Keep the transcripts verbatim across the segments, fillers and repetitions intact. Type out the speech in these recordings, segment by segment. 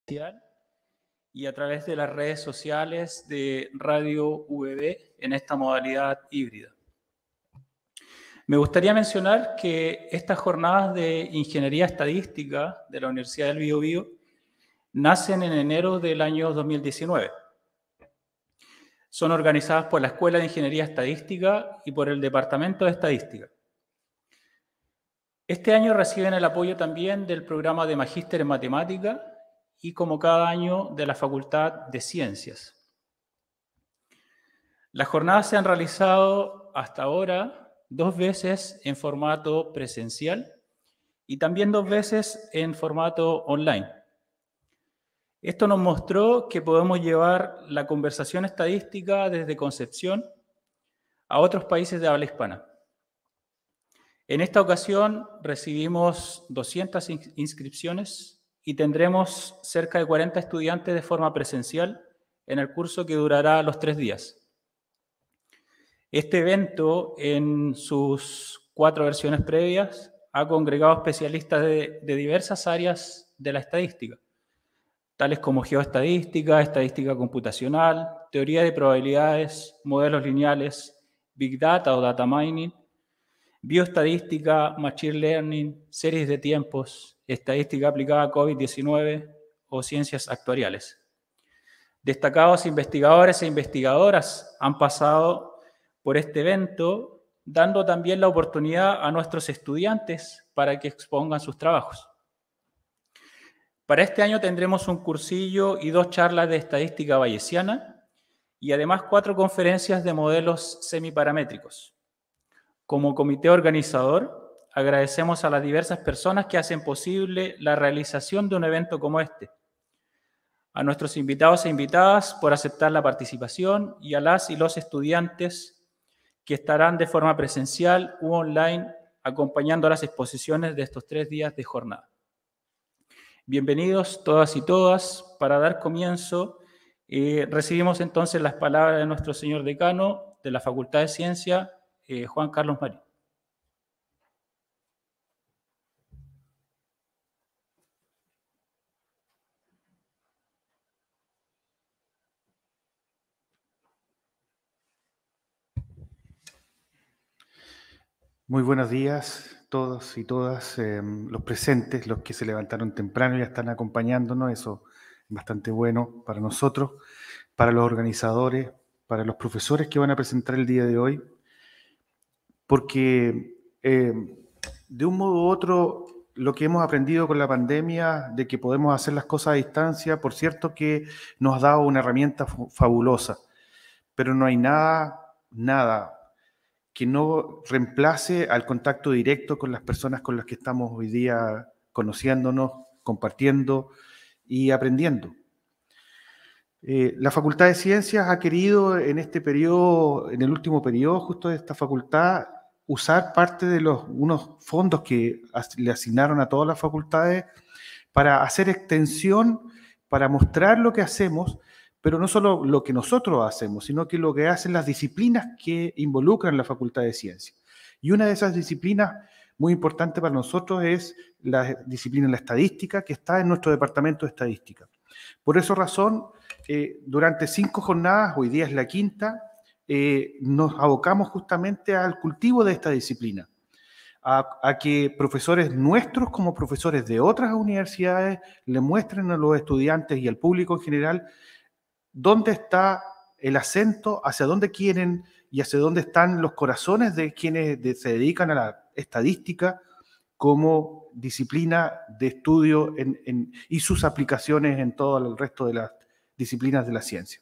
y a través de las redes sociales de Radio V B en esta modalidad híbrida. Me gustaría mencionar que estas jornadas de Ingeniería Estadística de la Universidad del Biobío nacen en enero del año dos mil diecinueve. Son organizadas por la Escuela de Ingeniería Estadística y por el Departamento de Estadística. Este año reciben el apoyo también del programa de Magíster en Matemática y, como cada año, de la Facultad de Ciencias. Las jornadas se han realizado hasta ahora dos veces en formato presencial y también dos veces en formato online. Esto nos mostró que podemos llevar la conversación estadística desde Concepción a otros países de habla hispana. En esta ocasión recibimos doscientas inscripciones y tendremos cerca de cuarenta estudiantes de forma presencial en el curso que durará los tres días. Este evento, en sus cuatro versiones previas, ha congregado especialistas de, de diversas áreas de la estadística, tales como geoestadística, estadística computacional, teoría de probabilidades, modelos lineales, big data o data mining, bioestadística, machine learning, series de tiempos, estadística aplicada a COVID diecinueve o ciencias actuariales. Destacados investigadores e investigadoras han pasado por este evento, dando también la oportunidad a nuestros estudiantes para que expongan sus trabajos. Para este año tendremos un cursillo y dos charlas de estadística bayesiana y además cuatro conferencias de modelos semiparamétricos. Como comité organizador, agradecemos a las diversas personas que hacen posible la realización de un evento como este, a nuestros invitados e invitadas por aceptar la participación y a las y los estudiantes que estarán de forma presencial u online acompañando las exposiciones de estos tres días de jornada. Bienvenidos todas y todas. Para dar comienzo, eh, recibimos entonces las palabras de nuestro señor decano de la Facultad de Ciencia, eh, Juan Carlos Marín. Muy buenos días todos y todas, eh, los presentes, los que se levantaron temprano y ya están acompañándonos, eso es bastante bueno para nosotros, para los organizadores, para los profesores que van a presentar el día de hoy, porque eh, de un modo u otro lo que hemos aprendido con la pandemia de que podemos hacer las cosas a distancia, por cierto que nos ha dado una herramienta fabulosa, pero no hay nada, nada que no reemplace al contacto directo con las personas con las que estamos hoy día conociéndonos, compartiendo y aprendiendo. Eh, la Facultad de Ciencias ha querido en este periodo, en el último periodo justo de esta facultad, usar parte de los, unos fondos que le asignaron a todas las facultades para hacer extensión, para mostrar lo que hacemos, pero no solo lo que nosotros hacemos, sino que lo que hacen las disciplinas que involucran la Facultad de Ciencias. Y una de esas disciplinas muy importante para nosotros es la disciplina de la estadística, que está en nuestro departamento de estadística. Por esa razón, eh, durante cinco jornadas, hoy día es la quinta, eh, nos abocamos justamente al cultivo de esta disciplina, a, a que profesores nuestros como profesores de otras universidades le muestren a los estudiantes y al público en general dónde está el acento, hacia dónde quieren y hacia dónde están los corazones de quienes de, se dedican a la estadística como disciplina de estudio en, en, y sus aplicaciones en todo el resto de las disciplinas de la ciencia.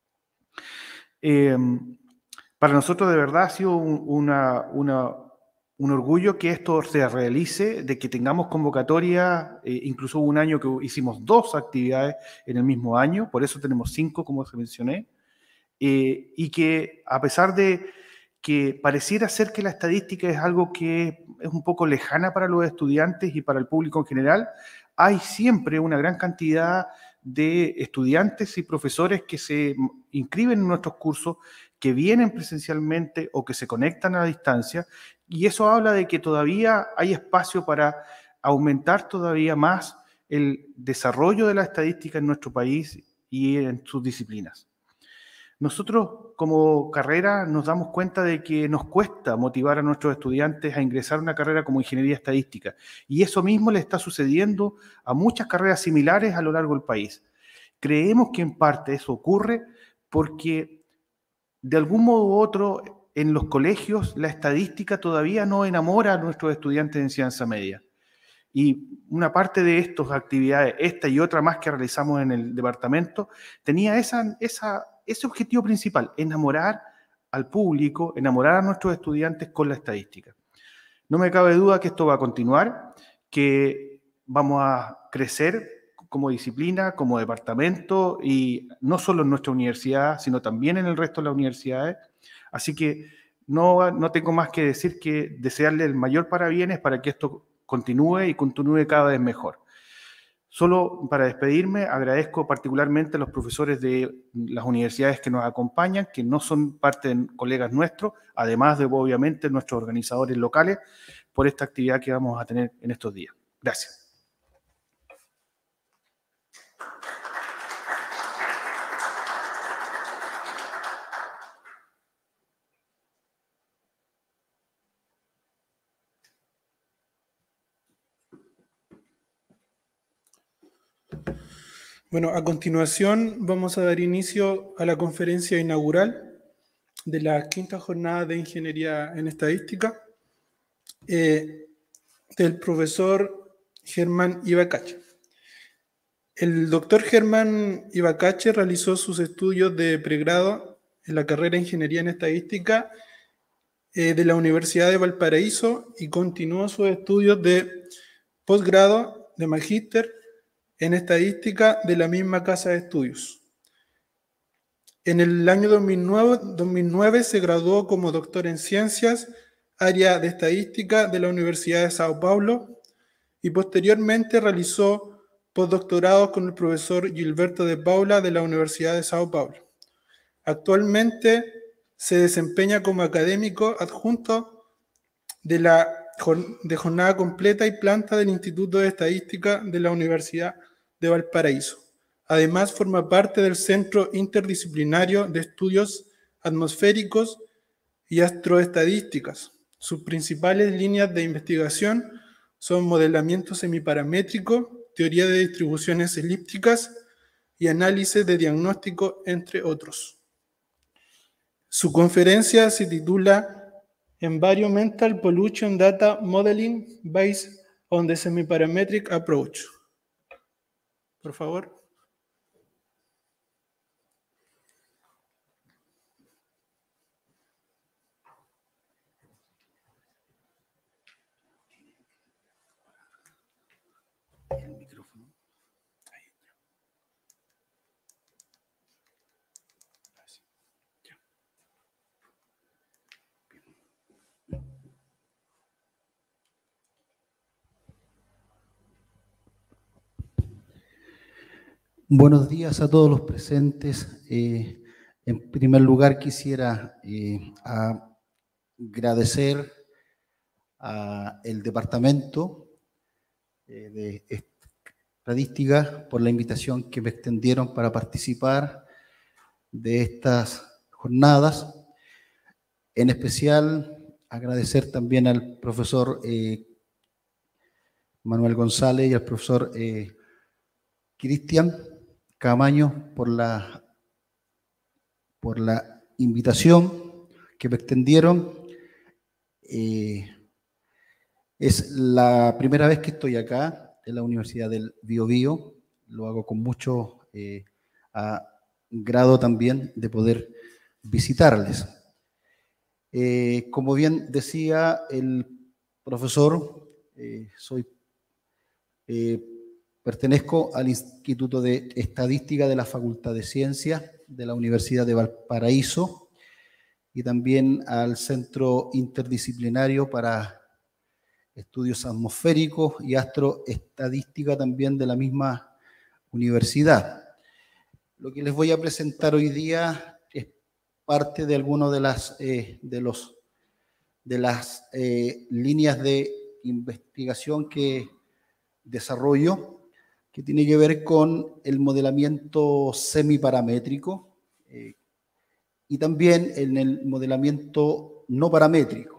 Eh, para nosotros de verdad ha sido un, una, una, un orgullo que esto se realice, de que tengamos convocatoria, eh, incluso hubo un año que hicimos dos actividades en el mismo año, por eso tenemos cinco, como se mencioné, eh, y que a pesar de que pareciera ser que la estadística es algo que es un poco lejana para los estudiantes y para el público en general, hay siempre una gran cantidad de estudiantes y profesores que se inscriben en nuestros cursos, que vienen presencialmente o que se conectan a la distancia, y eso habla de que todavía hay espacio para aumentar todavía más el desarrollo de la estadística en nuestro país y en sus disciplinas. Nosotros como carrera nos damos cuenta de que nos cuesta motivar a nuestros estudiantes a ingresar a una carrera como ingeniería estadística, y eso mismo le está sucediendo a muchas carreras similares a lo largo del país. Creemos que en parte eso ocurre porque de algún modo u otro en los colegios la estadística todavía no enamora a nuestros estudiantes de enseñanza media. Y una parte de estas actividades, esta y otra más que realizamos en el departamento, tenía esa, esa, ese objetivo principal, enamorar al público, enamorar a nuestros estudiantes con la estadística. No me cabe duda que esto va a continuar, que vamos a crecer como disciplina, como departamento, y no solo en nuestra universidad, sino también en el resto de las universidades. Así que no, no tengo más que decir que desearle el mayor parabienes para que esto continúe y continúe cada vez mejor. Solo para despedirme, agradezco particularmente a los profesores de las universidades que nos acompañan, que no son parte de colegas nuestros, además de, obviamente, nuestros organizadores locales, por esta actividad que vamos a tener en estos días. Gracias. Bueno, a continuación vamos a dar inicio a la conferencia inaugural de la quinta jornada de Ingeniería en Estadística eh, del profesor Germán Ibacache. El doctor Germán Ibacache realizó sus estudios de pregrado en la carrera de Ingeniería en Estadística eh, de la Universidad de Valparaíso y continuó sus estudios de posgrado de magíster en Estadística de la misma casa de estudios. En el año dos mil nueve, dos mil nueve se graduó como doctor en Ciencias, área de Estadística de la Universidad de Sao Paulo, y posteriormente realizó postdoctorados con el profesor Gilberto de Paula de la Universidad de Sao Paulo. Actualmente se desempeña como académico adjunto de la de jornada completa y planta del Instituto de Estadística de la Universidad de Valparaíso. Además, forma parte del Centro Interdisciplinario de Estudios Atmosféricos y Astroestadísticas. Sus principales líneas de investigación son modelamiento semiparamétrico, teoría de distribuciones elípticas y análisis de diagnóstico, entre otros. Su conferencia se titula Environmental Pollution Data Modeling Based on the Semiparametric Approach. Por favor. El micrófono. Buenos días a todos los presentes. Eh, en primer lugar, quisiera eh, agradecer al departamento eh, de Estadística por la invitación que me extendieron para participar de estas jornadas. En especial, agradecer también al profesor eh, Manuel González y al profesor eh, Cristian Camaño por la, por la invitación que me extendieron. Eh, es la primera vez que estoy acá en la Universidad del Biobío. Lo hago con mucho eh, agrado también de poder visitarles. Eh, como bien decía el profesor, eh, soy eh, pertenezco al Instituto de Estadística de la Facultad de Ciencias de la Universidad de Valparaíso y también al Centro Interdisciplinario para Estudios Atmosféricos y Astroestadística también de la misma universidad. Lo que les voy a presentar hoy día es parte de algunas de las, eh, de los, de las eh, líneas de investigación que desarrollo. que tiene que ver con el modelamiento semiparamétrico eh, y también en el modelamiento no paramétrico.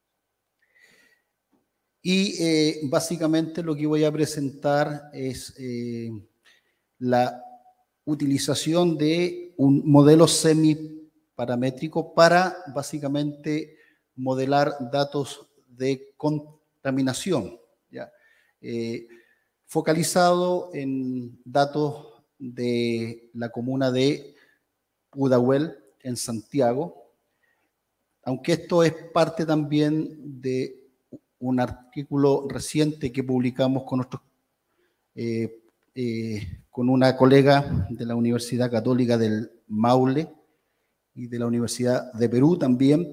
Y eh, básicamente lo que voy a presentar es eh, la utilización de un modelo semiparamétrico para básicamente modelar datos de contaminación, ¿ya? Eh, focalizado en datos de la comuna de Pudahuel, en Santiago, aunque esto es parte también de un artículo reciente que publicamos con, nuestros, eh, eh, con una colega de la Universidad Católica del Maule y de la Universidad de Perú también,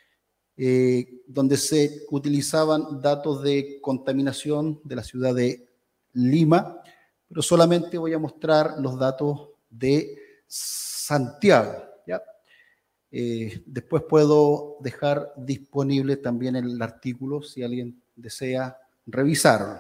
eh, donde se utilizaban datos de contaminación de la ciudad de Lima, pero solamente voy a mostrar los datos de Santiago, ¿ya? Eh, después puedo dejar disponible también el artículo si alguien desea revisarlo.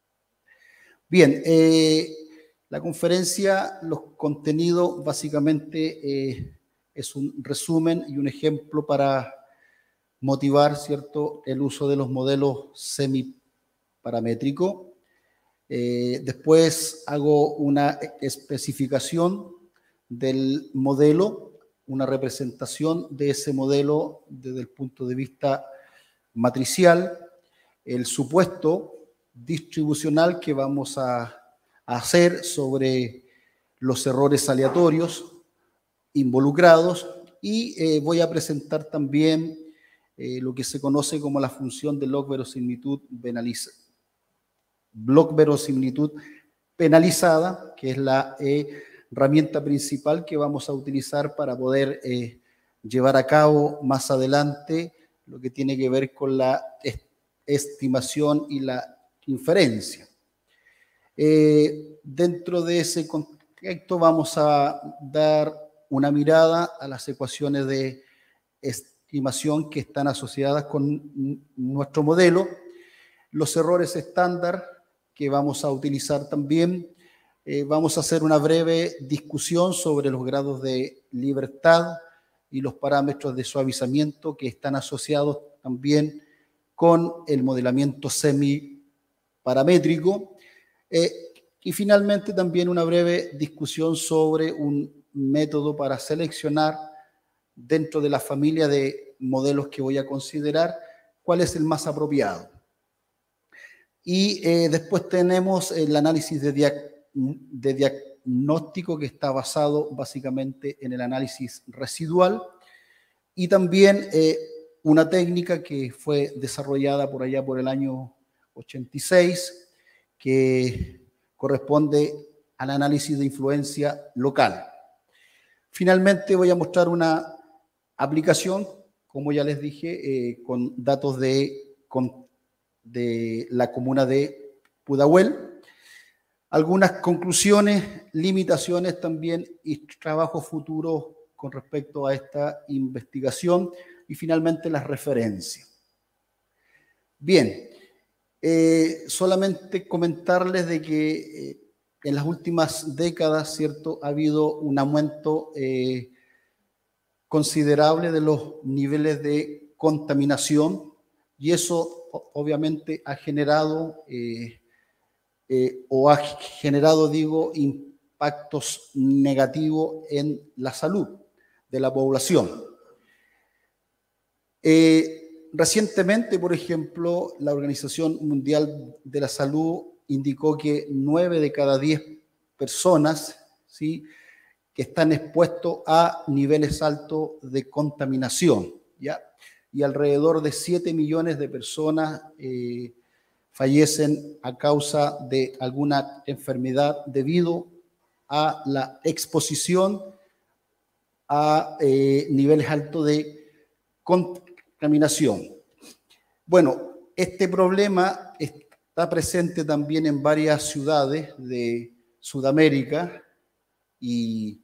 Bien, eh, la conferencia, los contenidos básicamente eh, es un resumen y un ejemplo para motivar, ¿cierto?, el uso de los modelos semiparamétricos. Eh, después hago una especificación del modelo, una representación de ese modelo desde el punto de vista matricial, el supuesto distribucional que vamos a, a hacer sobre los errores aleatorios involucrados y eh, voy a presentar también eh, lo que se conoce como la función de log verosimilitud penaliza, log verosimilitud penalizada, que es la eh, herramienta principal que vamos a utilizar para poder eh, llevar a cabo más adelante lo que tiene que ver con la est estimación y la inferencia. Eh, dentro de ese contexto vamos a dar una mirada a las ecuaciones de estimación que están asociadas con nuestro modelo, los errores estándar que vamos a utilizar también. Eh, vamos a hacer una breve discusión sobre los grados de libertad y los parámetros de suavizamiento que están asociados también con el modelamiento semiparamétrico. Eh, y finalmente también una breve discusión sobre un método para seleccionar dentro de la familia de modelos que voy a considerar cuál es el más apropiado. Y eh, después tenemos el análisis de diagnóstico de diagnóstico que está basado básicamente en el análisis residual y también eh, una técnica que fue desarrollada por allá por el año ochenta y seis que corresponde al análisis de influencia local. Finalmente voy a mostrar una aplicación, como ya les dije, eh, con datos de, con, de la comuna de Pudahuel. Algunas conclusiones, limitaciones también y trabajos futuros con respecto a esta investigación y finalmente las referencias. Bien, eh, solamente comentarles de que eh, en las últimas décadas, ¿cierto?, ha habido un aumento eh, considerable de los niveles de contaminación y eso obviamente ha generado eh, Eh, o ha generado, digo, impactos negativos en la salud de la población. Eh, recientemente, por ejemplo, la Organización Mundial de la Salud indicó que nueve de cada diez personas, ¿sí?, que están expuestos a niveles altos de contaminación, ¿ya? Y alrededor de siete millones de personas eh, fallecen a causa de alguna enfermedad debido a la exposición a eh, niveles altos de contaminación. Bueno, este problema está presente también en varias ciudades de Sudamérica y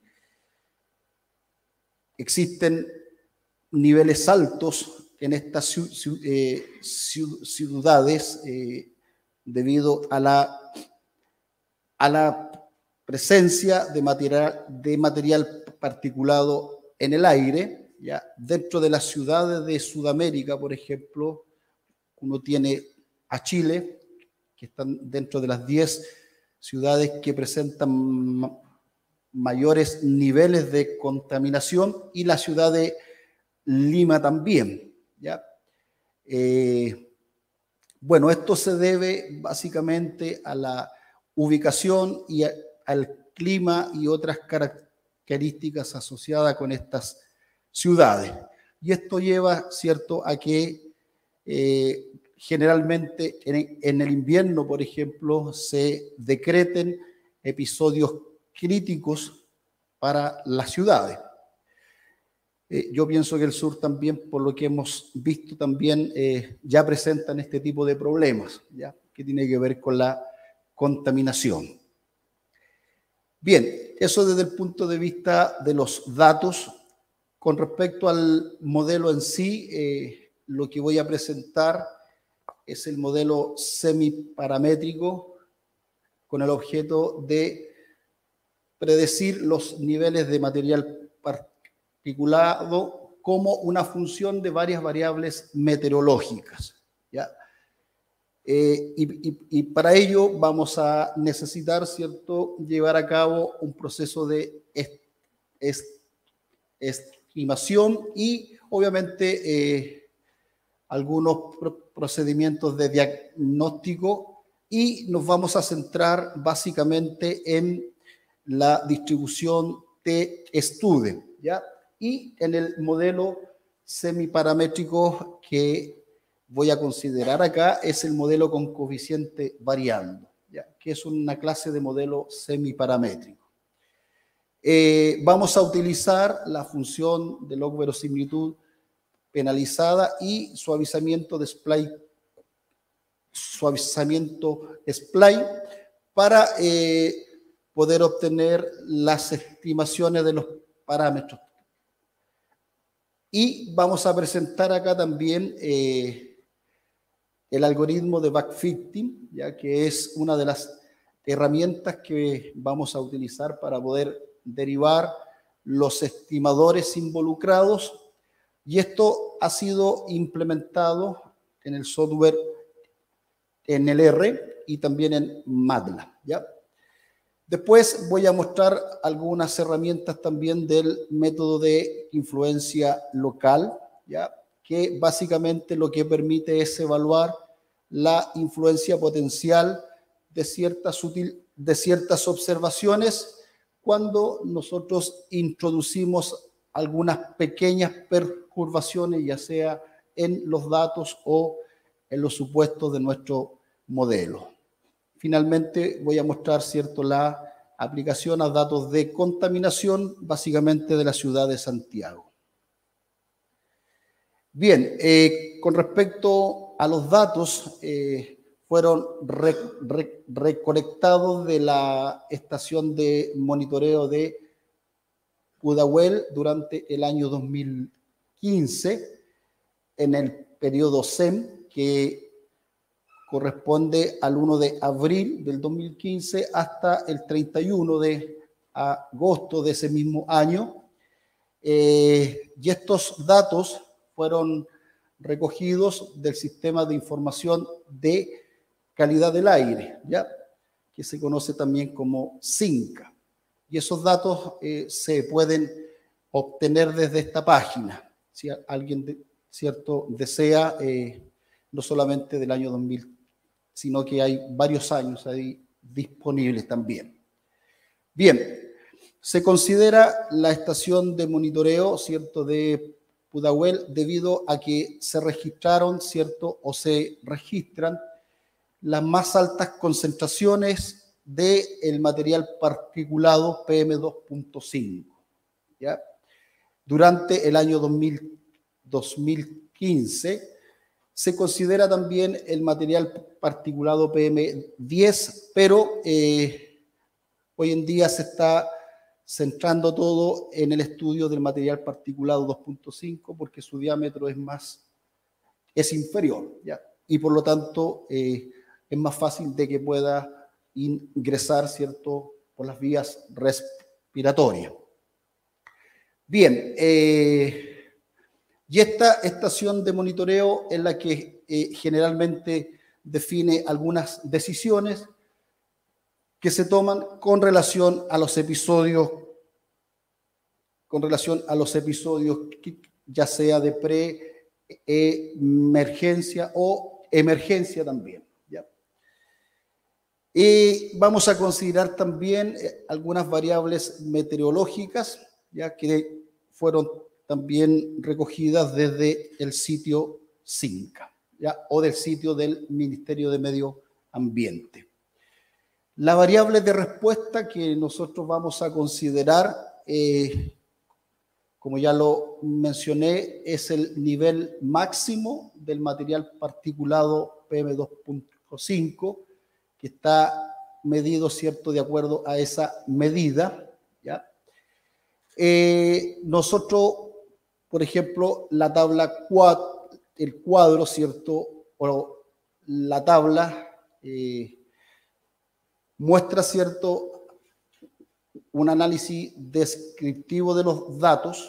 existen niveles altos en estas eh, ciudades eh, debido a la a la presencia de material, de material particulado en el aire, ¿ya? Dentro de las ciudades de Sudamérica, por ejemplo, uno tiene a Chile, que están dentro de las diez ciudades que presentan ma- mayores niveles de contaminación, y la ciudad de Lima también, ¿ya? Eh, bueno, esto se debe básicamente a la ubicación y a- al clima y otras características asociadas con estas ciudades. Y esto lleva, ¿cierto?, a que eh, generalmente en, en el invierno, por ejemplo, se decreten episodios críticos para las ciudades. Eh, yo pienso que el sur también, por lo que hemos visto también, eh, ya presentan este tipo de problemas, ¿ya? Que tiene que ver con la contaminación. Bien, eso desde el punto de vista de los datos. Con respecto al modelo en sí, eh, lo que voy a presentar es el modelo semiparamétrico con el objeto de predecir los niveles de material particulado como una función de varias variables meteorológicas, ¿ya? Eh, y, y, y para ello vamos a necesitar, ¿cierto?, llevar a cabo un proceso de est, est, estimación y obviamente eh, algunos pro procedimientos de diagnóstico, y nos vamos a centrar básicamente en la distribución de Stude, ¿ya? Y en el modelo semiparamétrico que voy a considerar acá es el modelo con coeficiente variando, ¿ya? Que es una clase de modelo semiparamétrico. Eh, vamos a utilizar la función de log verosimilitud penalizada y suavizamiento de splay, suavizamiento splay para eh, poder obtener las estimaciones de los parámetros. Y vamos a presentar acá también eh, el algoritmo de backfitting, ya que es una de las herramientas que vamos a utilizar para poder derivar los estimadores involucrados, y esto ha sido implementado en el software en el R y también en MATLAB, ¿ya? Después voy a mostrar algunas herramientas también del método de influencia local, ¿ya? Que básicamente lo que permite es evaluar la influencia potencial de ciertas, util, de ciertas observaciones cuando nosotros introducimos algunas pequeñas perturbaciones, ya sea en los datos o en los supuestos de nuestro modelo. Finalmente voy a mostrar, ¿cierto?, la aplicación a datos de contaminación, básicamente de la ciudad de Santiago. Bien, eh, con respecto a los datos, eh, fueron re, re, recolectados de la estación de monitoreo de Pudahuel durante el año dos mil quince, en el periodo S E M, que corresponde al primero de abril del dos mil quince hasta el treinta y uno de agosto de ese mismo año. Eh, y estos datos fueron recogidos del Sistema de Información de Calidad del Aire, ¿ya?, que se conoce también como SINCA. Y esos datos eh, se pueden obtener desde esta página. Si alguien, de, cierto, desea, eh, no solamente del año dos mil, sino que hay varios años ahí disponibles también. Bien, se considera la estación de monitoreo, ¿cierto?, de Pudahuel debido a que se registraron, ¿cierto?, o se registran las más altas concentraciones del material particulado P M dos punto cinco, ¿ya? Durante el año dos mil quince se considera también el material particulado P M diez, pero eh, hoy en día se está centrando todo en el estudio del material particulado dos punto cinco porque su diámetro es más, es inferior, ¿ya? Y por lo tanto eh, es más fácil de que pueda ingresar, ¿cierto?, por las vías respiratorias. Bien, eh, y esta estación de monitoreo es la que eh, generalmente define algunas decisiones que se toman con relación a los episodios, con relación a los episodios que, ya sea de pre-emergencia o emergencia también. ¿Ya? Y vamos a considerar también algunas variables meteorológicas, ya que fueron también recogidas desde el sitio SINCA, ¿ya? O del sitio del Ministerio de Medio Ambiente. La variable de respuesta que nosotros vamos a considerar, eh, como ya lo mencioné, es el nivel máximo del material particulado P M dos punto cinco, que está medido, ¿cierto?, de acuerdo a esa medida, ¿ya? Eh, nosotros, por ejemplo, la tabla cuatro, el cuadro, ¿cierto?, o la tabla eh, muestra, ¿cierto?, un análisis descriptivo de los datos,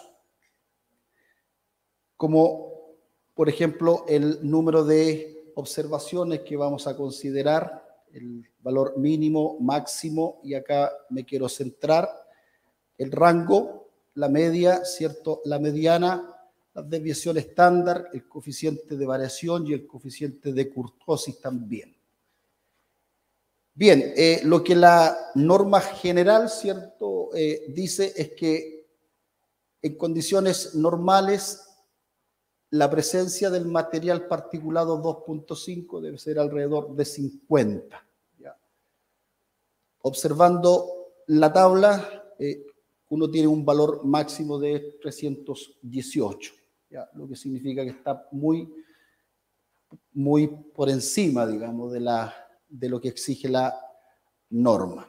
como, por ejemplo, el número de observaciones que vamos a considerar, el valor mínimo, máximo, y acá me quiero centrar, el rango, la media, ¿cierto?, la mediana, la desviación estándar, el coeficiente de variación y el coeficiente de kurtosis también. Bien, eh, lo que la norma general, ¿cierto?, eh, dice es que en condiciones normales la presencia del material particulado dos punto cinco debe ser alrededor de cincuenta. ¿Ya? Observando la tabla, eh, uno tiene un valor máximo de trescientos dieciocho, ¿ya? Lo que significa que está muy, muy por encima, digamos, de, la, de lo que exige la norma.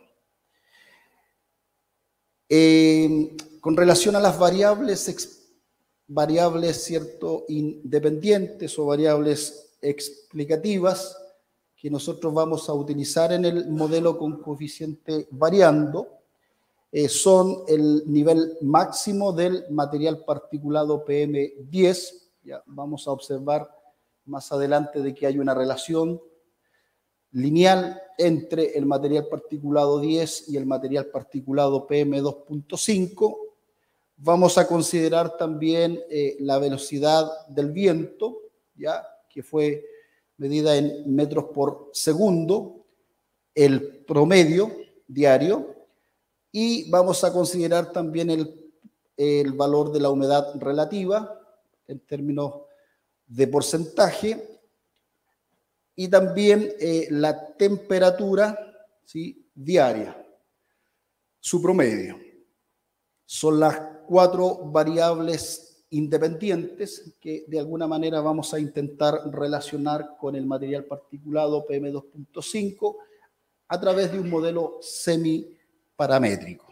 Eh, con relación a las variables, variables, ¿cierto?, independientes o variables explicativas que nosotros vamos a utilizar en el modelo con coeficiente variando, eh, son el nivel máximo del material particulado P M diez. Ya vamos a observar más adelante de que hay una relación lineal entre el material particulado diez y el material particulado P M dos punto cinco. Vamos a considerar también eh, la velocidad del viento, ya que fue medida en metros por segundo, el promedio diario, y vamos a considerar también el, el valor de la humedad relativa en términos de porcentaje, y también eh, la temperatura, ¿sí?, diaria, su promedio. Son las cuatro variables independientes que de alguna manera vamos a intentar relacionar con el material particulado P M dos punto cinco a través de un modelo semiparamétrico.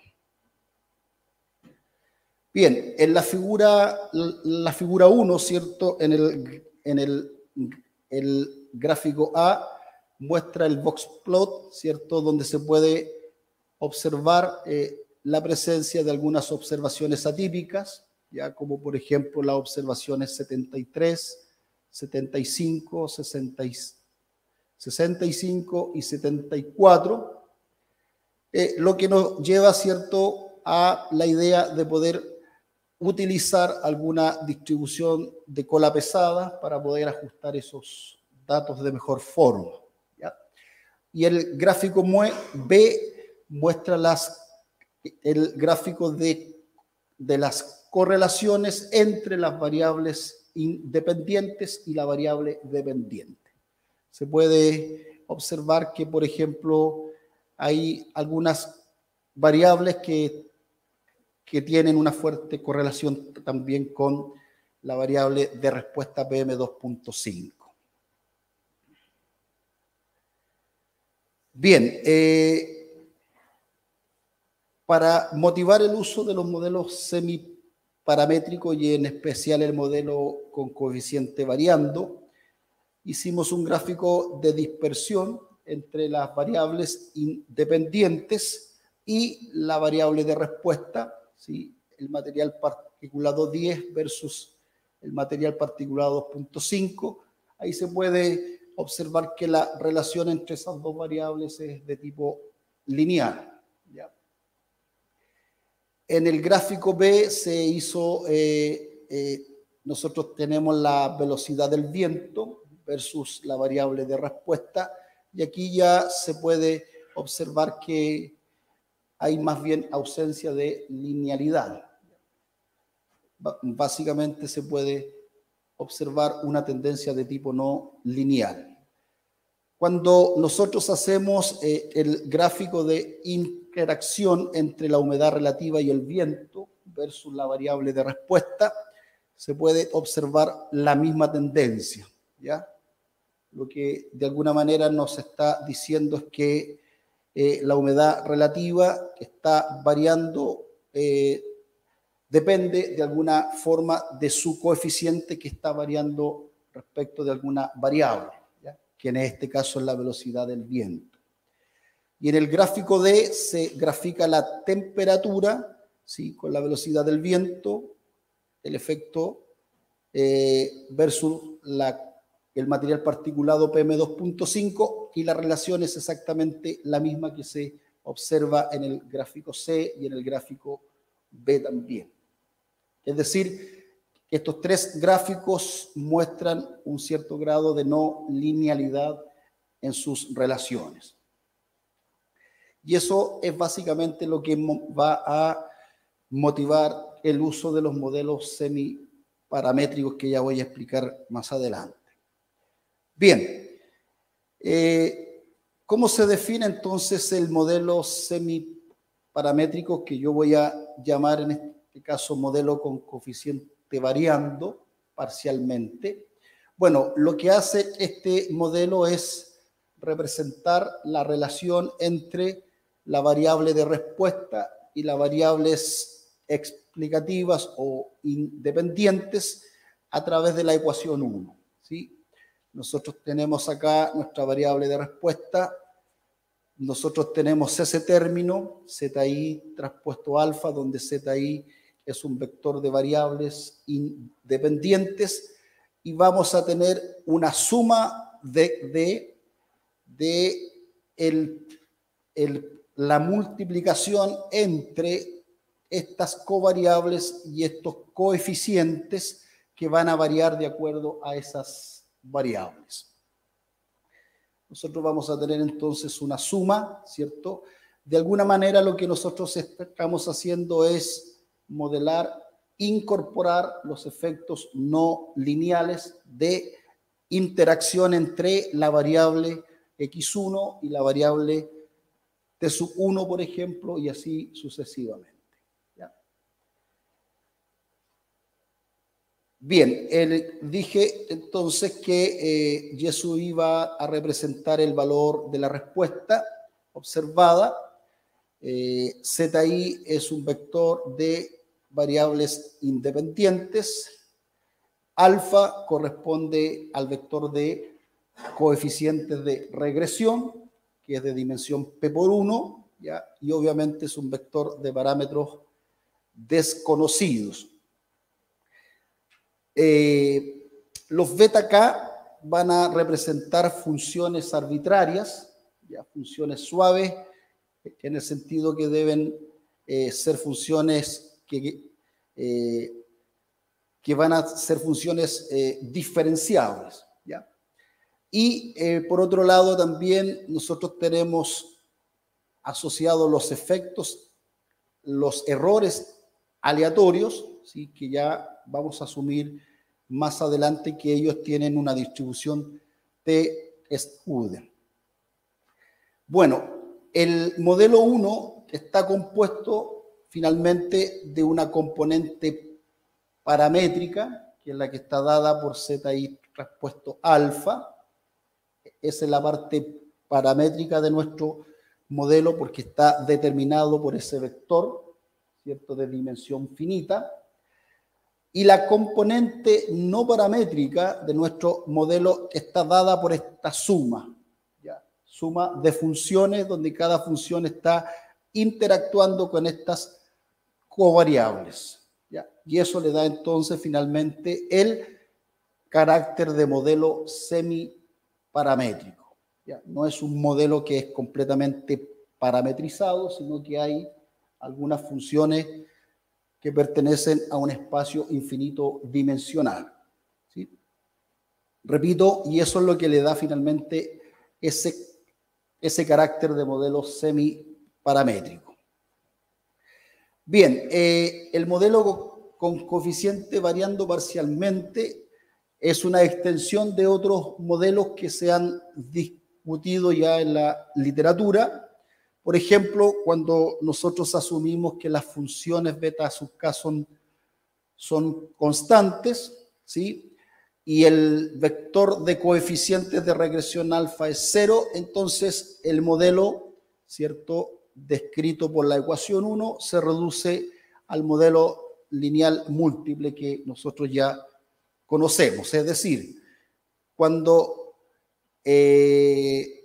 Bien, en la figura, la figura uno, ¿cierto?, en el, en el, el gráfico A muestra el box plot, ¿cierto?, donde se puede observar eh, la presencia de algunas observaciones atípicas, ya como por ejemplo las observaciones setenta y tres, setenta y cinco, sesenta, sesenta y cinco y setenta y cuatro, eh, lo que nos lleva, ¿cierto?, a la idea de poder utilizar alguna distribución de cola pesada para poder ajustar esos datos de mejor forma, ¿ya? Y el gráfico B muestra las el gráfico de, de las correlaciones entre las variables independientes y la variable dependiente. Se puede observar que, por ejemplo, hay algunas variables que, que tienen una fuerte correlación también con la variable de respuesta P M dos punto cinco. Bien, eh, para motivar el uso de los modelos semiparamétricos y en especial el modelo con coeficiente variando, hicimos un gráfico de dispersión entre las variables independientes y la variable de respuesta, ¿sí? El material particulado diez versus el material particulado dos punto cinco. Ahí se puede observar que la relación entre esas dos variables es de tipo lineal, ¿ya? En el gráfico B se hizo, eh, eh, nosotros tenemos la velocidad del viento versus la variable de respuesta, y aquí ya se puede observar que hay más bien ausencia de linealidad. Básicamente se puede observar una tendencia de tipo no lineal. Cuando nosotros hacemos eh, el gráfico de interacción entre la humedad relativa y el viento versus la variable de respuesta, se puede observar la misma tendencia, ¿ya? Lo que de alguna manera nos está diciendo es que eh, la humedad relativa está variando, eh, depende de alguna forma de su coeficiente que está variando respecto de alguna variable, ¿ya? Que en este caso es la velocidad del viento. Y en el gráfico D se grafica la temperatura, ¿sí? Con la velocidad del viento, el efecto eh, versus la, el material particulado P M dos punto cinco, y la relación es exactamente la misma que se observa en el gráfico C y en el gráfico B también. Es decir, que estos tres gráficos muestran un cierto grado de no linealidad en sus relaciones. Y eso es básicamente lo que va a motivar el uso de los modelos semiparamétricos que ya voy a explicar más adelante. Bien, eh, ¿cómo se define entonces el modelo semiparamétrico que yo voy a llamar en este caso modelo con coeficiente variando parcialmente? Bueno, lo que hace este modelo es representar la relación entre la variable de respuesta y las variables explicativas o independientes a través de la ecuación uno, ¿sí? Nosotros tenemos acá nuestra variable de respuesta, nosotros tenemos ese término, zi traspuesto alfa, donde zi es un vector de variables independientes, y vamos a tener una suma de, de, de el, el, la multiplicación entre estas covariables y estos coeficientes que van a variar de acuerdo a esas variables. Nosotros vamos a tener entonces una suma, ¿cierto? De alguna manera lo que nosotros estamos haciendo es modelar, incorporar los efectos no lineales de interacción entre la variable equis uno y la variable T sub uno, por ejemplo, y así sucesivamente. Bien, el, dije entonces que eh, Y sub I va a representar el valor de la respuesta observada. Eh, zi es un vector de variables independientes. Alfa corresponde al vector de coeficientes de regresión, que es de dimensión P por uno, ¿ya? Y obviamente es un vector de parámetros desconocidos. Eh, los beta K van a representar funciones arbitrarias, ya, funciones suaves, en el sentido que deben eh, ser funciones que, eh, que van a ser funciones eh, diferenciables, ¿ya? Y eh, por otro lado también nosotros tenemos asociados los efectos, los errores aleatorios, ¿sí? Que ya vamos a asumir más adelante que ellos tienen una distribución de Schuden. Bueno, el modelo uno está compuesto finalmente de una componente paramétrica, que es la que está dada por zi traspuesto alfa. Esa es la parte paramétrica de nuestro modelo porque está determinado por ese vector, ¿cierto?, de dimensión finita. Y la componente no paramétrica de nuestro modelo está dada por esta suma, ¿ya? suma de funciones donde cada función está interactuando con estas covariables, ¿ya? Y eso le da entonces finalmente el carácter de modelo semiparamétrico, ¿ya? No es un modelo que es completamente parametrizado, sino que hay algunas funciones que pertenecen a un espacio infinito dimensional, ¿sí? Repito, y eso es lo que le da finalmente ese, ese carácter de modelo semiparamétrico. Bien, eh, el modelo con coeficiente variando parcialmente es una extensión de otros modelos que se han discutido ya en la literatura. Por ejemplo, cuando nosotros asumimos que las funciones beta sub k son, son constantes, ¿sí? Y el vector de coeficientes de regresión alfa es cero, entonces el modelo, ¿cierto?, descrito por la ecuación uno se reduce al modelo lineal múltiple que nosotros ya conocemos. Es decir, cuando eh,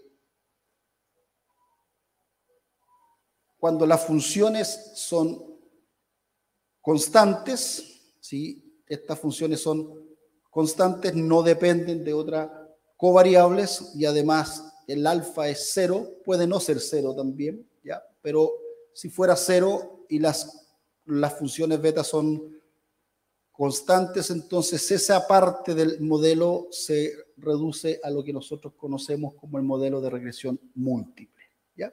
cuando las funciones son constantes, ¿sí? Estas funciones son constantes, no dependen de otras covariables y además el alfa es cero, puede no ser cero también, ¿ya? Pero si fuera cero y las, las funciones beta son constantes, entonces esa parte del modelo se reduce a lo que nosotros conocemos como el modelo de regresión múltiple, ¿ya?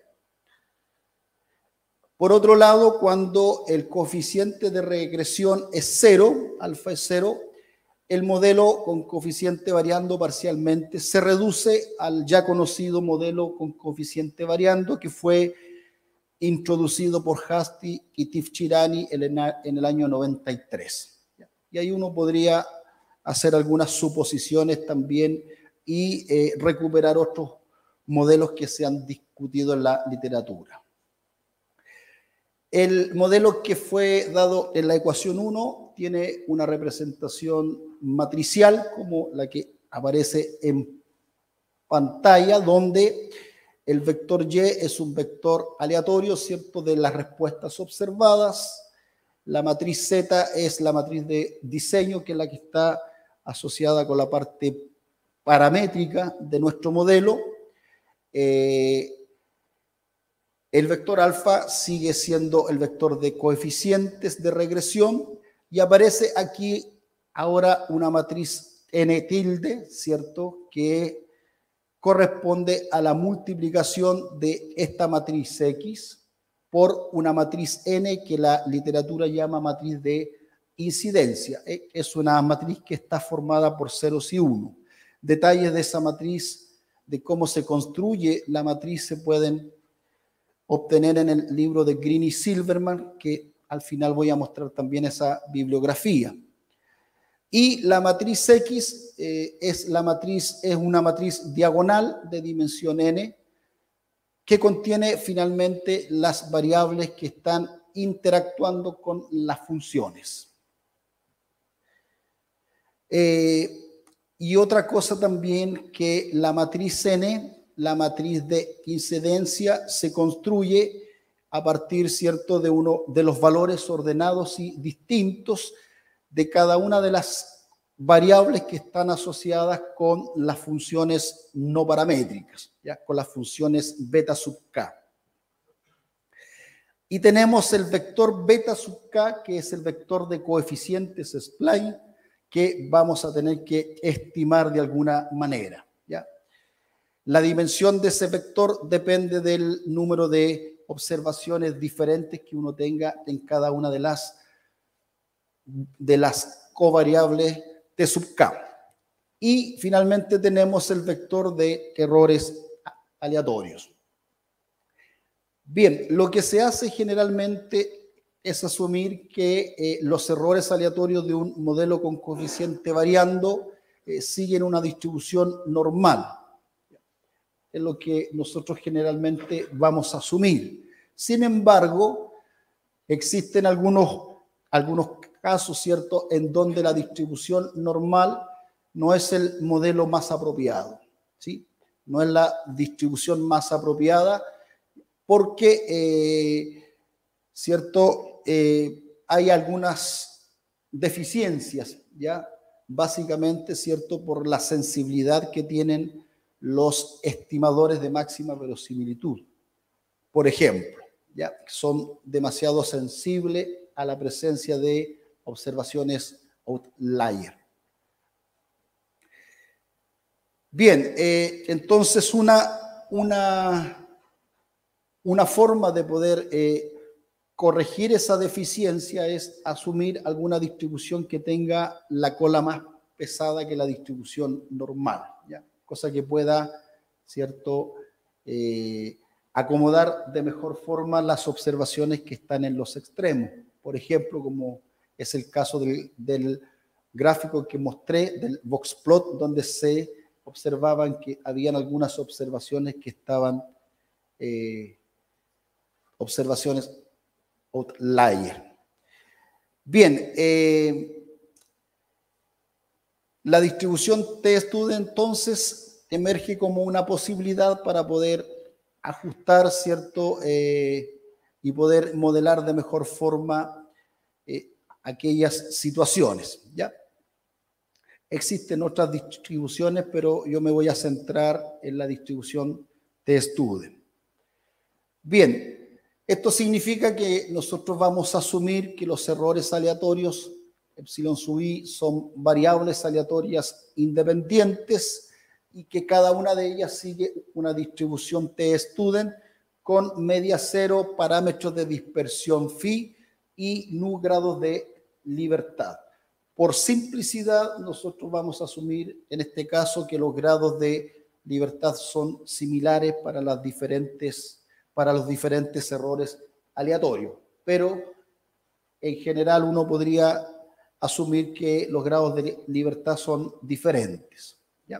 Por otro lado, cuando el coeficiente de regresión es cero, alfa es cero, el modelo con coeficiente variando parcialmente se reduce al ya conocido modelo con coeficiente variando que fue introducido por Hasti y Tifchirani en el año noventa y tres. Y ahí uno podría hacer algunas suposiciones también y eh, recuperar otros modelos que se han discutido en la literatura. El modelo que fue dado en la ecuación uno tiene una representación matricial como la que aparece en pantalla, donde el vector Y es un vector aleatorio, ¿cierto?, de las respuestas observadas. La matriz Z es la matriz de diseño, que es la que está asociada con la parte paramétrica de nuestro modelo. Eh, El vector alfa sigue siendo el vector de coeficientes de regresión y aparece aquí ahora una matriz n tilde, ¿cierto?, que corresponde a la multiplicación de esta matriz X por una matriz n que la literatura llama matriz de incidencia. Es una matriz que está formada por ceros y uno. Detalles de esa matriz, de cómo se construye la matriz, se pueden obtener en el libro de Green y Silverman, que al final voy a mostrar también esa bibliografía. Y la matriz X eh, es, la matriz, es una matriz diagonal de dimensión n que contiene finalmente las variables que están interactuando con las funciones. Eh, y otra cosa también, que la matriz n, la matriz de incidencia, se construye a partir, ¿cierto?, de uno de los valores ordenados y distintos de cada una de las variables que están asociadas con las funciones no paramétricas, ¿ya?, con las funciones beta sub k. Y tenemos el vector beta sub k, que es el vector de coeficientes spline, que vamos a tener que estimar de alguna manera, ¿ya? La dimensión de ese vector depende del número de observaciones diferentes que uno tenga en cada una de las, de las covariables T sub k. Y finalmente tenemos el vector de errores aleatorios. Bien, lo que se hace generalmente es asumir que eh, los errores aleatorios de un modelo con coeficiente variando eh, siguen una distribución normal. Es lo que nosotros generalmente vamos a asumir. Sin embargo, existen algunos, algunos casos, ¿cierto?, en donde la distribución normal no es el modelo más apropiado, ¿sí? no es la distribución más apropiada porque, eh, ¿cierto? Eh, hay algunas deficiencias, ¿ya? Básicamente, ¿cierto? Por la sensibilidad que tienen los estimadores de máxima verosimilitud. Por ejemplo, ¿ya? Son demasiado sensibles a la presencia de observaciones outlier. Bien, eh, entonces una, una, una forma de poder eh, corregir esa deficiencia es asumir alguna distribución que tenga la cola más pesada que la distribución normal, ¿ya? Cosa que pueda, ¿cierto?, eh, acomodar de mejor forma las observaciones que están en los extremos. Por ejemplo, como es el caso del, del gráfico que mostré, del boxplot, donde se observaban que habían algunas observaciones que estaban, eh, observaciones outlier. Bien, eh, la distribución T-Student entonces emerge como una posibilidad para poder ajustar, ¿cierto? Eh, y poder modelar de mejor forma eh, aquellas situaciones, ¿ya? Existen otras distribuciones, pero yo me voy a centrar en la distribución T-Student. Bien, esto significa que nosotros vamos a asumir que los errores aleatorios epsilon sub i son variables aleatorias independientes y que cada una de ellas sigue una distribución T-Student con media cero, parámetros de dispersión phi y nu grados de libertad. Por simplicidad, nosotros vamos a asumir en este caso que los grados de libertad son similares para, las diferentes, para los diferentes errores aleatorios, pero en general uno podría asumir que los grados de libertad son diferentes, ¿ya?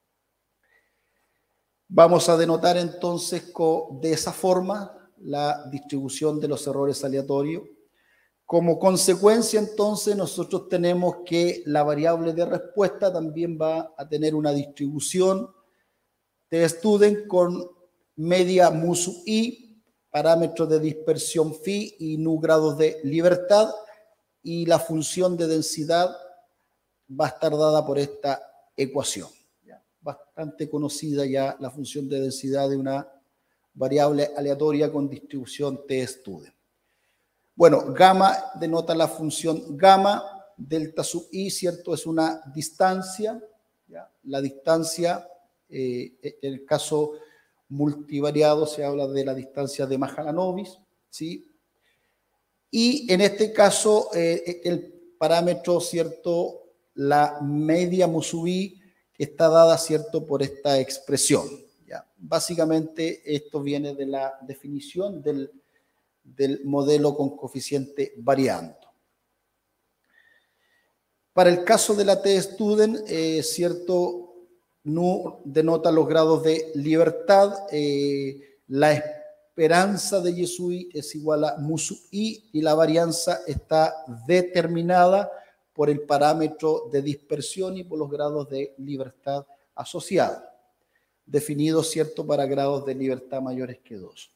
Vamos a denotar entonces de esa forma la distribución de los errores aleatorios. Como consecuencia, entonces, nosotros tenemos que la variable de respuesta también va a tener una distribución T-Student con media mu sub i, parámetros de dispersión phi y nu grados de libertad, y la función de densidad va a estar dada por esta ecuación. ¿Ya? Bastante conocida ya la función de densidad de una variable aleatoria con distribución T-Student. Bueno, gamma denota la función gamma, delta sub i, ¿cierto? Es una distancia, ¿ya? La distancia, eh, en el caso multivariado se habla de la distancia de Mahalanobis, ¿sí? Y en este caso, eh, el parámetro, ¿cierto? La media mu sub i está dada, ¿cierto? Por esta expresión, ¿ya? Básicamente esto viene de la definición del del modelo con coeficiente variando. Para el caso de la T-Student, eh, cierto, nu denota los grados de libertad, eh, la esperanza de Y sub i es igual a mu sub i y la varianza está determinada por el parámetro de dispersión y por los grados de libertad asociados, definidos, cierto, para grados de libertad mayores que dos.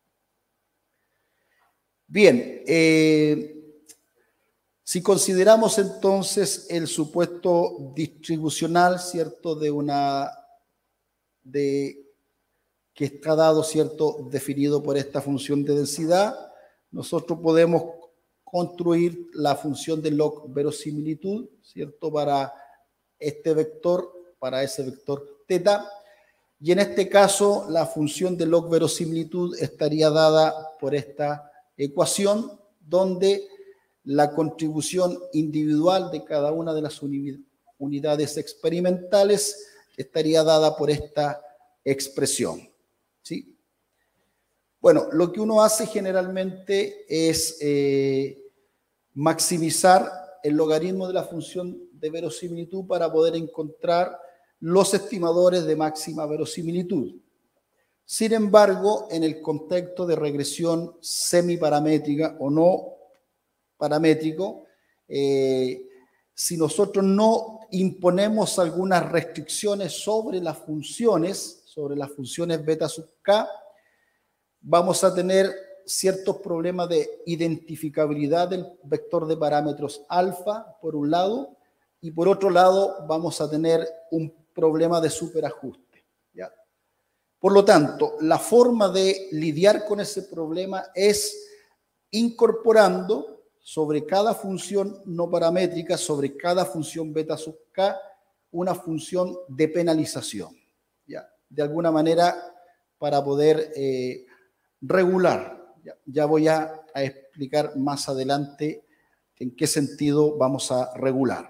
Bien, eh, si consideramos entonces el supuesto distribucional, ¿cierto?, de una, de, que está dado, ¿cierto?, definido por esta función de densidad, nosotros podemos construir la función de log verosimilitud, ¿cierto?, para este vector, para ese vector teta, y en este caso la función de log verosimilitud estaría dada por esta ecuación donde la contribución individual de cada una de las unidades experimentales estaría dada por esta expresión, ¿sí? Bueno, lo que uno hace generalmente es eh, maximizar el logaritmo de la función de verosimilitud para poder encontrar los estimadores de máxima verosimilitud. Sin embargo, en el contexto de regresión semiparamétrica o no paramétrico, eh, si nosotros no imponemos algunas restricciones sobre las funciones, sobre las funciones beta sub k, vamos a tener ciertos problemas de identificabilidad del vector de parámetros alfa, por un lado, y por otro lado vamos a tener un problema de superajuste, ¿ya? Por lo tanto, la forma de lidiar con ese problema es incorporando sobre cada función no paramétrica, sobre cada función beta sub k, una función de penalización, ¿ya? De alguna manera para poder eh, regular. Ya, ya voy a, a explicar más adelante en qué sentido vamos a regular.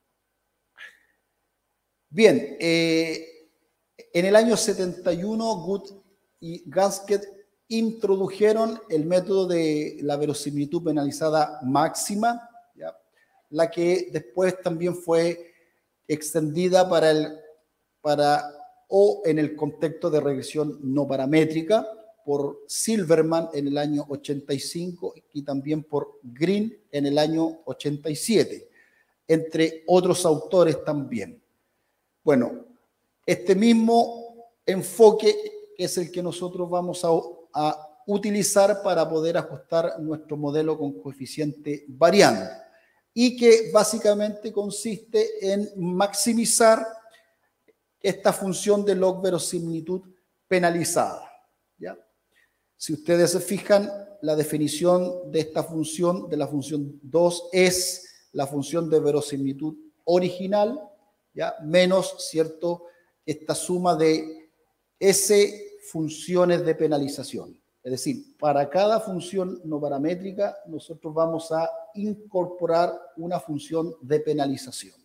Bien, eh, en el año setenta y uno, Good y Gasquet introdujeron el método de la verosimilitud penalizada máxima, ¿ya? La que después también fue extendida para el, para, o en el contexto de regresión no paramétrica por Silverman en el año ochenta y cinco y también por Green en el año ochenta y siete, entre otros autores también. Bueno, este mismo enfoque es el que nosotros vamos a, a utilizar para poder ajustar nuestro modelo con coeficiente variando, y que básicamente consiste en maximizar esta función de log verosimilitud penalizada, ¿ya? Si ustedes se fijan, la definición de esta función, de la función dos, es la función de verosimilitud original, ¿ya? Menos, ¿cierto?, esta suma de S funciones de penalización. Es decir, para cada función no paramétrica, nosotros vamos a incorporar una función de penalización.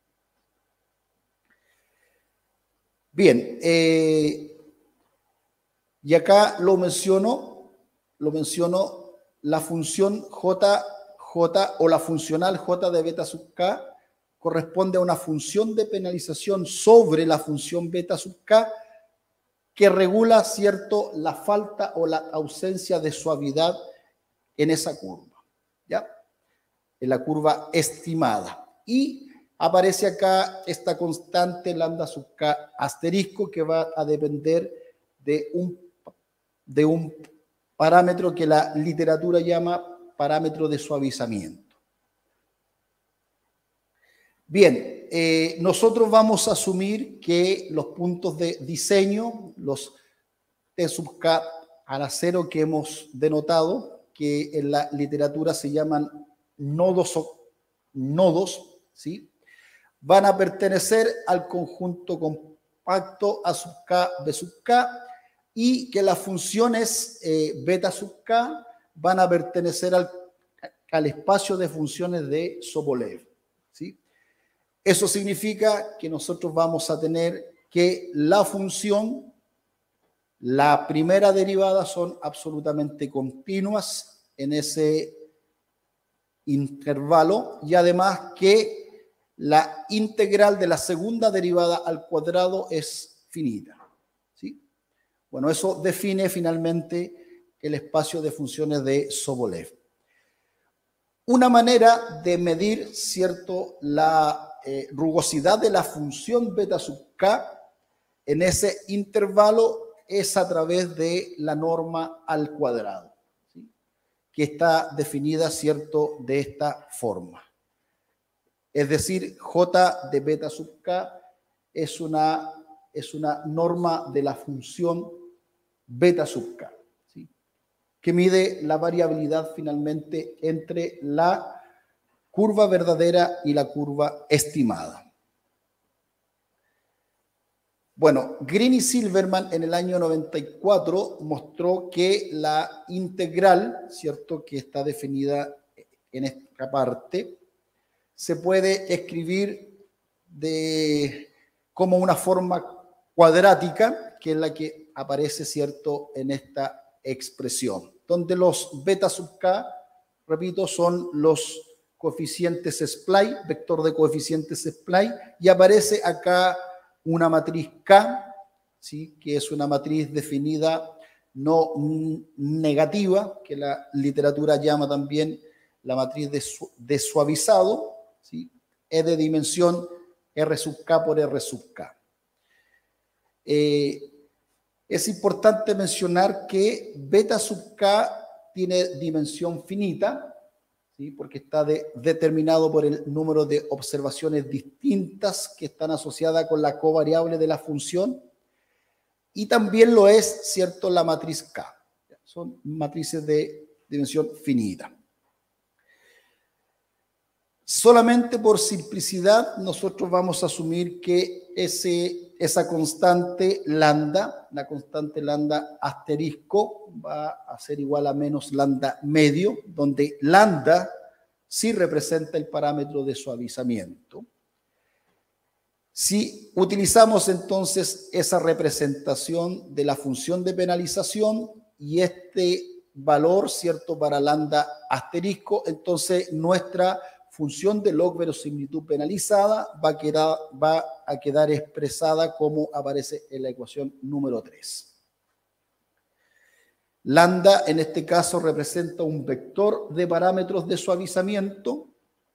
Bien, eh, y acá lo menciono, lo menciono, la función J, J o la funcional J de beta sub k corresponde a una función de penalización sobre la función beta sub k que regula, ¿cierto?, la falta o la ausencia de suavidad en esa curva, ¿ya? En la curva estimada. Y aparece acá esta constante lambda sub k asterisco que va a depender de un, de un parámetro que la literatura llama parámetro de suavizamiento. Bien, eh, nosotros vamos a asumir que los puntos de diseño, los T sub k a la cero que hemos denotado, que en la literatura se llaman nodos, nodos, ¿sí?, van a pertenecer al conjunto compacto A sub k, B sub k, y que las funciones eh, beta sub k van a pertenecer al, al espacio de funciones de Sobolev, ¿sí? Eso significa que nosotros vamos a tener que la función, la primera derivada son absolutamente continuas en ese intervalo, y además que la integral de la segunda derivada al cuadrado es finita, ¿sí? Bueno, eso define finalmente el espacio de funciones de Sobolev. Una manera de medir, ¿cierto?, la eh, rugosidad de la función beta sub k en ese intervalo es a través de la norma al cuadrado, ¿sí?, que está definida, ¿cierto?, de esta forma. Es decir, J de beta sub k es una, es una norma de la función beta sub k, ¿sí?, que mide la variabilidad finalmente entre la curva verdadera y la curva estimada. Bueno, Green y Silverman en el año noventa y cuatro mostró que la integral, ¿cierto?, que está definida en esta parte, se puede escribir de, como una forma cuadrática, que es la que aparece, ¿cierto?, en esta expresión, donde los beta sub k, repito, son los coeficientes Splay, vector de coeficientes Splay, y aparece acá una matriz K, ¿sí?, que es una matriz definida no negativa, que la literatura llama también la matriz de, su, de suavizado, ¿sí?, es de dimensión R sub K por R sub K. Eh, Es importante mencionar que beta sub k tiene dimensión finita, ¿sí? Porque está de, determinado por el número de observaciones distintas que están asociadas con la covariable de la función, y también lo es, ¿cierto?, la matriz K. Son matrices de dimensión finita. Solamente por simplicidad nosotros vamos a asumir que ese, esa constante lambda, la constante lambda asterisco, va a ser igual a menos lambda medio, donde lambda sí representa el parámetro de suavizamiento. Si utilizamos entonces esa representación de la función de penalización y este valor, ¿cierto?, para lambda asterisco, entonces nuestra función de log verosimilitud penalizada va a, quedar, va a quedar expresada como aparece en la ecuación número tres. Lambda en este caso representa un vector de parámetros de suavizamiento.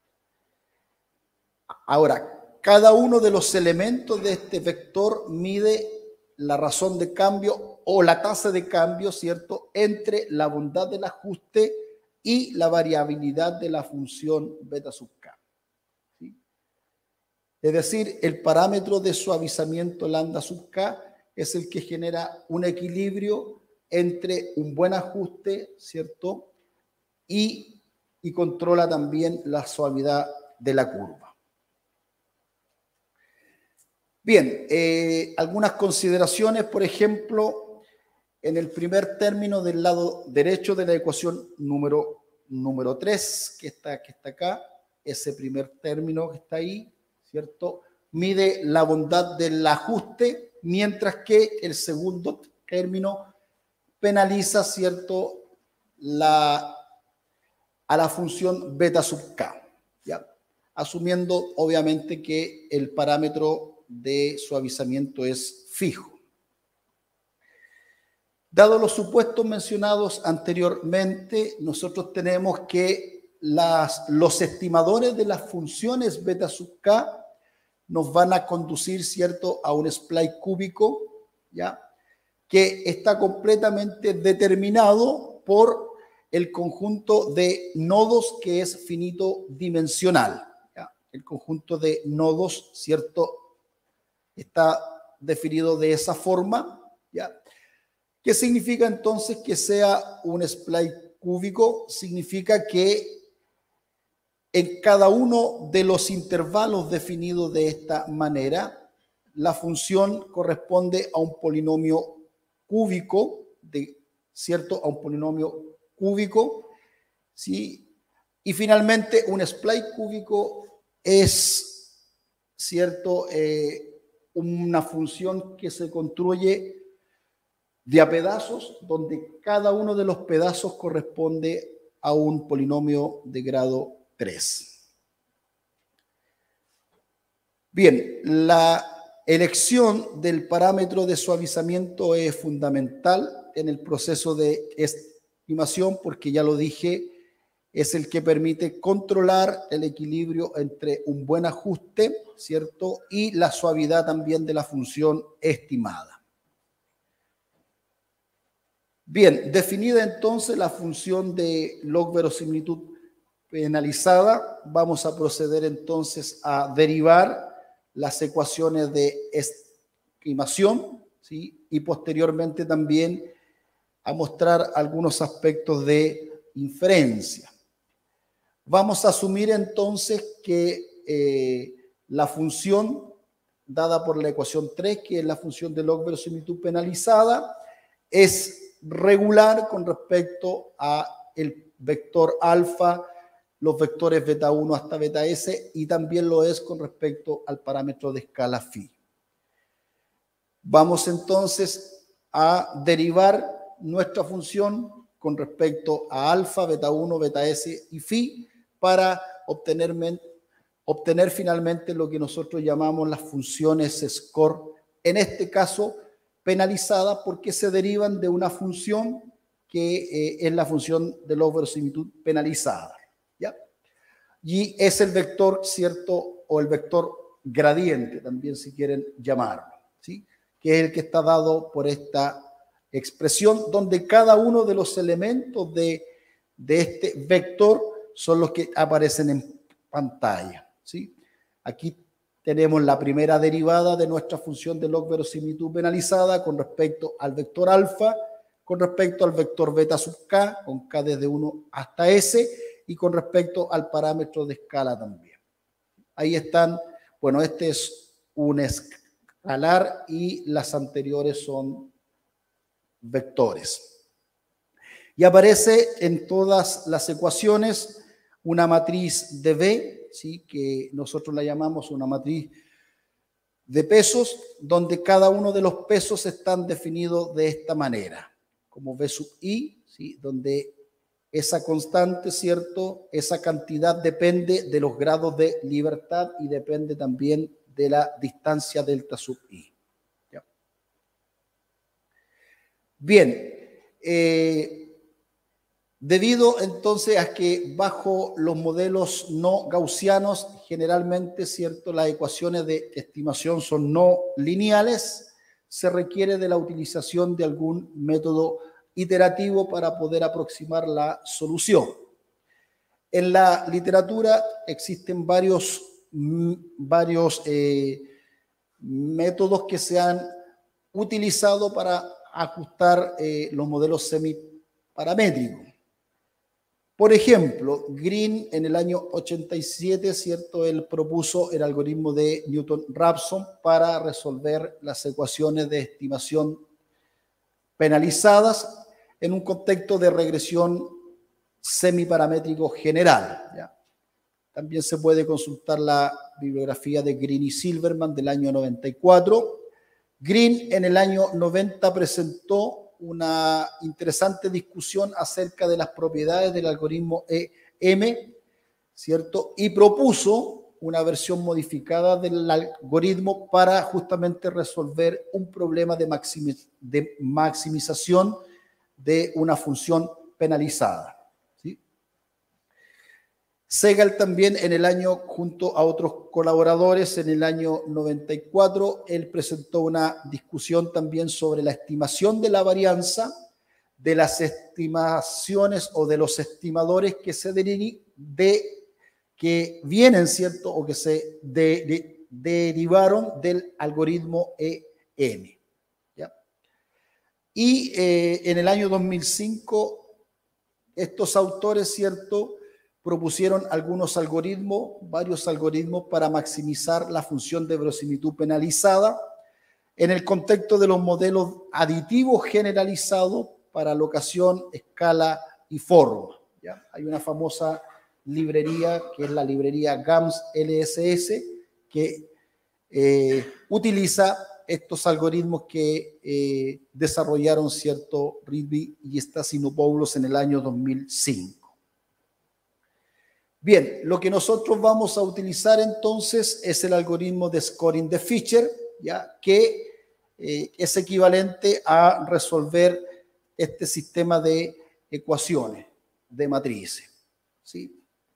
Ahora, cada uno de los elementos de este vector mide la razón de cambio o la tasa de cambio, ¿cierto?, entre la bondad del ajuste y la variabilidad de la función beta sub k. ¿Sí? Es decir, el parámetro de suavizamiento lambda sub k es el que genera un equilibrio entre un buen ajuste, ¿cierto?, y, y controla también la suavidad de la curva. Bien, eh, algunas consideraciones, por ejemplo, en el primer término del lado derecho de la ecuación número, número tres, que está, que está acá, ese primer término que está ahí, ¿cierto?, mide la bondad del ajuste, mientras que el segundo término penaliza, ¿cierto?, la, a la función beta sub k, ¿ya?, asumiendo obviamente que el parámetro de suavizamiento es fijo. Dado los supuestos mencionados anteriormente, nosotros tenemos que las, los estimadores de las funciones beta sub k nos van a conducir, ¿cierto?, a un splice cúbico, ¿ya?, que está completamente determinado por el conjunto de nodos que es finito dimensional, ¿ya? El conjunto de nodos, ¿cierto?, está definido de esa forma, ¿ya? ¿Qué significa entonces que sea un splice cúbico? Significa que en cada uno de los intervalos definidos de esta manera, la función corresponde a un polinomio cúbico, de, ¿cierto?, a un polinomio cúbico, ¿sí? Y finalmente un splice cúbico es, ¿cierto?, eh, una función que se construye de a pedazos, donde cada uno de los pedazos corresponde a un polinomio de grado tres. Bien, la elección del parámetro de suavizamiento es fundamental en el proceso de estimación, porque ya lo dije, es el que permite controlar el equilibrio entre un buen ajuste, ¿cierto?, y la suavidad también de la función estimada. Bien, definida entonces la función de log verosimilitud penalizada, vamos a proceder entonces a derivar las ecuaciones de estimación, ¿sí?, y posteriormente también a mostrar algunos aspectos de inferencia. Vamos a asumir entonces que eh, la función dada por la ecuación tres, que es la función de log verosimilitud penalizada, es regular con respecto a el vector alfa, los vectores beta uno hasta beta s, y también lo es con respecto al parámetro de escala phi. Vamos entonces a derivar nuestra función con respecto a alfa, beta uno, beta s y phi para obtener, obtener finalmente lo que nosotros llamamos las funciones score, en este caso penalizada porque se derivan de una función que eh, es la función de log verosimilitud penalizada, ¿ya? Y es el vector, ¿cierto?, o el vector gradiente, también si quieren llamarlo, ¿sí?, que es el que está dado por esta expresión, donde cada uno de los elementos de, de este vector son los que aparecen en pantalla, ¿sí? Aquí tenemos la primera derivada de nuestra función de log verosimilitud penalizada con respecto al vector alfa, con respecto al vector beta sub k, con k desde uno hasta s, y con respecto al parámetro de escala también. Ahí están, bueno, este es un escalar y las anteriores son vectores. Y aparece en todas las ecuaciones una matriz de B, ¿sí? Que nosotros la llamamos una matriz de pesos, donde cada uno de los pesos están definidos de esta manera, como B sub I, ¿sí? Donde esa constante, ¿cierto? Esa cantidad depende de los grados de libertad y depende también de la distancia delta sub I. ¿Ya? Bien, eh, debido entonces a que bajo los modelos no gaussianos, generalmente, ¿cierto?, las ecuaciones de estimación son no lineales, se requiere de la utilización de algún método iterativo para poder aproximar la solución. En la literatura existen varios, varios eh, métodos que se han utilizado para ajustar eh, los modelos semiparamétricos. Por ejemplo, Green en el año ochenta y siete, ¿cierto? Él propuso el algoritmo de Newton-Raphson para resolver las ecuaciones de estimación penalizadas en un contexto de regresión semiparamétrico general, ¿ya? También se puede consultar la bibliografía de Green y Silverman del año noventa y cuatro. Green en el año noventa presentó una interesante discusión acerca de las propiedades del algoritmo E M, ¿cierto? Y propuso una versión modificada del algoritmo para justamente resolver un problema de, maximiz de maximización de una función penalizada, ¿sí? Segal también en el año, junto a otros colaboradores, en el año noventa y cuatro, él presentó una discusión también sobre la estimación de la varianza, de las estimaciones o de los estimadores que se de, de que vienen, ¿cierto?, o que se de, de, derivaron del algoritmo E M. ¿Ya? Y eh, en el año dos mil cinco, estos autores, ¿cierto?, propusieron algunos algoritmos, varios algoritmos para maximizar la función de verosimilitud penalizada en el contexto de los modelos aditivos generalizados para locación, escala y forma. ¿Ya? Hay una famosa librería que es la librería GAMS L S S que eh, utiliza estos algoritmos que eh, desarrollaron, ¿cierto?, Ridley y Stasinopoulos en el año dos mil cinco. Bien, lo que nosotros vamos a utilizar entonces es el algoritmo de scoring de Fisher, ¿ya?, que eh, es equivalente a resolver este sistema de ecuaciones de matrices, ¿sí?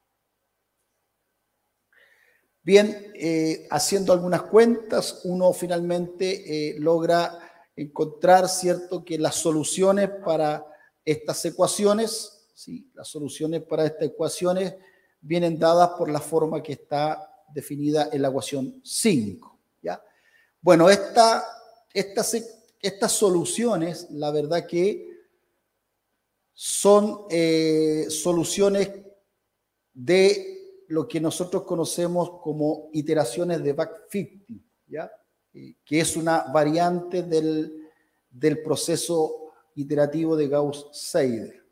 Bien, eh, haciendo algunas cuentas, uno finalmente eh, logra encontrar, ¿cierto?, que las soluciones para estas ecuaciones, ¿sí?, las soluciones para estas ecuaciones vienen dadas por la forma que está definida en la ecuación cinco, ¿ya? Bueno, esta, estas, estas soluciones, la verdad que son eh, soluciones de lo que nosotros conocemos como iteraciones de back-fitting, ¿ya? Eh, que es una variante del, del proceso iterativo de Gauss-Seidel.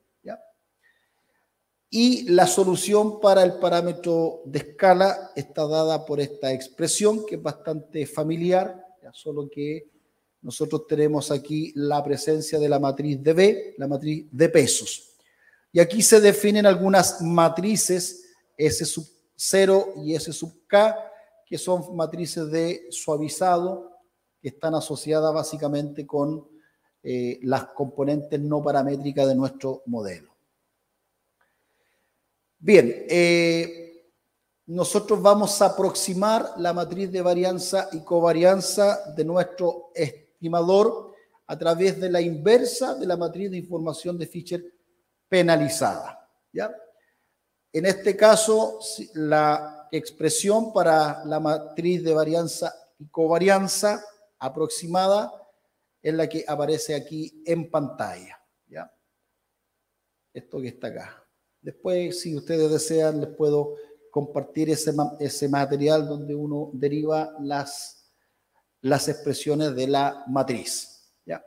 Y la solución para el parámetro de escala está dada por esta expresión, que es bastante familiar, ya solo que nosotros tenemos aquí la presencia de la matriz de B, la matriz de pesos. Y aquí se definen algunas matrices, S sub cero y S sub K, que son matrices de suavizado, que están asociadas básicamente con eh, las componentes no paramétricas de nuestro modelo. Bien, eh, nosotros vamos a aproximar la matriz de varianza y covarianza de nuestro estimador a través de la inversa de la matriz de información de Fisher penalizada, ¿ya? En este caso, la expresión para la matriz de varianza y covarianza aproximada es la que aparece aquí en pantalla, ¿ya? Esto que está acá. Después, si ustedes desean, les puedo compartir ese, ese material donde uno deriva las, las expresiones de la matriz, ¿ya?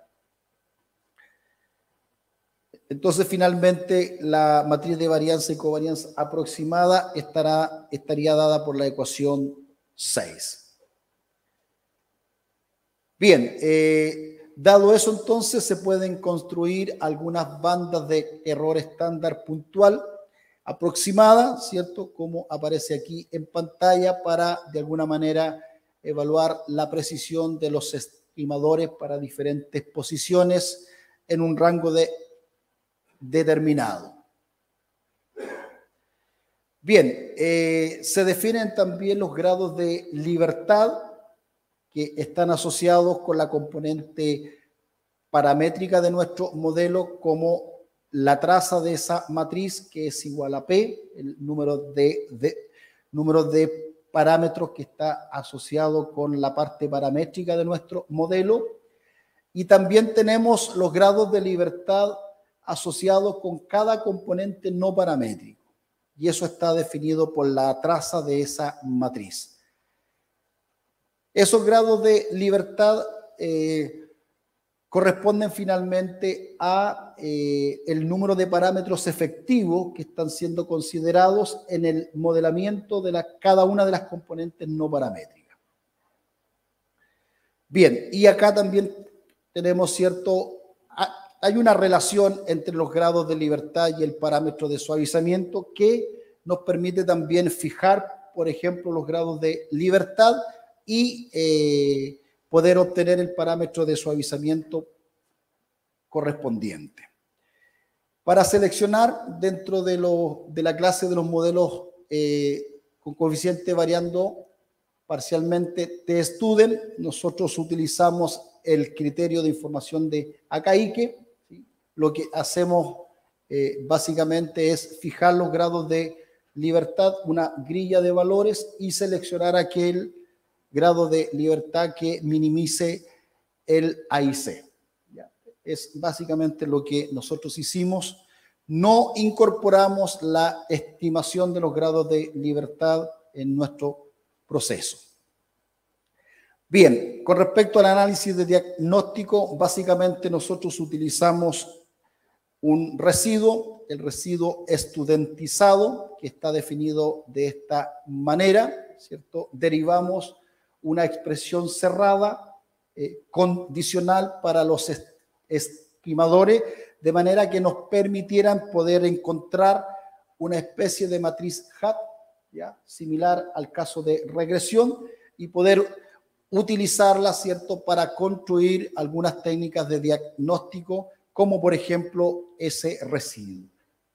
Entonces, finalmente, la matriz de varianza y covarianza aproximada estará, estaría dada por la ecuación seis. Bien, eh, dado eso, entonces, se pueden construir algunas bandas de error estándar puntual aproximada, ¿cierto? Como aparece aquí en pantalla, para, de alguna manera, evaluar la precisión de los estimadores para diferentes posiciones en un rango de determinado. Bien, eh, se definen también los grados de libertad que están asociados con la componente paramétrica de nuestro modelo, como la traza de esa matriz, que es igual a P, el número de, de, número de parámetros que está asociado con la parte paramétrica de nuestro modelo. Y también tenemos los grados de libertad asociados con cada componente no paramétrico. Y eso está definido por la traza de esa matriz. Esos grados de libertad eh, corresponden finalmente a eh, el número de parámetros efectivos que están siendo considerados en el modelamiento de la, cada una de las componentes no paramétricas. Bien, y acá también tenemos cierto, hay una relación entre los grados de libertad y el parámetro de suavizamiento que nos permite también fijar, por ejemplo, los grados de libertad y eh, poder obtener el parámetro de suavizamiento correspondiente. Para seleccionar dentro de, lo, de la clase de los modelos eh, con coeficiente variando parcialmente T-Student, nosotros utilizamos el criterio de información de Akaique. ¿Sí? Lo que hacemos eh, básicamente es fijar los grados de libertad, una grilla de valores, y seleccionar aquel grado de libertad que minimice el A I C. ¿Ya? Es básicamente lo que nosotros hicimos. No incorporamos la estimación de los grados de libertad en nuestro proceso. Bien, con respecto al análisis de diagnóstico, básicamente nosotros utilizamos un residuo, el residuo estudentizado, que está definido de esta manera, ¿cierto? Derivamos una expresión cerrada, eh, condicional para los est estimadores, de manera que nos permitieran poder encontrar una especie de matriz H A T, ¿ya? Similar al caso de regresión, y poder utilizarla, ¿cierto?, para construir algunas técnicas de diagnóstico, como por ejemplo ese residuo.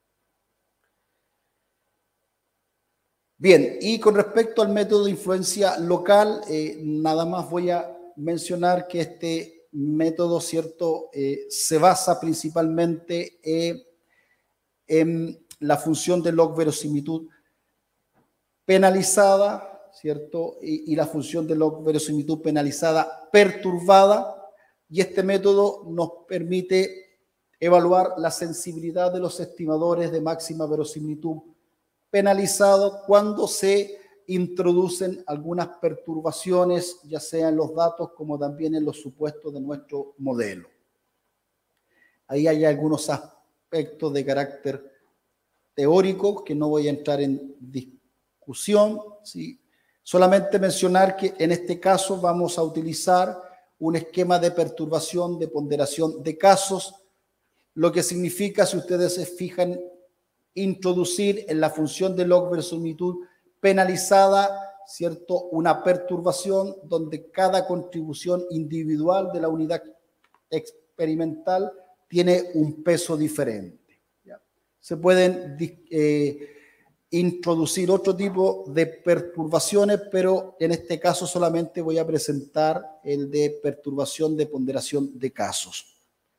Bien, y con respecto al método de influencia local, eh, nada más voy a mencionar que este método, ¿cierto?, eh, se basa principalmente eh, en la función de log verosimilitud penalizada, ¿cierto?, y, y la función de log verosimilitud penalizada perturbada, y este método nos permite evaluar la sensibilidad de los estimadores de máxima verosimilitud penalizado cuando se introducen algunas perturbaciones, ya sea en los datos como también en los supuestos de nuestro modelo. Ahí hay algunos aspectos de carácter teórico que no voy a entrar en discusión, ¿sí? Solamente mencionar que en este caso vamos a utilizar un esquema de perturbación de ponderación de casos, lo que significa, si ustedes se fijan, introducir en la función de log verosimilitud penalizada, ¿cierto?, una perturbación donde cada contribución individual de la unidad experimental tiene un peso diferente. ¿Ya? Se pueden eh, introducir otro tipo de perturbaciones, pero en este caso solamente voy a presentar el de perturbación de ponderación de casos.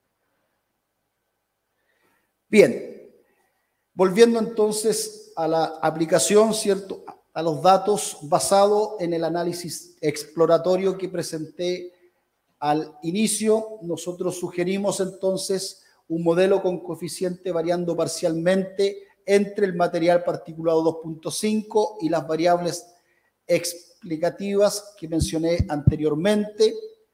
Bien, volviendo entonces a la aplicación, ¿cierto?, a los datos basado en el análisis exploratorio que presenté al inicio, nosotros sugerimos entonces un modelo con coeficiente variando parcialmente entre el material particulado dos punto cinco y las variables explicativas que mencioné anteriormente.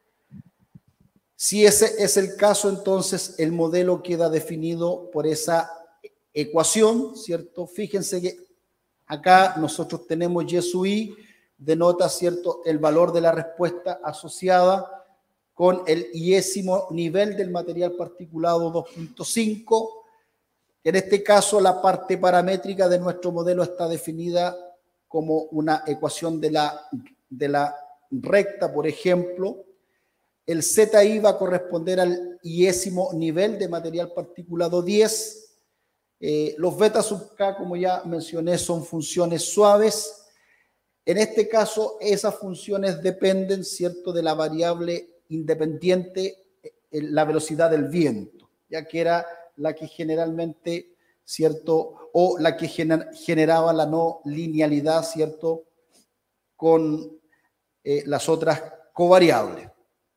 Si ese es el caso, entonces el modelo queda definido por esa ecuación, ¿cierto? Fíjense que acá nosotros tenemos Y sub I, denota, ¿cierto?, el valor de la respuesta asociada con el iésimo nivel del material particulado dos punto cinco. En este caso, la parte paramétrica de nuestro modelo está definida como una ecuación de la, de la recta, por ejemplo. El Z I va a corresponder al iésimo nivel de material particulado diez. Eh, los beta sub K, como ya mencioné, son funciones suaves. En este caso, esas funciones dependen, ¿cierto?, de la variable independiente, la velocidad del viento, ya que era la que generalmente, ¿cierto?, o la que gener, generaba la no linealidad, ¿cierto?, con eh, las otras covariables.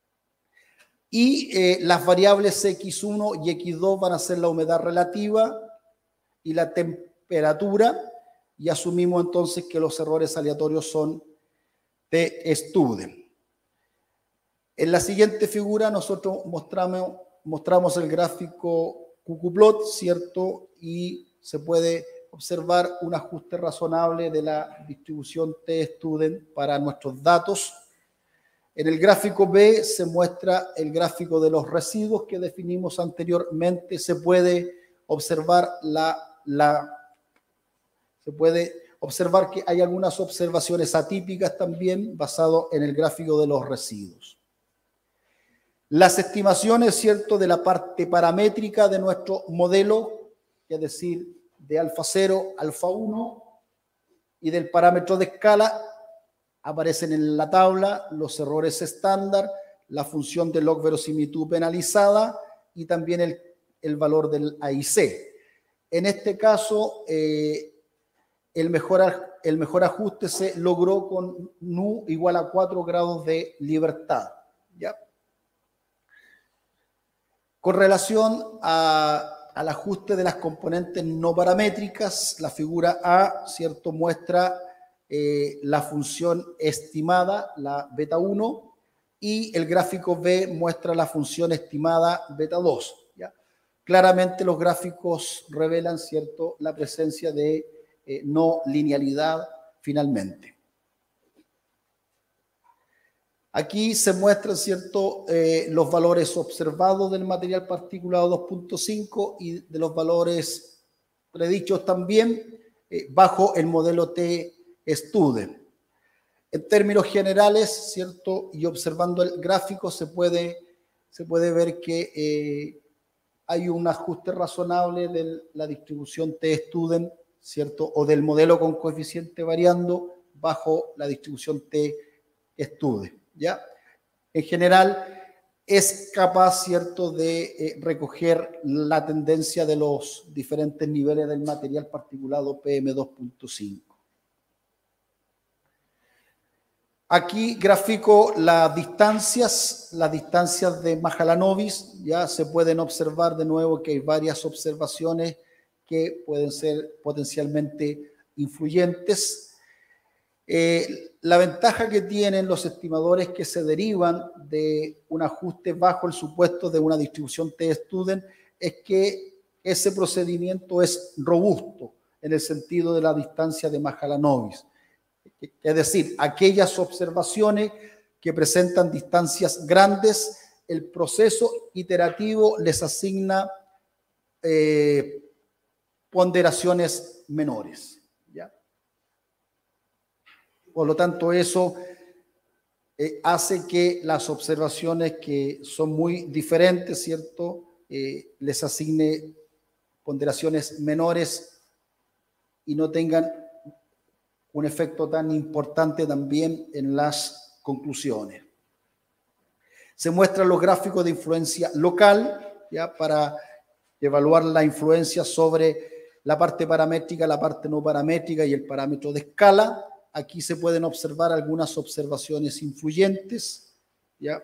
Y eh, las variables equis uno y equis dos van a ser la humedad relativa y la temperatura, y asumimos entonces que los errores aleatorios son de Student. En la siguiente figura nosotros mostramos, mostramos el gráfico cucuplot, ¿cierto? Y se puede observar un ajuste razonable de la distribución T-Student para nuestros datos. En el gráfico B se muestra el gráfico de los residuos que definimos anteriormente. Se puede observar la, la se puede observar que hay algunas observaciones atípicas también basado en el gráfico de los residuos. Las estimaciones, ¿cierto?, de la parte paramétrica de nuestro modelo, es decir, de alfa cero, alfa uno, y del parámetro de escala, aparecen en la tabla los errores estándar, la función de log verosimilitud penalizada y también el, el valor del A I C. En este caso, eh, el, mejor, el mejor ajuste se logró con nu igual a cuatro grados de libertad, ¿ya? Con relación a, al ajuste de las componentes no paramétricas, la figura A, ¿cierto?, muestra eh, la función estimada, la beta uno, y el gráfico B muestra la función estimada beta dos, ¿ya? Claramente los gráficos revelan, ¿cierto?, la presencia de eh, no linealidad finalmente. Aquí se muestran, ¿cierto?, eh, los valores observados del material particulado dos punto cinco y de los valores predichos también eh, bajo el modelo T-Student. En términos generales, ¿cierto?, y observando el gráfico se puede, se puede ver que eh, hay un ajuste razonable de la distribución T-Student, ¿cierto?, o del modelo con coeficiente variando bajo la distribución T-Student. ¿Ya? En general, es capaz, ¿cierto?, de eh, recoger la tendencia de los diferentes niveles del material particulado P M dos punto cinco. Aquí grafico las distancias, las distancias de Mahalanobis. Ya se pueden observar de nuevo que hay varias observaciones que pueden ser potencialmente influyentes. Eh, la ventaja que tienen los estimadores que se derivan de un ajuste bajo el supuesto de una distribución T-Student es que ese procedimiento es robusto en el sentido de la distancia de Mahalanobis. Es decir, aquellas observaciones que presentan distancias grandes, el proceso iterativo les asigna eh, ponderaciones menores. Por lo tanto, eso eh, hace que las observaciones que son muy diferentes, ¿cierto?, eh, les asigne ponderaciones menores y no tengan un efecto tan importante también en las conclusiones. Se muestran los gráficos de influencia local, ya, para evaluar la influencia sobre la parte paramétrica, la parte no paramétrica y el parámetro de escala. Aquí se pueden observar algunas observaciones influyentes, ¿ya?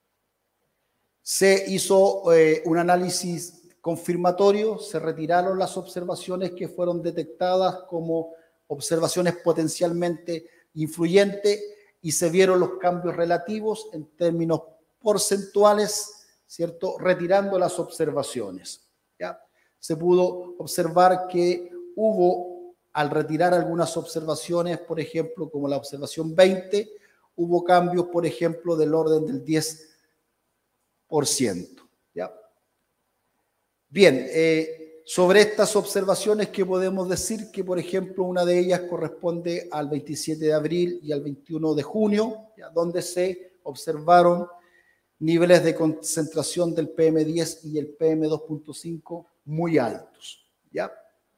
Se hizo eh, un análisis confirmatorio, se retiraron las observaciones que fueron detectadas como observaciones potencialmente influyentes y se vieron los cambios relativos en términos porcentuales, ¿cierto? Retirando las observaciones, ¿ya? Se pudo observar que hubo, al retirar algunas observaciones, por ejemplo, como la observación veinte, hubo cambios, por ejemplo, del orden del diez por ciento, ¿ya? Bien, eh, sobre estas observaciones, ¿qué podemos decir? Que, por ejemplo, una de ellas corresponde al veintisiete de abril y al veintiuno de junio, ¿ya? Donde se observaron niveles de concentración del P M diez y el P M dos punto cinco muy altos, ¿ya?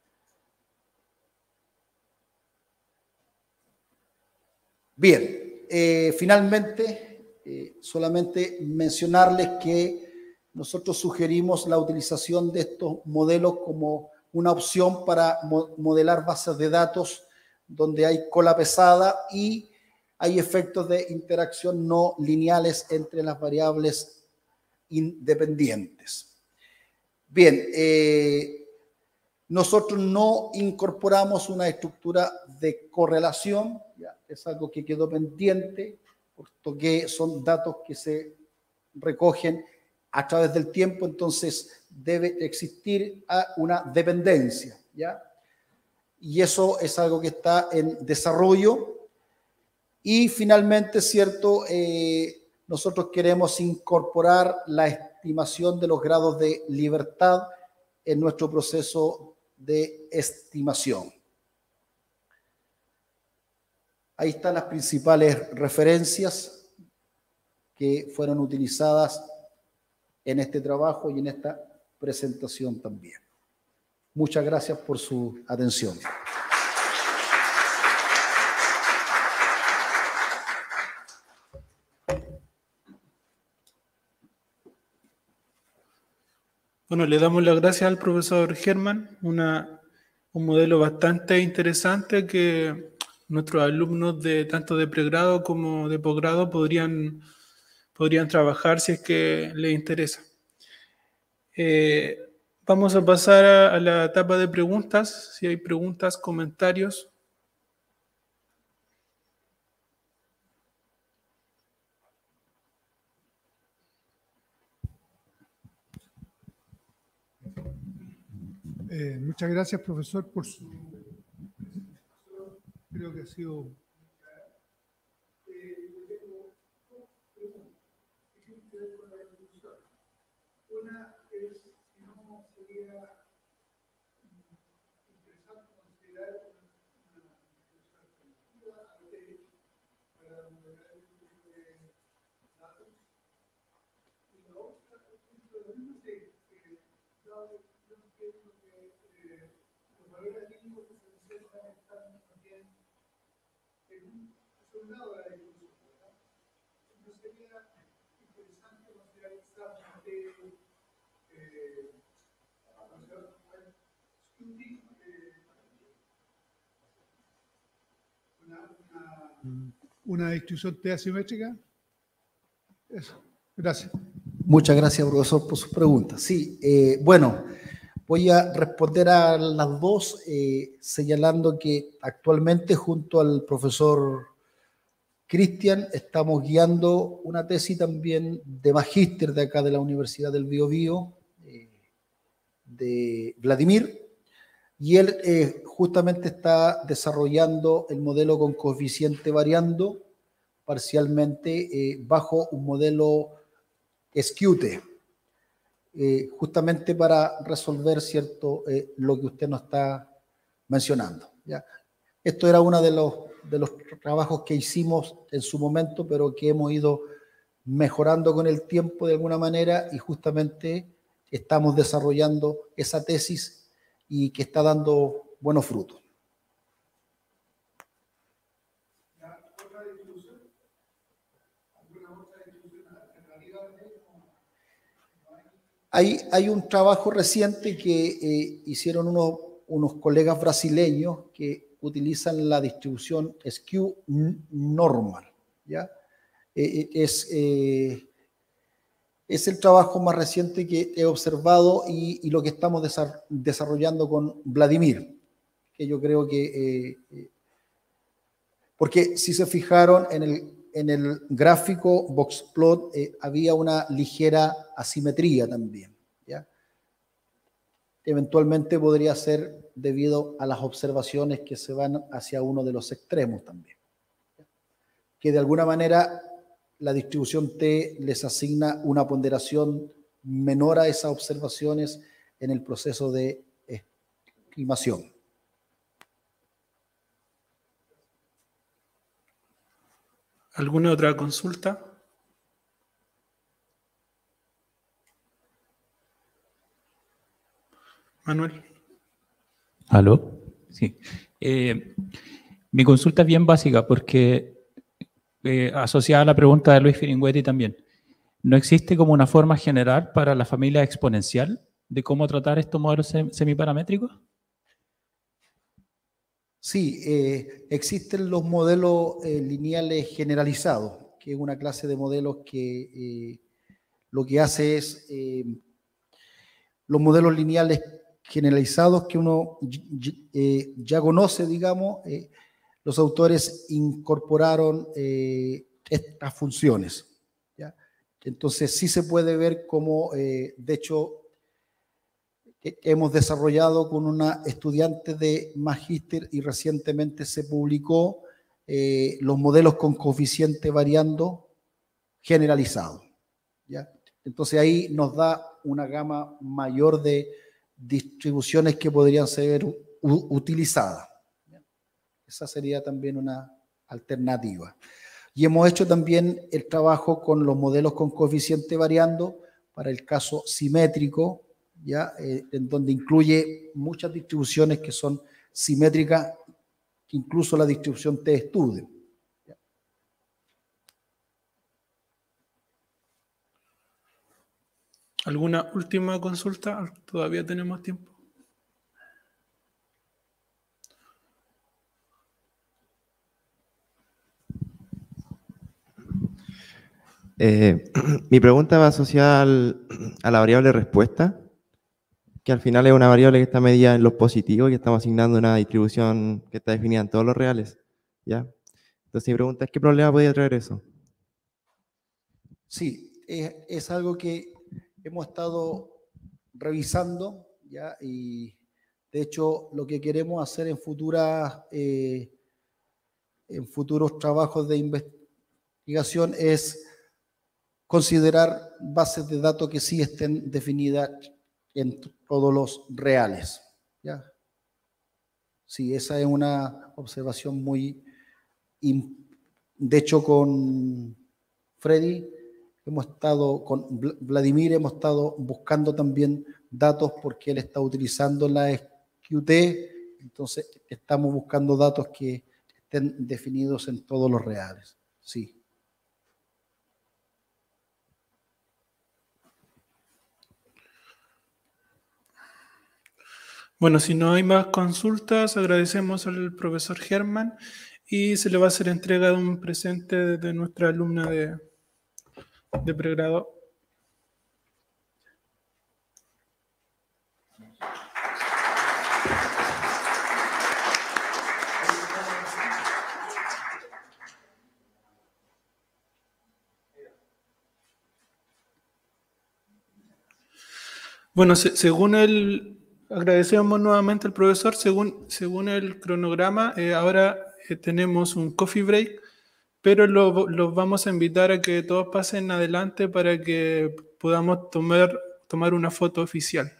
Bien, eh, finalmente, eh, solamente mencionarles que nosotros sugerimos la utilización de estos modelos como una opción para mo modelar bases de datos donde hay cola pesada y hay efectos de interacción no lineales entre las variables independientes. Bien, eh, nosotros no incorporamos una estructura de correlación, ¿ya? Es algo que quedó pendiente, puesto que son datos que se recogen a través del tiempo, entonces debe existir una dependencia, ¿ya? Y eso es algo que está en desarrollo. Y finalmente, ¿cierto? Eh, nosotros queremos incorporar la estimación de los grados de libertad en nuestro proceso de estimación. Ahí están las principales referencias que fueron utilizadas en este trabajo y en esta presentación también. Muchas gracias por su atención. Bueno, le damos las gracias al profesor Germán, una, un modelo bastante interesante que nuestros alumnos de tanto de pregrado como de posgrado podrían, podrían trabajar si es que les interesa. Eh, vamos a pasar a, a la etapa de preguntas, si hay preguntas, comentarios. Eh, muchas gracias, profesor, por su... Creo que ha sido... Una es, si no sería interesante considerar una alternativa para modelar el uso de datos. Y la otra, lo mismo que, dado yo entiendo que los valores mínimos que se presentan están también en un lado de la discusión, ¿verdad? No sería interesante considerar exactamente una distribución T asimétrica. Eso. Gracias. Muchas gracias, profesor, por sus preguntas. Sí, eh, bueno, voy a responder a las dos, eh, señalando que actualmente junto al profesor Cristian estamos guiando una tesis también de magíster de acá de la Universidad del Biobío, eh, de Vladimir, y él eh, justamente está desarrollando el modelo con coeficiente variando parcialmente eh, bajo un modelo Skew-T, eh, justamente para resolver cierto eh, lo que usted nos está mencionando, ¿ya? Esto era uno de los, de los trabajos que hicimos en su momento, pero que hemos ido mejorando con el tiempo de alguna manera y justamente estamos desarrollando esa tesis y que está dando buenos frutos. Hay, hay un trabajo reciente que eh, hicieron unos, unos colegas brasileños que utilizan la distribución skew normal, ¿ya? Eh, es, eh, es el trabajo más reciente que he observado y, y lo que estamos desar desarrollando con Vladimir, que yo creo que... Eh, porque si se fijaron en el, en el gráfico Boxplot, eh, había una ligera asimetría también, ¿ya? Eventualmente podría ser debido a las observaciones que se van hacia uno de los extremos también, ¿ya? Que de alguna manera la distribución T les asigna una ponderación menor a esas observaciones en el proceso de estimación. ¿Alguna otra consulta? Manuel. ¿Aló? Sí. Eh, mi consulta es bien básica porque, eh, asociada a la pregunta de Luis Firingüetti también, ¿no existe como una forma general para la familia exponencial de cómo tratar estos modelos sem semiparamétricos? Sí, eh, existen los modelos eh, lineales generalizados, que es una clase de modelos que eh, lo que hace es eh, los modelos lineales generalizados que uno eh, ya conoce, digamos, eh, los autores incorporaron eh, estas funciones, ¿ya? Entonces sí se puede ver cómo, eh, de hecho, que hemos desarrollado con una estudiante de magíster y recientemente se publicó eh, los modelos con coeficiente variando generalizado, ¿ya? Entonces ahí nos da una gama mayor de distribuciones que podrían ser utilizadas, ¿ya? Esa sería también una alternativa. Y hemos hecho también el trabajo con los modelos con coeficiente variando para el caso simétrico, ¿ya? Eh, en donde incluye muchas distribuciones que son simétricas, incluso la distribución T-Student. ¿Alguna última consulta? Todavía tenemos tiempo. Eh, mi pregunta va asociada al, a la variable respuesta, que al final es una variable que está medida en los positivos y que estamos asignando una distribución que está definida en todos los reales, ¿ya? Entonces mi pregunta es, ¿qué problema podría traer eso? Sí, es, es algo que hemos estado revisando, ¿ya? Y de hecho lo que queremos hacer en futuras eh, en futuros trabajos de investigación es considerar bases de datos que sí estén definidas en todos los reales, ¿ya? Sí, esa es una observación muy... De hecho, con Freddy, hemos estado, con Vladimir, hemos estado buscando también datos porque él está utilizando la Q T, entonces estamos buscando datos que estén definidos en todos los reales, sí. Bueno, si no hay más consultas, agradecemos al profesor Germán y se le va a hacer entrega de un presente de nuestra alumna de, de pregrado. Bueno, se, según el... Agradecemos nuevamente al profesor. Según, según el cronograma, eh, ahora eh, tenemos un coffee break, pero los lo vamos a invitar a que todos pasen adelante para que podamos tomar, tomar una foto oficial.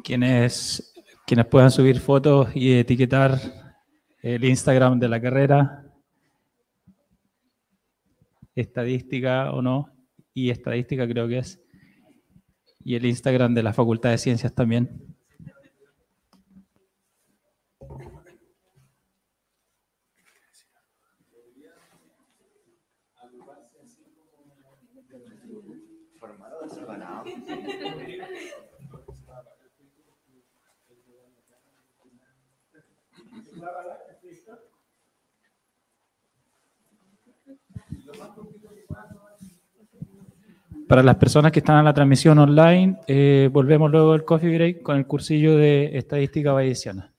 quienes, quienes puedan subir fotos y etiquetar el Instagram de la carrera, estadística o no, y estadística creo que es, y el Instagram de la Facultad de Ciencias también. Para las personas que están en la transmisión online, eh, volvemos luego del coffee break con el cursillo de estadística bayesiana.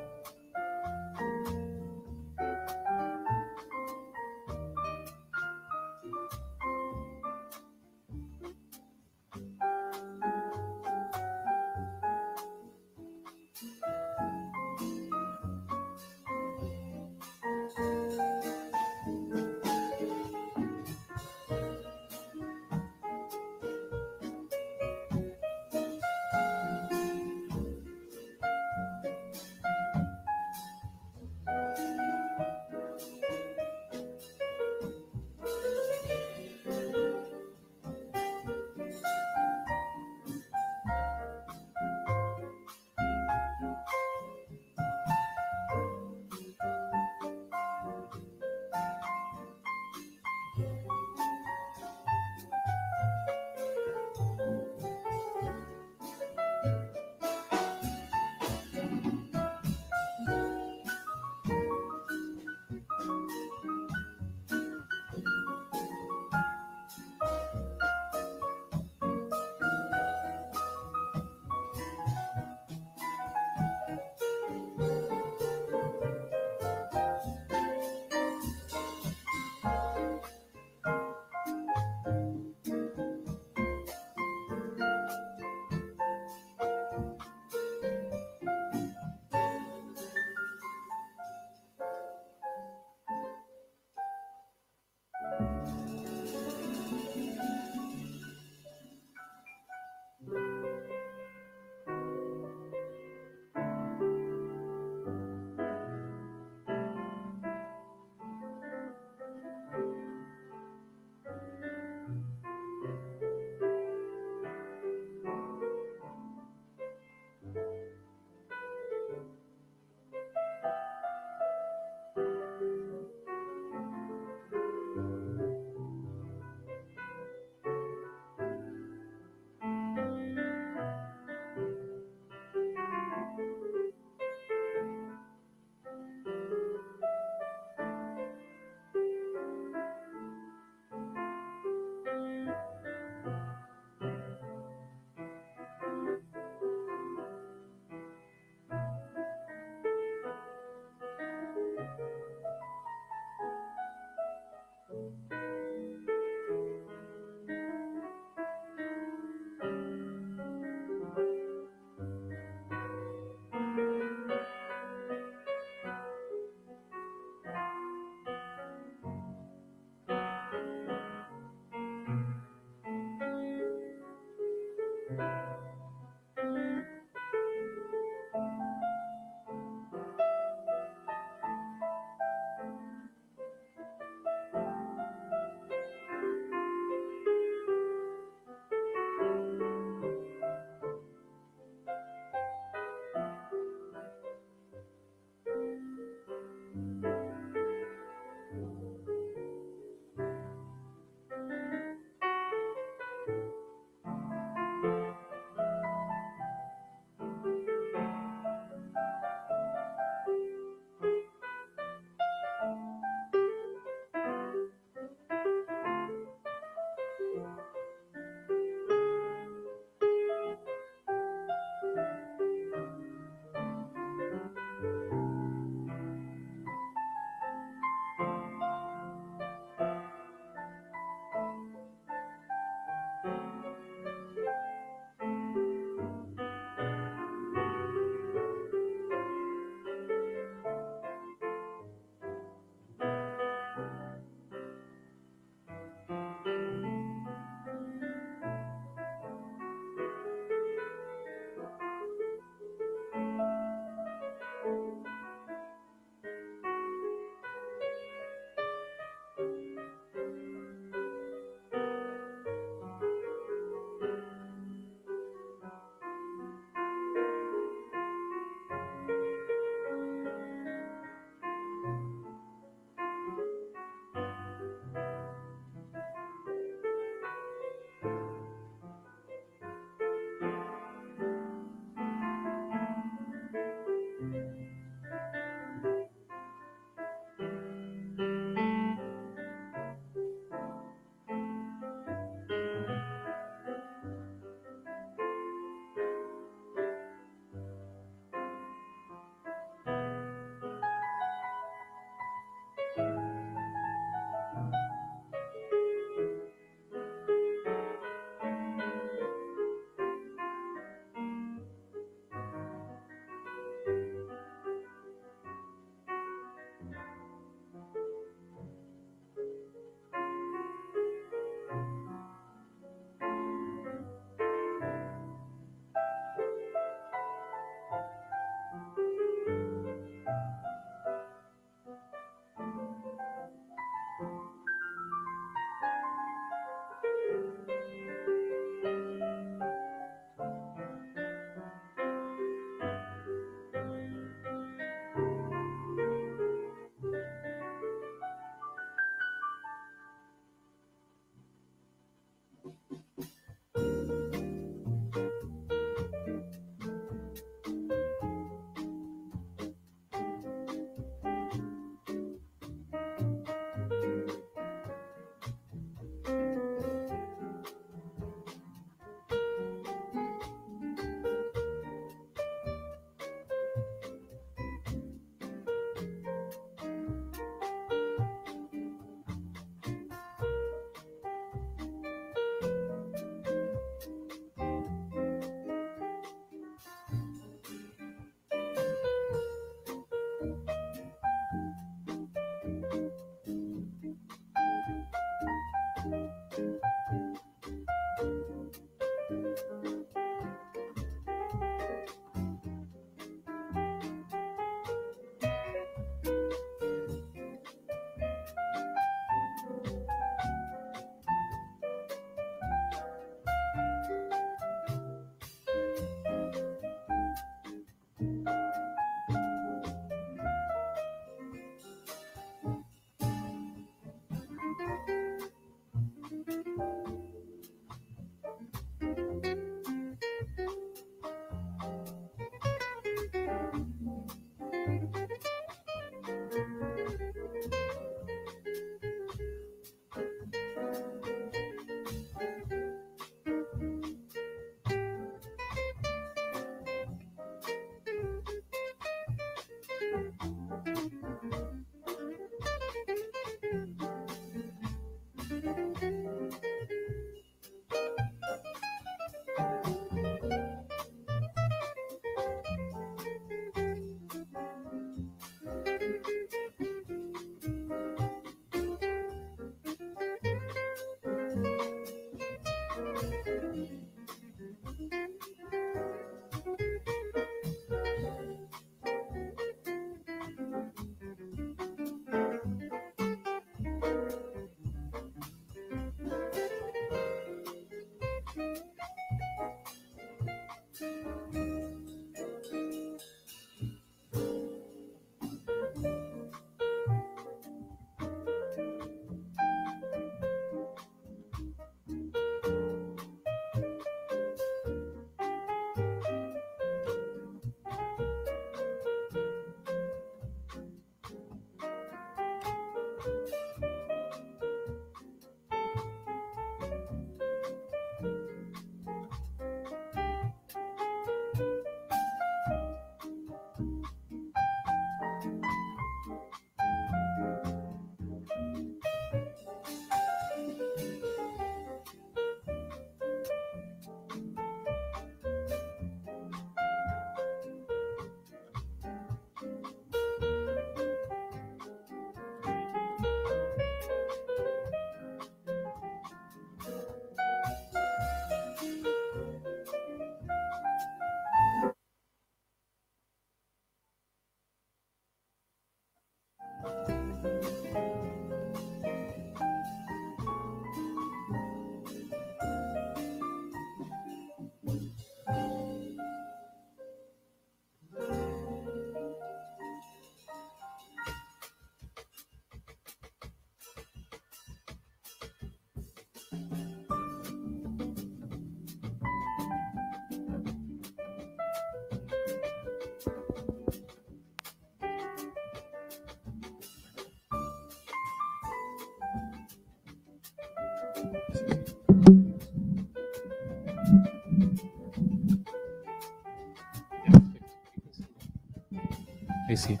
Ahí sí.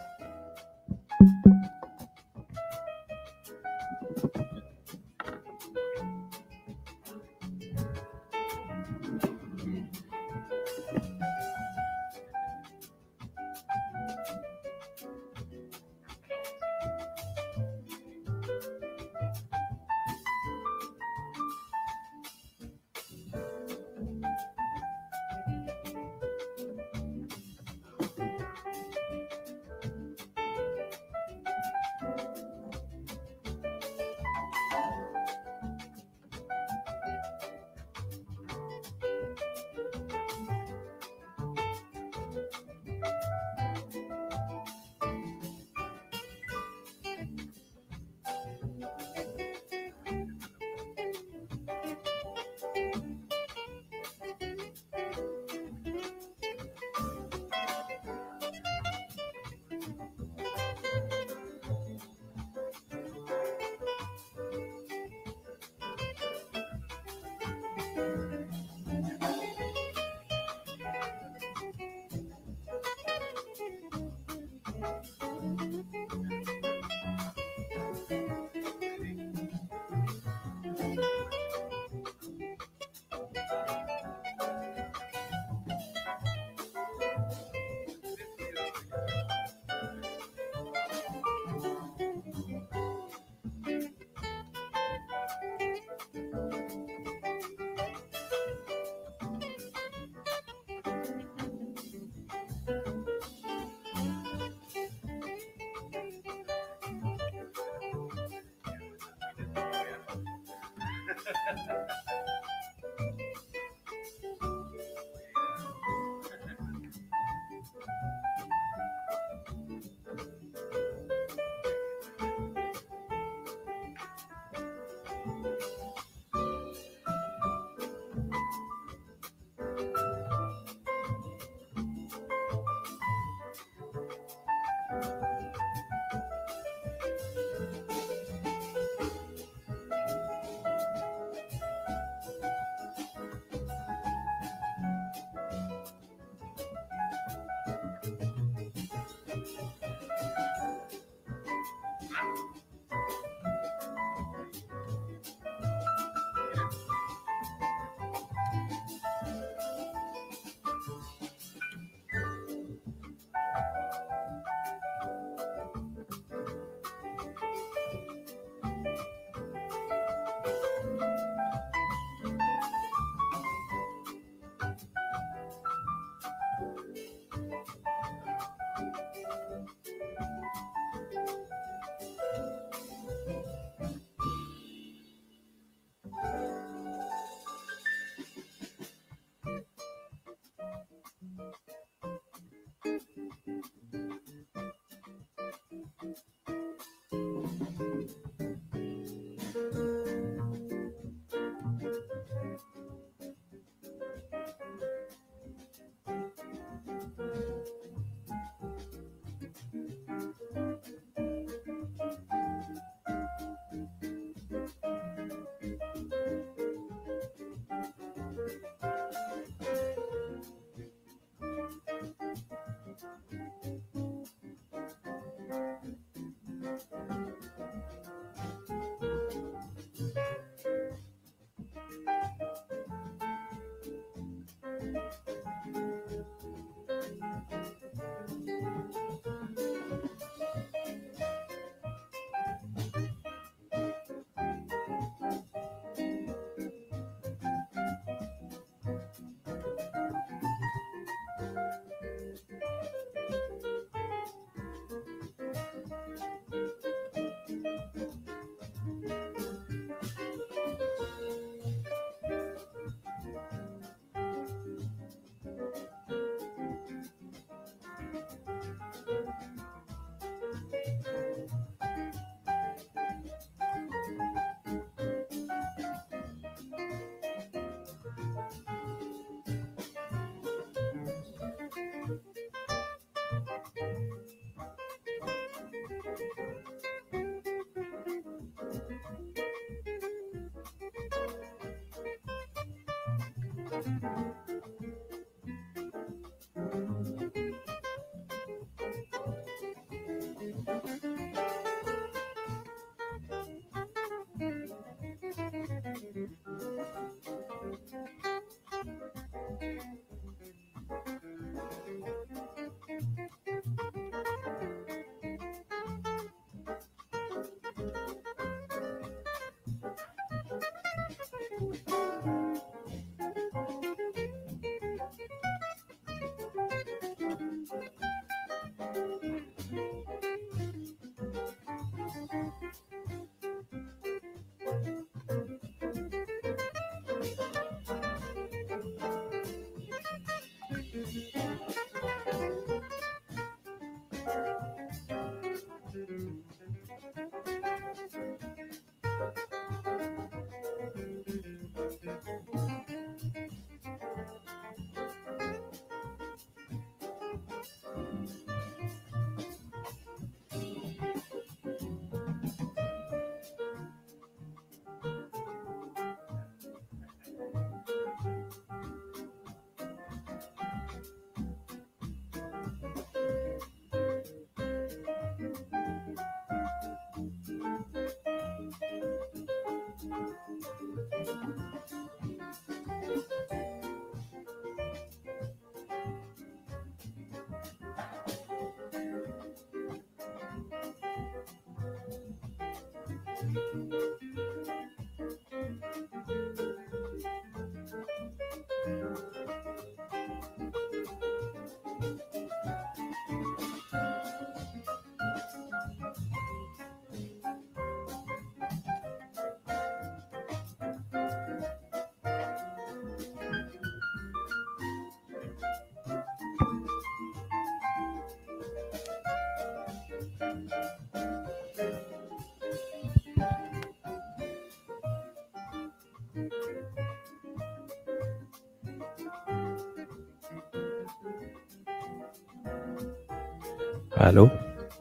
¿Aló?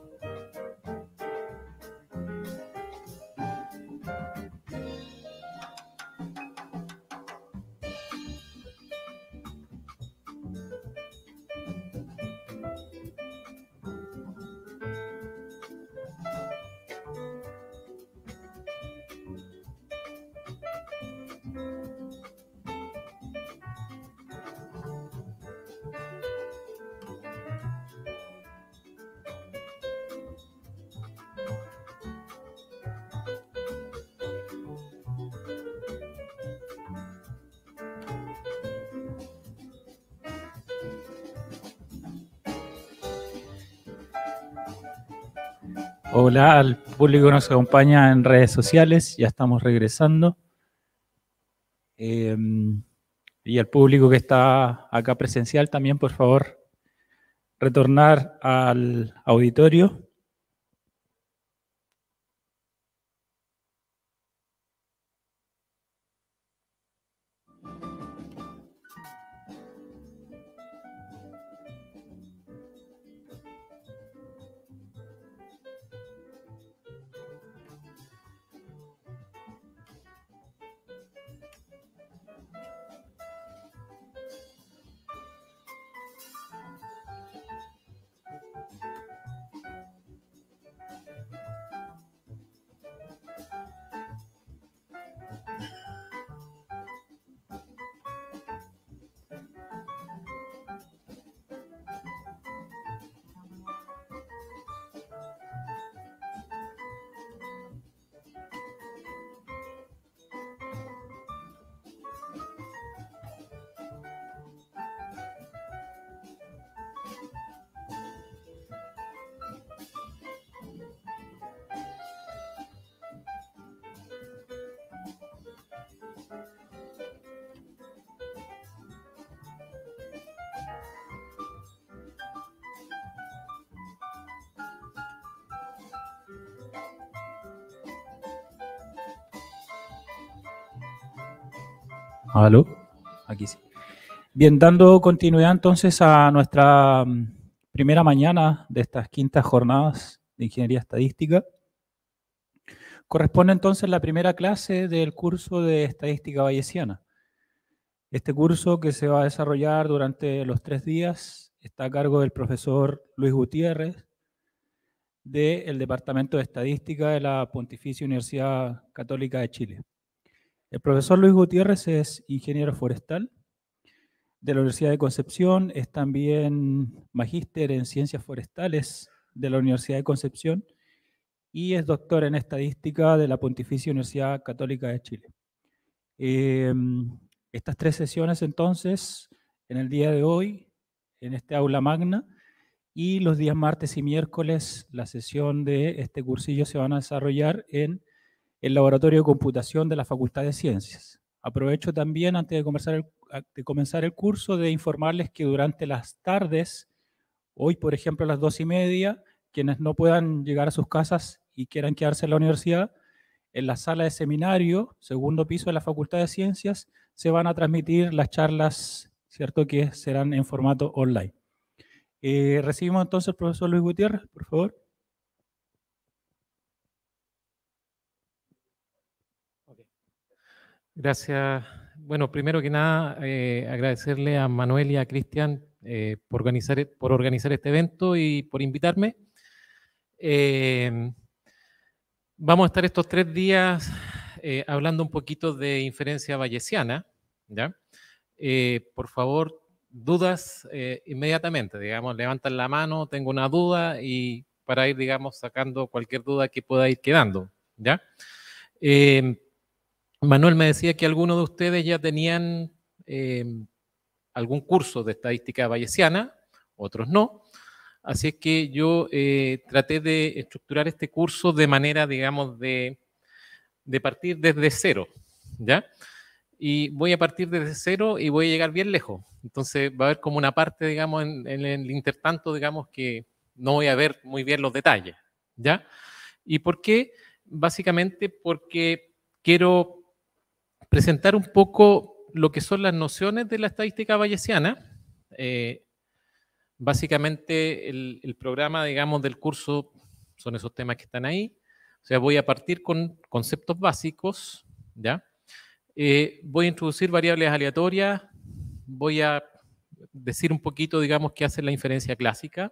Hola al público que nos acompaña en redes sociales, ya estamos regresando. Eh, y al público que está acá presencial también, por favor, retornar al auditorio. ¿Aló? Aquí sí. Bien, dando continuidad entonces a nuestra mm, primera mañana de estas quintas jornadas de Ingeniería Estadística. Corresponde entonces la primera clase del curso de Estadística Bayesiana. Este curso, que se va a desarrollar durante los tres días, está a cargo del profesor Luis Gutiérrez, del Departamento de Estadística de la Pontificia Universidad Católica de Chile. El profesor Luis Gutiérrez es ingeniero forestal de la Universidad de Concepción, es también magíster en ciencias forestales de la Universidad de Concepción y es doctor en estadística de la Pontificia Universidad Católica de Chile. Eh, estas tres sesiones entonces, en el día de hoy, en este aula magna, y los días martes y miércoles, la sesión de este cursillo se van a desarrollar en el Laboratorio de Computación de la Facultad de Ciencias. Aprovecho también, antes de comenzar el, de comenzar el curso, de informarles que durante las tardes, hoy por ejemplo a las dos y media, quienes no puedan llegar a sus casas y quieran quedarse en la universidad, en la sala de seminario, segundo piso de la Facultad de Ciencias, se van a transmitir las charlas, ¿cierto?, que serán en formato online. Eh, recibimos entonces al profesor Luis Gutiérrez, por favor. Gracias. Bueno, primero que nada, eh, agradecerle a Manuel y a Cristian eh, por, organizar, por organizar este evento y por invitarme. Eh, vamos a estar estos tres días eh, hablando un poquito de inferencia bayesiana, ¿ya? Eh, por favor, dudas eh, inmediatamente, digamos, levantan la mano, tengo una duda, y para ir, digamos, sacando cualquier duda que pueda ir quedando, ¿ya? Eh, Manuel me decía que algunos de ustedes ya tenían eh, algún curso de estadística bayesiana, otros no, así es que yo eh, traté de estructurar este curso de manera, digamos, de, de partir desde cero, ¿ya? Y voy a partir desde cero y voy a llegar bien lejos. Entonces va a haber como una parte, digamos, en, en el intertanto, digamos, que no voy a ver muy bien los detalles, ¿ya? ¿Y por qué? Básicamente porque quiero presentar un poco lo que son las nociones de la estadística bayesiana. Eh, básicamente el, el programa, digamos, del curso son esos temas que están ahí. O sea, voy a partir con conceptos básicos, ¿ya? Eh, voy a introducir variables aleatorias, voy a decir un poquito, digamos, qué hace la inferencia clásica,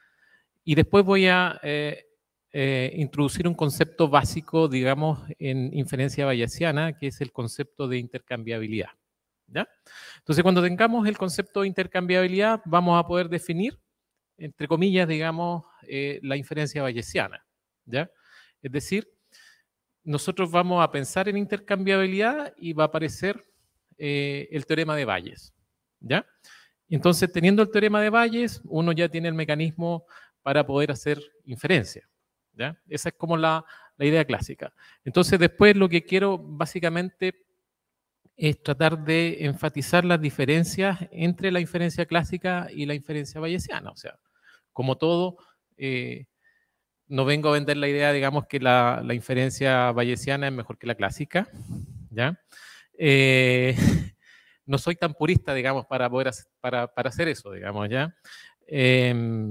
y después voy a eh, eh, introducir un concepto básico, digamos, en inferencia bayesiana, que es el concepto de intercambiabilidad, ¿ya? Entonces, cuando tengamos el concepto de intercambiabilidad, vamos a poder definir, entre comillas, digamos, eh, la inferencia bayesiana, ¿ya? Es decir, nosotros vamos a pensar en intercambiabilidad y va a aparecer eh, el teorema de Bayes, ¿ya? Entonces, teniendo el teorema de Bayes, uno ya tiene el mecanismo para poder hacer inferencia, ¿ya? Esa es como la, la idea clásica. Entonces, después lo que quiero básicamente es tratar de enfatizar las diferencias entre la inferencia clásica y la inferencia bayesiana. O sea, como todo, eh, no vengo a vender la idea, digamos, que la, la inferencia bayesiana es mejor que la clásica, ¿ya? Eh, no soy tan purista, digamos, para poder hacer, para, para hacer eso, digamos, ¿ya? Eh,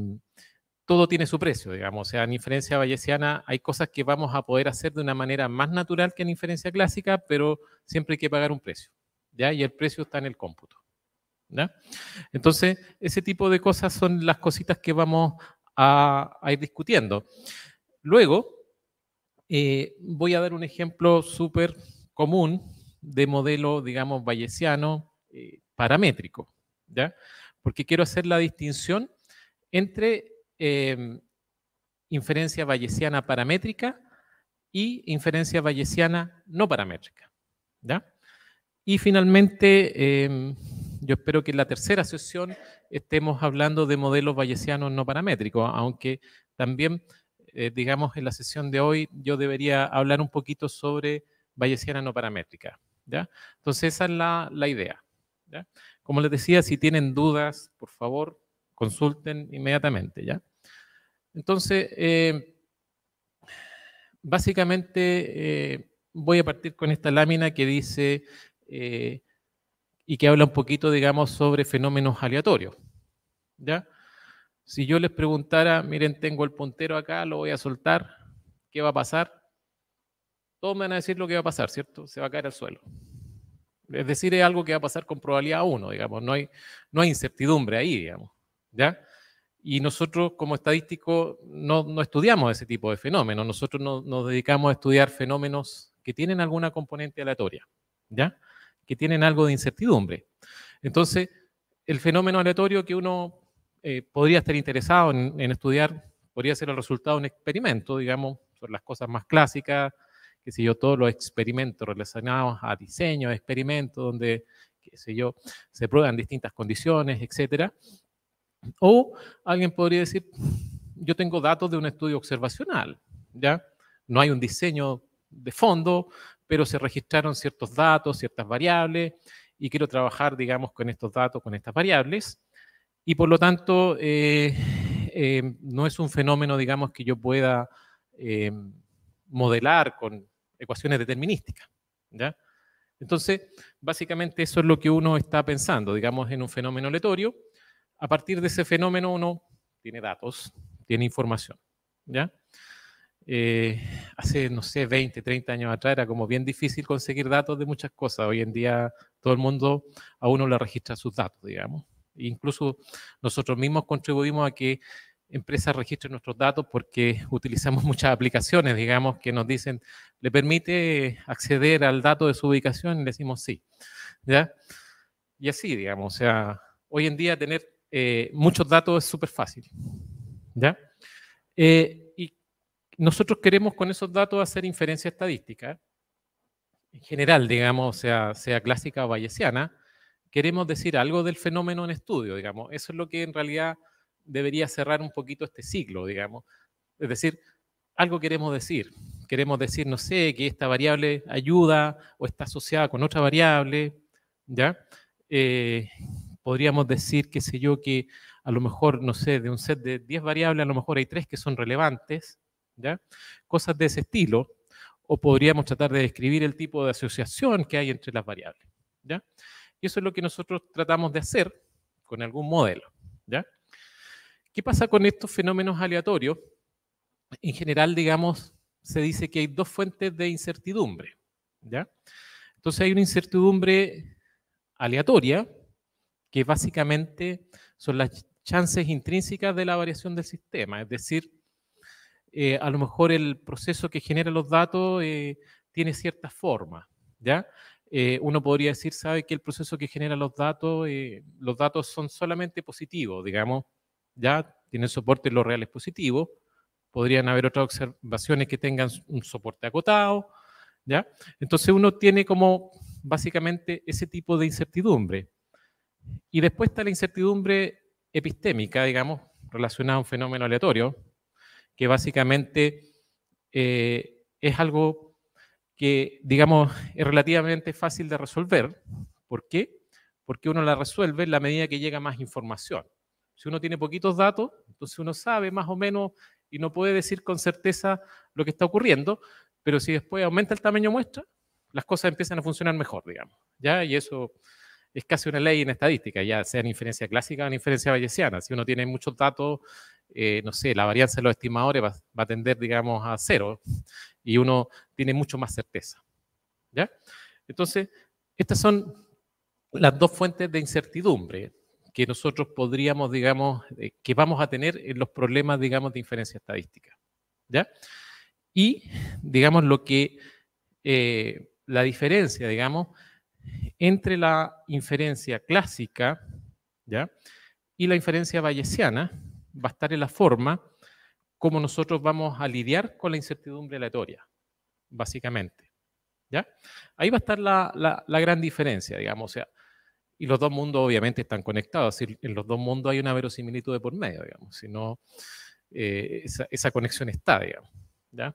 todo tiene su precio, digamos. O sea, en inferencia bayesiana hay cosas que vamos a poder hacer de una manera más natural que en inferencia clásica, pero siempre hay que pagar un precio, ¿ya? Y el precio está en el cómputo, ¿ya? Entonces, ese tipo de cosas son las cositas que vamos a, a ir discutiendo. Luego, eh, voy a dar un ejemplo súper común de modelo, digamos, bayesiano eh, paramétrico, ¿ya? Porque quiero hacer la distinción entre eh, inferencia bayesiana paramétrica y inferencia bayesiana no paramétrica, ¿ya? Y finalmente, eh, yo espero que en la tercera sesión estemos hablando de modelos bayesianos no paramétricos, aunque también, eh, digamos, en la sesión de hoy yo debería hablar un poquito sobre bayesiana no paramétrica, ¿ya? Entonces esa es la, la idea, ¿ya? Como les decía, si tienen dudas, por favor, consulten inmediatamente, ¿ya? Entonces, eh, básicamente eh, voy a partir con esta lámina que dice eh, y que habla un poquito, digamos, sobre fenómenos aleatorios, ¿ya? Si yo les preguntara, miren, tengo el puntero acá, lo voy a soltar, ¿qué va a pasar? Todos me van a decir lo que va a pasar, ¿cierto? Se va a caer al suelo, Es decir, es algo que va a pasar con probabilidad uno, digamos, no hay, no hay incertidumbre ahí, digamos, ¿ya? Y nosotros como estadísticos no, no estudiamos ese tipo de fenómenos, nosotros no, nos dedicamos a estudiar fenómenos que tienen alguna componente aleatoria, ¿ya? Que tienen algo de incertidumbre. Entonces, el fenómeno aleatorio que uno eh, podría estar interesado en, en estudiar podría ser el resultado de un experimento, digamos, son las cosas más clásicas, qué sé yo, todos los experimentos relacionados a diseño de experimentos, donde, qué sé yo, se prueban distintas condiciones, etcétera. O alguien podría decir, yo tengo datos de un estudio observacional, ¿ya? No hay un diseño de fondo, pero se registraron ciertos datos, ciertas variables, y quiero trabajar, digamos, con estos datos, con estas variables, y por lo tanto, eh, eh, no es un fenómeno, digamos, que yo pueda eh, modelar con ecuaciones determinísticas, ¿ya? Entonces, básicamente eso es lo que uno está pensando, digamos, en un fenómeno aleatorio. A partir de ese fenómeno uno tiene datos, tiene información, ¿ya? Eh, hace, no sé, veinte, treinta años atrás era como bien difícil conseguir datos de muchas cosas. Hoy en día todo el mundo a uno le registra sus datos, digamos. E incluso nosotros mismos contribuimos a que empresas registren nuestros datos porque utilizamos muchas aplicaciones, digamos, que nos dicen, ¿le permite acceder al dato de su ubicación? Y le decimos sí, ¿ya? Y así, digamos, o sea, hoy en día tener eh, muchos datos es súper fácil, ¿ya? Eh, y nosotros queremos con esos datos hacer inferencia estadística, en general, digamos, sea, sea clásica o bayesiana, queremos decir algo del fenómeno en estudio, digamos. Eso es lo que en realidad debería cerrar un poquito este ciclo, digamos. Es decir, algo queremos decir. Queremos decir, no sé, que esta variable ayuda o está asociada con otra variable, ¿ya? Eh, podríamos decir, qué sé yo, que a lo mejor, no sé, de un set de diez variables, a lo mejor hay tres que son relevantes, ¿ya? Cosas de ese estilo. O podríamos tratar de describir el tipo de asociación que hay entre las variables, ¿ya? Y eso es lo que nosotros tratamos de hacer con algún modelo, ¿ya? ¿Qué pasa con estos fenómenos aleatorios? En general, digamos, se dice que hay dos fuentes de incertidumbre, ¿ya? Entonces hay una incertidumbre aleatoria, que básicamente son las chances intrínsecas de la variación del sistema, es decir, eh, a lo mejor el proceso que genera los datos eh, tiene cierta forma, ¿ya? Eh, uno podría decir, sabe que el proceso que genera los datos, eh, los datos son solamente positivos, digamos, ya tienen soporte en los reales positivos, podrían haber otras observaciones que tengan un soporte acotado, ¿ya? Entonces uno tiene como básicamente ese tipo de incertidumbre. Y después está la incertidumbre epistémica, digamos, relacionada a un fenómeno aleatorio, que básicamente eh, es algo que, digamos, es relativamente fácil de resolver. ¿Por qué? Porque uno la resuelve en la medida que llega más información. Si uno tiene poquitos datos, entonces uno sabe más o menos y no puede decir con certeza lo que está ocurriendo, pero si después aumenta el tamaño muestra, las cosas empiezan a funcionar mejor, digamos, ¿ya? Y eso es casi una ley en estadística, ya sea en inferencia clásica o en inferencia bayesiana. Si uno tiene muchos datos, eh, no sé, la varianza de los estimadores va, va a tender, digamos, a cero y uno tiene mucho más certeza, ¿ya? Entonces, estas son las dos fuentes de incertidumbre que nosotros podríamos, digamos, eh, que vamos a tener en los problemas, digamos, de inferencia estadística, ¿ya? Y, digamos, lo que, eh, la diferencia, digamos, entre la inferencia clásica, ¿ya? Y la inferencia bayesiana va a estar en la forma como nosotros vamos a lidiar con la incertidumbre aleatoria, básicamente, ¿ya? Ahí va a estar la, la, la gran diferencia, digamos, o sea, y los dos mundos obviamente están conectados, en los dos mundos hay una verosimilitud de por medio, digamos, si no, eh, esa, esa conexión está, digamos, ¿ya?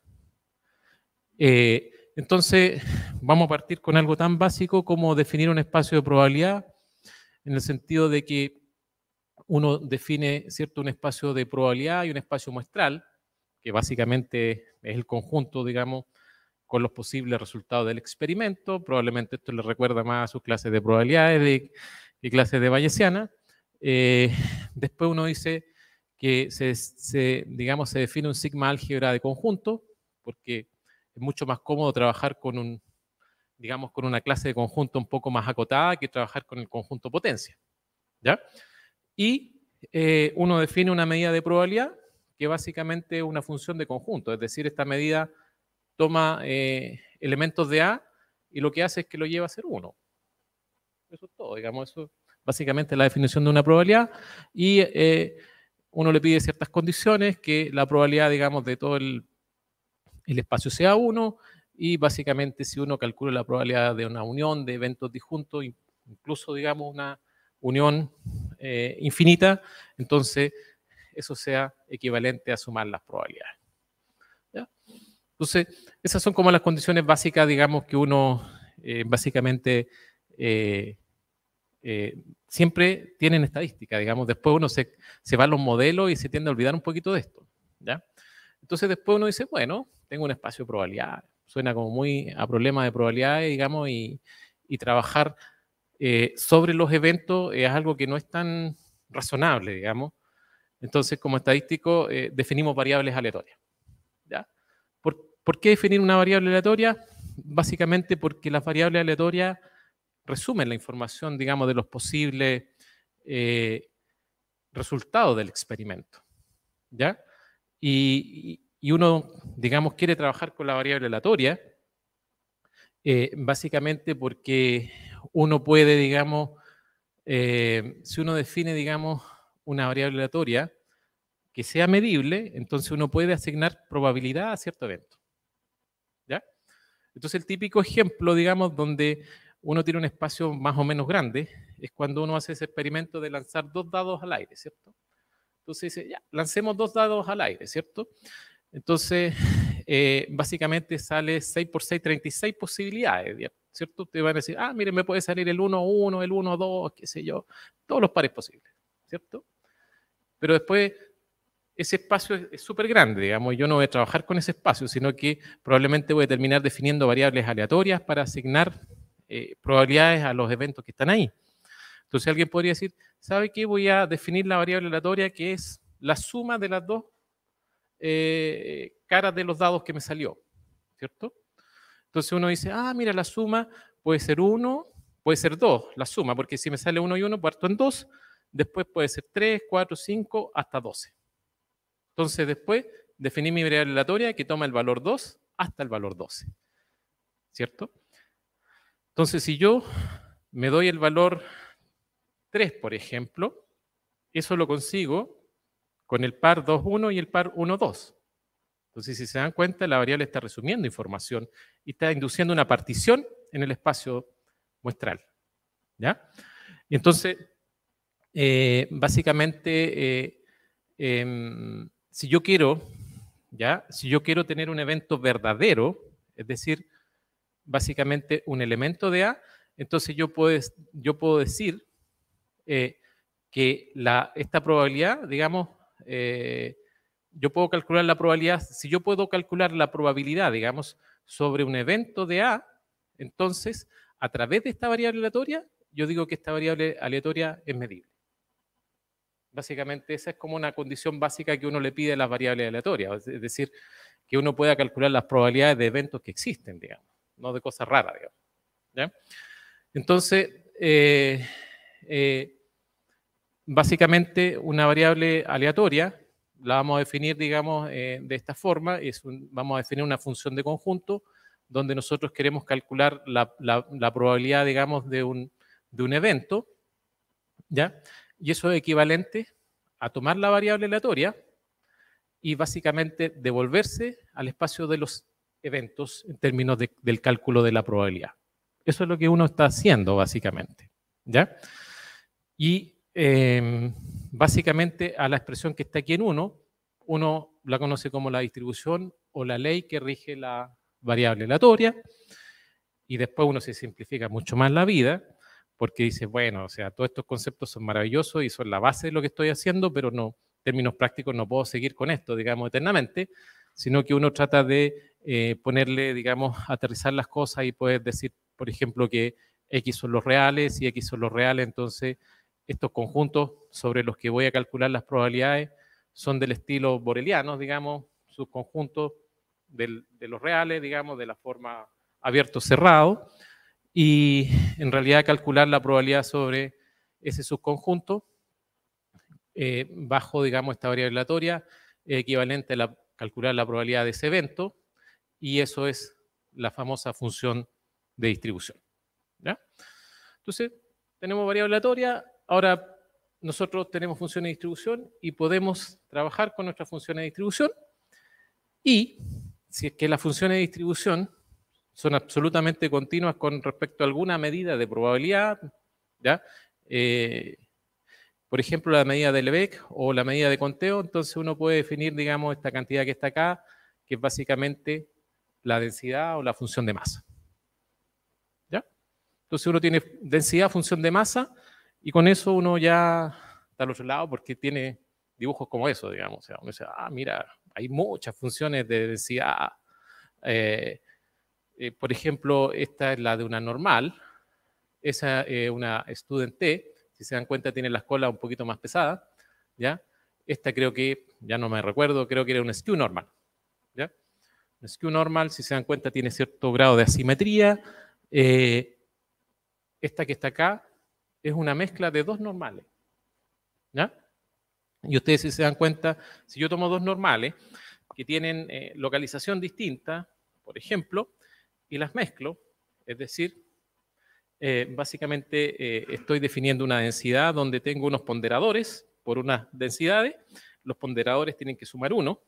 Eh, entonces, vamos a partir con algo tan básico como definir un espacio de probabilidad, en el sentido de que uno define, ¿cierto?, un espacio de probabilidad y un espacio muestral, que básicamente es el conjunto, digamos, con los posibles resultados del experimento. Probablemente esto le recuerda más a sus clases de probabilidades de, de clases de bayesiana. Eh, después uno dice que se, se, digamos, se define un sigma álgebra de conjunto, porque es mucho más cómodo trabajar con un, digamos, con una clase de conjunto un poco más acotada que trabajar con el conjunto potencia, ¿ya? Y eh, uno define una medida de probabilidad que básicamente es una función de conjunto, es decir, esta medida toma eh, elementos de A y lo que hace es que lo lleva a ser uno. Eso es todo, digamos, eso básicamente es la definición de una probabilidad y eh, uno le pide ciertas condiciones, que la probabilidad, digamos, de todo el, el espacio sea uno, y básicamente si uno calcula la probabilidad de una unión de eventos disjuntos, incluso, digamos, una unión eh, infinita, entonces eso sea equivalente a sumar las probabilidades. ¿Ya? Entonces, esas son como las condiciones básicas, digamos, que uno eh, básicamente eh, eh, siempre tiene en estadística, digamos. Después uno se, se va a los modelos y se tiende a olvidar un poquito de esto, ¿ya? Entonces después uno dice, bueno, tengo un espacio de probabilidad, suena como muy a problema de probabilidades, digamos, y, y trabajar eh, sobre los eventos es algo que no es tan razonable, digamos. Entonces, como estadístico, eh, definimos variables aleatorias, ¿ya? ¿Por, ¿Por qué definir una variable aleatoria? Básicamente porque las variables aleatorias resumen la información, digamos, de los posibles eh, resultados del experimento, ¿ya? Y, y uno, digamos, quiere trabajar con la variable aleatoria, eh, básicamente porque uno puede, digamos, eh, si uno define, digamos, una variable aleatoria que sea medible, entonces uno puede asignar probabilidad a cierto evento, ¿ya? Entonces el típico ejemplo, digamos, donde uno tiene un espacio más o menos grande, es cuando uno hace ese experimento de lanzar dos dados al aire, ¿cierto? Entonces dice, ya, lancemos dos dados al aire, ¿cierto? Entonces, eh, básicamente sale seis por seis, treinta y seis posibilidades, ¿cierto? Ustedes van a decir, ah, miren, me puede salir el uno uno, el uno dos, qué sé yo, todos los pares posibles, ¿cierto? Pero después, ese espacio es súper grande, digamos, yo no voy a trabajar con ese espacio, sino que probablemente voy a terminar definiendo variables aleatorias para asignar eh, probabilidades a los eventos que están ahí. Entonces alguien podría decir, ¿sabe qué? Voy a definir la variable aleatoria que es la suma de las dos eh, caras de los dados que me salió, ¿cierto? Entonces uno dice, ah, mira, la suma puede ser uno, puede ser dos, la suma, porque si me sale uno y uno, parto en dos, después puede ser tres, cuatro, cinco, hasta doce. Entonces después definí mi variable aleatoria que toma el valor dos hasta el valor doce, ¿cierto? Entonces si yo me doy el valor tres, por ejemplo, eso lo consigo con el par dos uno y el par uno dos. Entonces, si se dan cuenta, la variable está resumiendo información y está induciendo una partición en el espacio muestral, ¿ya? Y entonces, eh, básicamente, eh, eh, si yo quiero, ¿ya? Si yo quiero tener un evento verdadero, es decir, básicamente un elemento de A, entonces yo puedo, yo puedo decir eh, que la, esta probabilidad, digamos, eh, yo puedo calcular la probabilidad, si yo puedo calcular la probabilidad, digamos, sobre un evento de A, entonces, a través de esta variable aleatoria, yo digo que esta variable aleatoria es medible. Básicamente, esa es como una condición básica que uno le pide a las variables aleatorias, es decir, que uno pueda calcular las probabilidades de eventos que existen, digamos, no de cosas raras, digamos, ¿ya? Entonces, eh, eh, básicamente, una variable aleatoria la vamos a definir, digamos, eh, de esta forma. Es un, vamos a definir una función de conjunto donde nosotros queremos calcular la, la, la probabilidad, digamos, de un, de un evento, ¿ya? Y eso es equivalente a tomar la variable aleatoria y básicamente devolverse al espacio de los eventos en términos de, del cálculo de la probabilidad. Eso es lo que uno está haciendo, básicamente, ¿ya? Y Eh, básicamente a la expresión que está aquí en uno, uno la conoce como la distribución o la ley que rige la variable aleatoria, y después uno se simplifica mucho más la vida, porque dice, bueno, o sea, todos estos conceptos son maravillosos y son la base de lo que estoy haciendo, pero no, en términos prácticos no puedo seguir con esto, digamos, eternamente, sino que uno trata de eh, ponerle, digamos, aterrizar las cosas y poder decir, por ejemplo, que X son los reales y X son los reales, entonces estos conjuntos sobre los que voy a calcular las probabilidades son del estilo boreliano, digamos, sus conjuntos del, de los reales, digamos, de la forma abierto-cerrado, y en realidad calcular la probabilidad sobre ese subconjunto eh, bajo, digamos, esta variable aleatoria, eh, equivalente a la, calcular la probabilidad de ese evento, y eso es la famosa función de distribución. ¿Ya? Entonces, tenemos variable aleatoria, ahora nosotros tenemos funciones de distribución y podemos trabajar con nuestras funciones de distribución, y si es que las funciones de distribución son absolutamente continuas con respecto a alguna medida de probabilidad, ¿ya? Eh, por ejemplo, la medida de Lebesgue o la medida de conteo, entonces uno puede definir, digamos, esta cantidad que está acá, que es básicamente la densidad o la función de masa. ¿Ya? Entonces uno tiene densidad, función de masa, y con eso uno ya está al otro lado porque tiene dibujos como eso, digamos. O sea, uno dice, ah, mira, hay muchas funciones de densidad. Eh, eh, por ejemplo, esta es la de una normal, esa es eh, una student T, si se dan cuenta tiene la escola un poquito más pesada, ¿ya? Esta creo que, ya no me recuerdo, creo que era una skew normal, ¿ya? Una skew normal, si se dan cuenta, tiene cierto grado de asimetría. Eh, esta que está acá es una mezcla de dos normales, ¿ya? Y ustedes, si se dan cuenta, si yo tomo dos normales que tienen eh, localización distinta, por ejemplo, y las mezclo, es decir, eh, básicamente eh, estoy definiendo una densidad donde tengo unos ponderadores por unas densidades, los ponderadores tienen que sumar uno.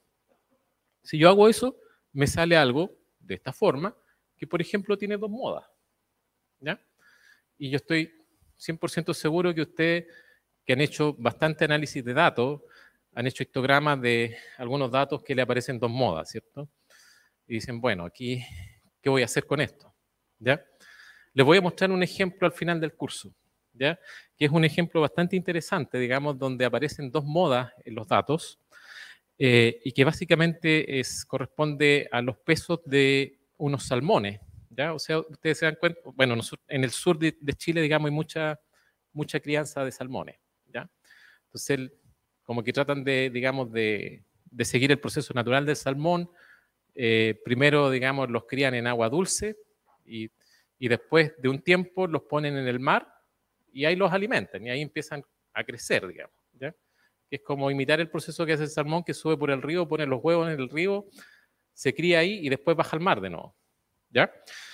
Si yo hago eso, me sale algo de esta forma, que por ejemplo tiene dos modas, ¿ya? Y yo estoy cien por ciento seguro que ustedes, que han hecho bastante análisis de datos, han hecho histogramas de algunos datos que le aparecen dos modas, ¿cierto? Y dicen, bueno, aquí, ¿qué voy a hacer con esto? ¿Ya? Les voy a mostrar un ejemplo al final del curso, ¿ya? Que es un ejemplo bastante interesante, digamos, donde aparecen dos modas en los datos, eh, y que básicamente es, corresponde a los pesos de unos salmones, ¿ya? O sea, ustedes se dan cuenta, bueno, nosotros, en el sur de, de Chile, digamos, hay mucha, mucha crianza de salmones, ¿ya? Entonces, el, como que tratan de, digamos, de, de seguir el proceso natural del salmón. Eh, primero, digamos, los crían en agua dulce y, y después de un tiempo los ponen en el mar y ahí los alimentan y ahí empiezan a crecer, digamos, ¿ya? Que es como imitar el proceso que hace el salmón, que sube por el río, pone los huevos en el río, se cría ahí y después baja al mar de nuevo, ¿ya?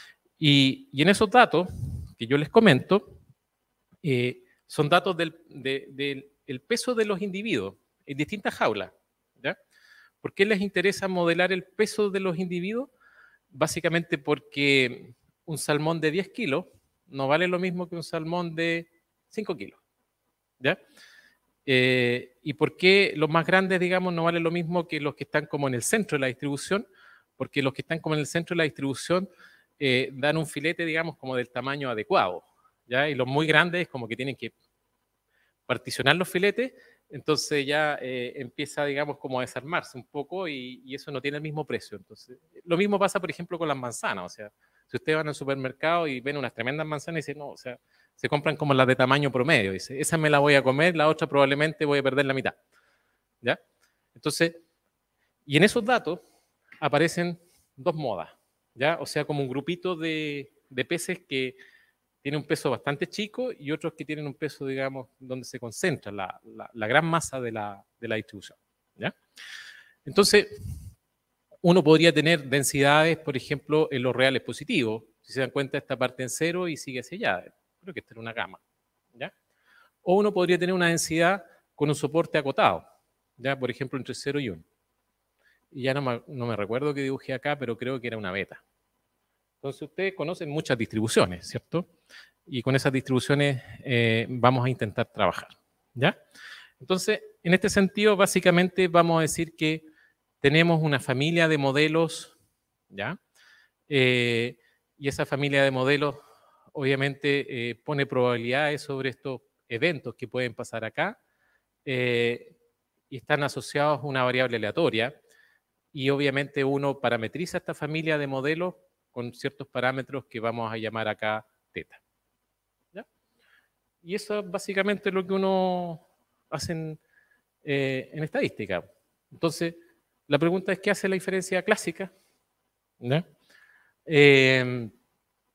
Y, y en esos datos que yo les comento, eh, son datos del, de, del el peso de los individuos en distintas jaulas, ¿ya? ¿Por qué les interesa modelar el peso de los individuos? Básicamente porque un salmón de diez kilos no vale lo mismo que un salmón de cinco kilos, ¿ya? Eh, ¿Y por qué los más grandes, digamos, no valen lo mismo que los que están como en el centro de la distribución? Porque los que están como en el centro de la distribución eh, dan un filete, digamos, como del tamaño adecuado, ¿ya? Y los muy grandes como que tienen que particionar los filetes, entonces ya eh, empieza, digamos, como a desarmarse un poco y, y eso no tiene el mismo precio. Entonces, lo mismo pasa, por ejemplo, con las manzanas. O sea, si ustedes van al supermercado y ven unas tremendas manzanas y dicen, no, o sea, se compran como las de tamaño promedio. Dice, esa me la voy a comer, la otra probablemente voy a perder la mitad, ¿ya? Entonces, y en esos datos aparecen dos modas, ¿ya? O sea, como un grupito de, de peces que tiene un peso bastante chico y otros que tienen un peso, digamos, donde se concentra la, la, la gran masa de la, de la distribución, ¿ya? Entonces, uno podría tener densidades, por ejemplo, en los reales positivos. Si se dan cuenta, esta parte en cero y sigue hacia allá. Creo que esta era una gama, ¿ya? O uno podría tener una densidad con un soporte acotado, ¿ya? Por ejemplo, entre cero y uno. Y ya no me, no me recuerdo qué dibujé acá, pero creo que era una beta. Entonces, ustedes conocen muchas distribuciones, ¿cierto? Y con esas distribuciones eh, vamos a intentar trabajar, ¿ya? Entonces, en este sentido, básicamente vamos a decir que tenemos una familia de modelos, ¿ya? Eh, y esa familia de modelos, obviamente, eh, pone probabilidades sobre estos eventos que pueden pasar acá, eh, y están asociados a una variable aleatoria, y obviamente uno parametriza esta familia de modelos con ciertos parámetros que vamos a llamar acá teta, ¿ya? Y eso es básicamente lo que uno hace en, eh, en estadística. Entonces, la pregunta es, ¿qué hace la inferencia clásica? ¿Ya? Eh,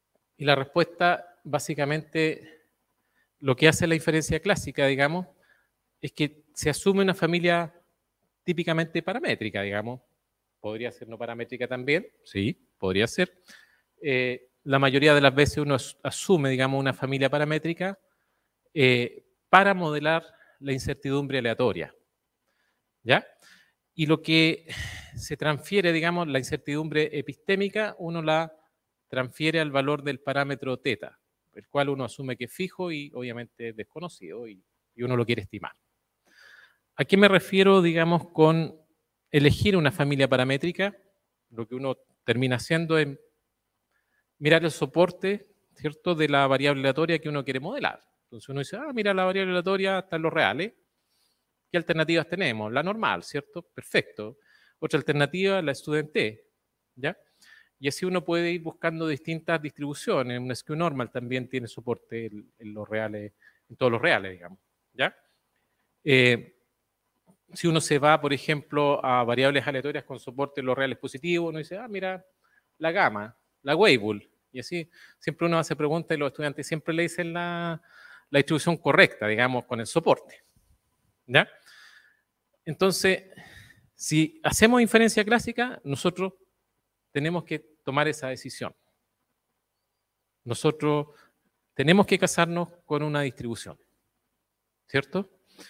Y la respuesta, básicamente, lo que hace la inferencia clásica, digamos, es que se asume una familia típicamente paramétrica, digamos. Podría ser no paramétrica también, sí, podría ser. Eh, la mayoría de las veces uno asume, digamos, una familia paramétrica eh, para modelar la incertidumbre aleatoria, ¿ya? Y lo que se transfiere, digamos, la incertidumbre epistémica, uno la transfiere al valor del parámetro teta, el cual uno asume que es fijo y obviamente es desconocido y, y uno lo quiere estimar. ¿A qué me refiero, digamos, con elegir una familia paramétrica? Lo que uno termina haciendo es mirar el soporte, ¿cierto?, de la variable aleatoria que uno quiere modelar. Entonces uno dice, ah, mira, la variable aleatoria está en los reales. ¿Qué alternativas tenemos? La normal, ¿cierto? Perfecto. Otra alternativa, la estudiante, ¿ya? Y así uno puede ir buscando distintas distribuciones. Un skew normal también tiene soporte en, en los reales, en todos los reales, digamos, ¿ya? Eh, si uno se va, por ejemplo, a variables aleatorias con soporte en los reales positivos, uno dice, ah, mira, la gama, la Weibull. Y así siempre uno hace preguntas y los estudiantes siempre le dicen la, la distribución correcta, digamos, con el soporte, ¿ya? Entonces, si hacemos inferencia clásica, nosotros tenemos que tomar esa decisión. Nosotros tenemos que casarnos con una distribución, ¿cierto?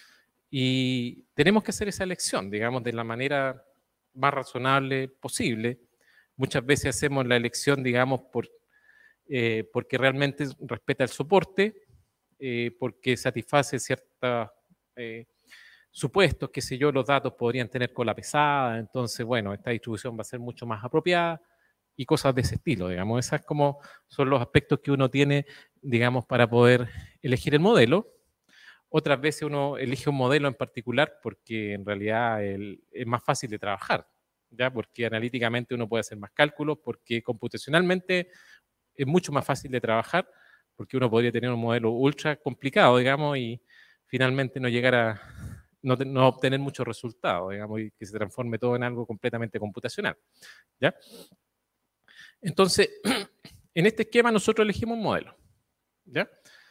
Y tenemos que hacer esa elección, digamos, de la manera más razonable posible. Muchas veces hacemos la elección, digamos, por, eh, porque realmente respeta el soporte, eh, porque satisface ciertos eh, supuestos, qué sé yo, los datos podrían tener cola pesada, entonces, bueno, esta distribución va a ser mucho más apropiada y cosas de ese estilo, digamos. Esos como son los aspectos que uno tiene, digamos, para poder elegir el modelo. Otras veces uno elige un modelo en particular porque en realidad el, es más fácil de trabajar, ¿ya? Porque analíticamente uno puede hacer más cálculos, porque computacionalmente es mucho más fácil de trabajar, porque uno podría tener un modelo ultra complicado, digamos, y finalmente no llegar a no, no obtener muchos resultados, digamos, y que se transforme todo en algo completamente computacional, ¿ya? Entonces, en este esquema nosotros elegimos un modelo, ¿ya?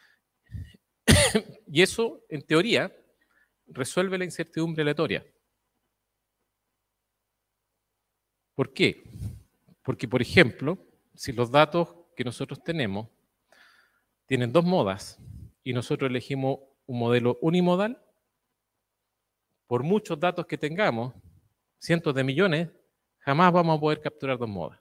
Y eso, en teoría, resuelve la incertidumbre aleatoria. ¿Por qué? Porque, por ejemplo, si los datos que nosotros tenemos tienen dos modas y nosotros elegimos un modelo unimodal, por muchos datos que tengamos, cientos de millones, jamás vamos a poder capturar dos modas.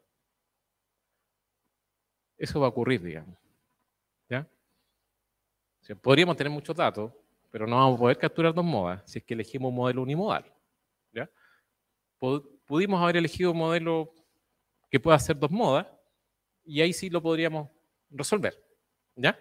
Eso va a ocurrir, digamos, ¿ya? O sea, podríamos tener muchos datos, pero no vamos a poder capturar dos modas si es que elegimos un modelo unimodal, ¿ya? Pudimos haber elegido un modelo que pueda hacer dos modas y ahí sí lo podríamos resolver, ¿ya?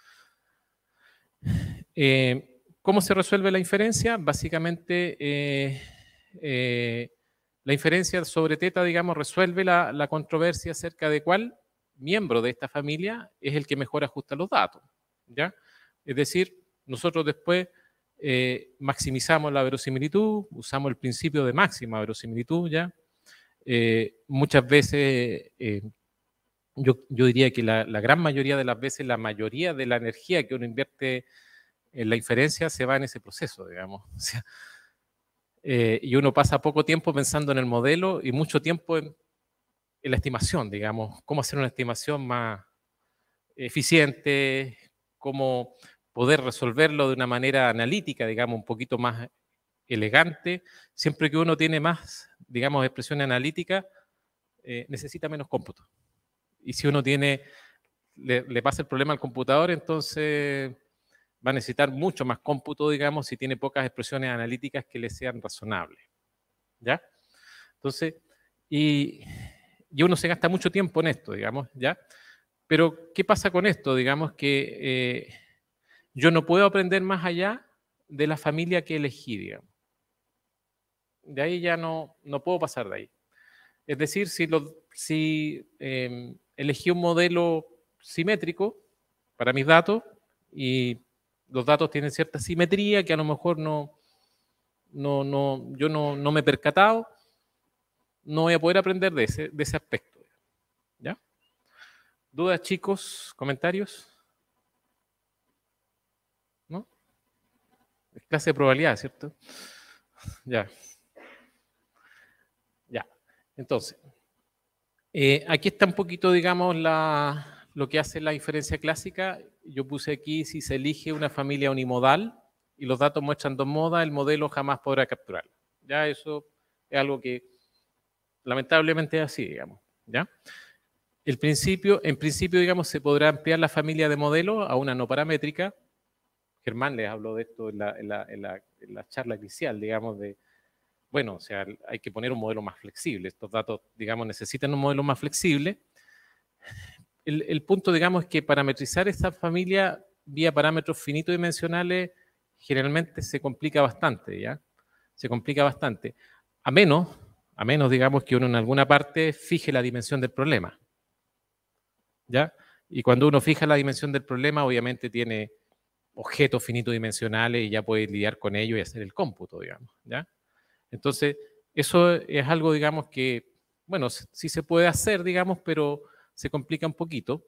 Eh, ¿Cómo se resuelve la inferencia? Básicamente, eh, eh, la inferencia sobre teta, digamos, resuelve la, la controversia acerca de cuál miembro de esta familia es el que mejor ajusta los datos, ¿ya? Es decir, nosotros después eh, maximizamos la verosimilitud, usamos el principio de máxima verosimilitud, ¿ya? Eh, muchas veces, eh, yo, yo diría que la, la gran mayoría de las veces, la mayoría de la energía que uno invierte en la inferencia se va en ese proceso, digamos. O sea, eh, y uno pasa poco tiempo pensando en el modelo y mucho tiempo en, en la estimación, digamos, cómo hacer una estimación más eficiente, cómo poder resolverlo de una manera analítica, digamos, un poquito más elegante. Siempre que uno tiene más, digamos, expresión analítica, eh, necesita menos cómputo. Y si uno tiene, le, le pasa el problema al computador, entonces va a necesitar mucho más cómputo, digamos, si tiene pocas expresiones analíticas que le sean razonables, ¿ya? Entonces, y, y uno se gasta mucho tiempo en esto, digamos, ¿ya? Pero, ¿qué pasa con esto? Digamos que eh, yo no puedo aprender más allá de la familia que elegí, digamos. De ahí ya no, no puedo pasar de ahí. Es decir, si, lo, si eh, elegí un modelo simétrico para mis datos y los datos tienen cierta simetría que a lo mejor no, no, no, yo no, no me he percatado, no voy a poder aprender de ese, de ese aspecto, ¿ya? ¿Dudas, chicos? ¿Comentarios? ¿No? Es clase de probabilidad, ¿cierto? Ya. Ya. Entonces, eh, aquí está un poquito, digamos, la, lo que hace la inferencia clásica. Yo puse aquí, si se elige una familia unimodal y los datos muestran dos modas, el modelo jamás podrá capturarlo. Ya eso es algo que lamentablemente es así, digamos. ¿Ya? El principio, en principio, digamos, se podrá ampliar la familia de modelos a una no paramétrica. Germán les habló de esto en la, en la, en la, en la charla inicial, digamos, de, bueno, o sea, hay que poner un modelo más flexible. Estos datos, digamos, necesitan un modelo más flexible. El, el punto, digamos, es que parametrizar esta familia vía parámetros finito-dimensionales generalmente se complica bastante, ¿ya? Se complica bastante. A menos, a menos, digamos, que uno en alguna parte fije la dimensión del problema, ¿ya? Y cuando uno fija la dimensión del problema, obviamente tiene objetos finito-dimensionales y ya puede lidiar con ellos y hacer el cómputo, digamos, ¿ya? Entonces, eso es algo, digamos, que, bueno, sí se puede hacer, digamos, pero se complica un poquito.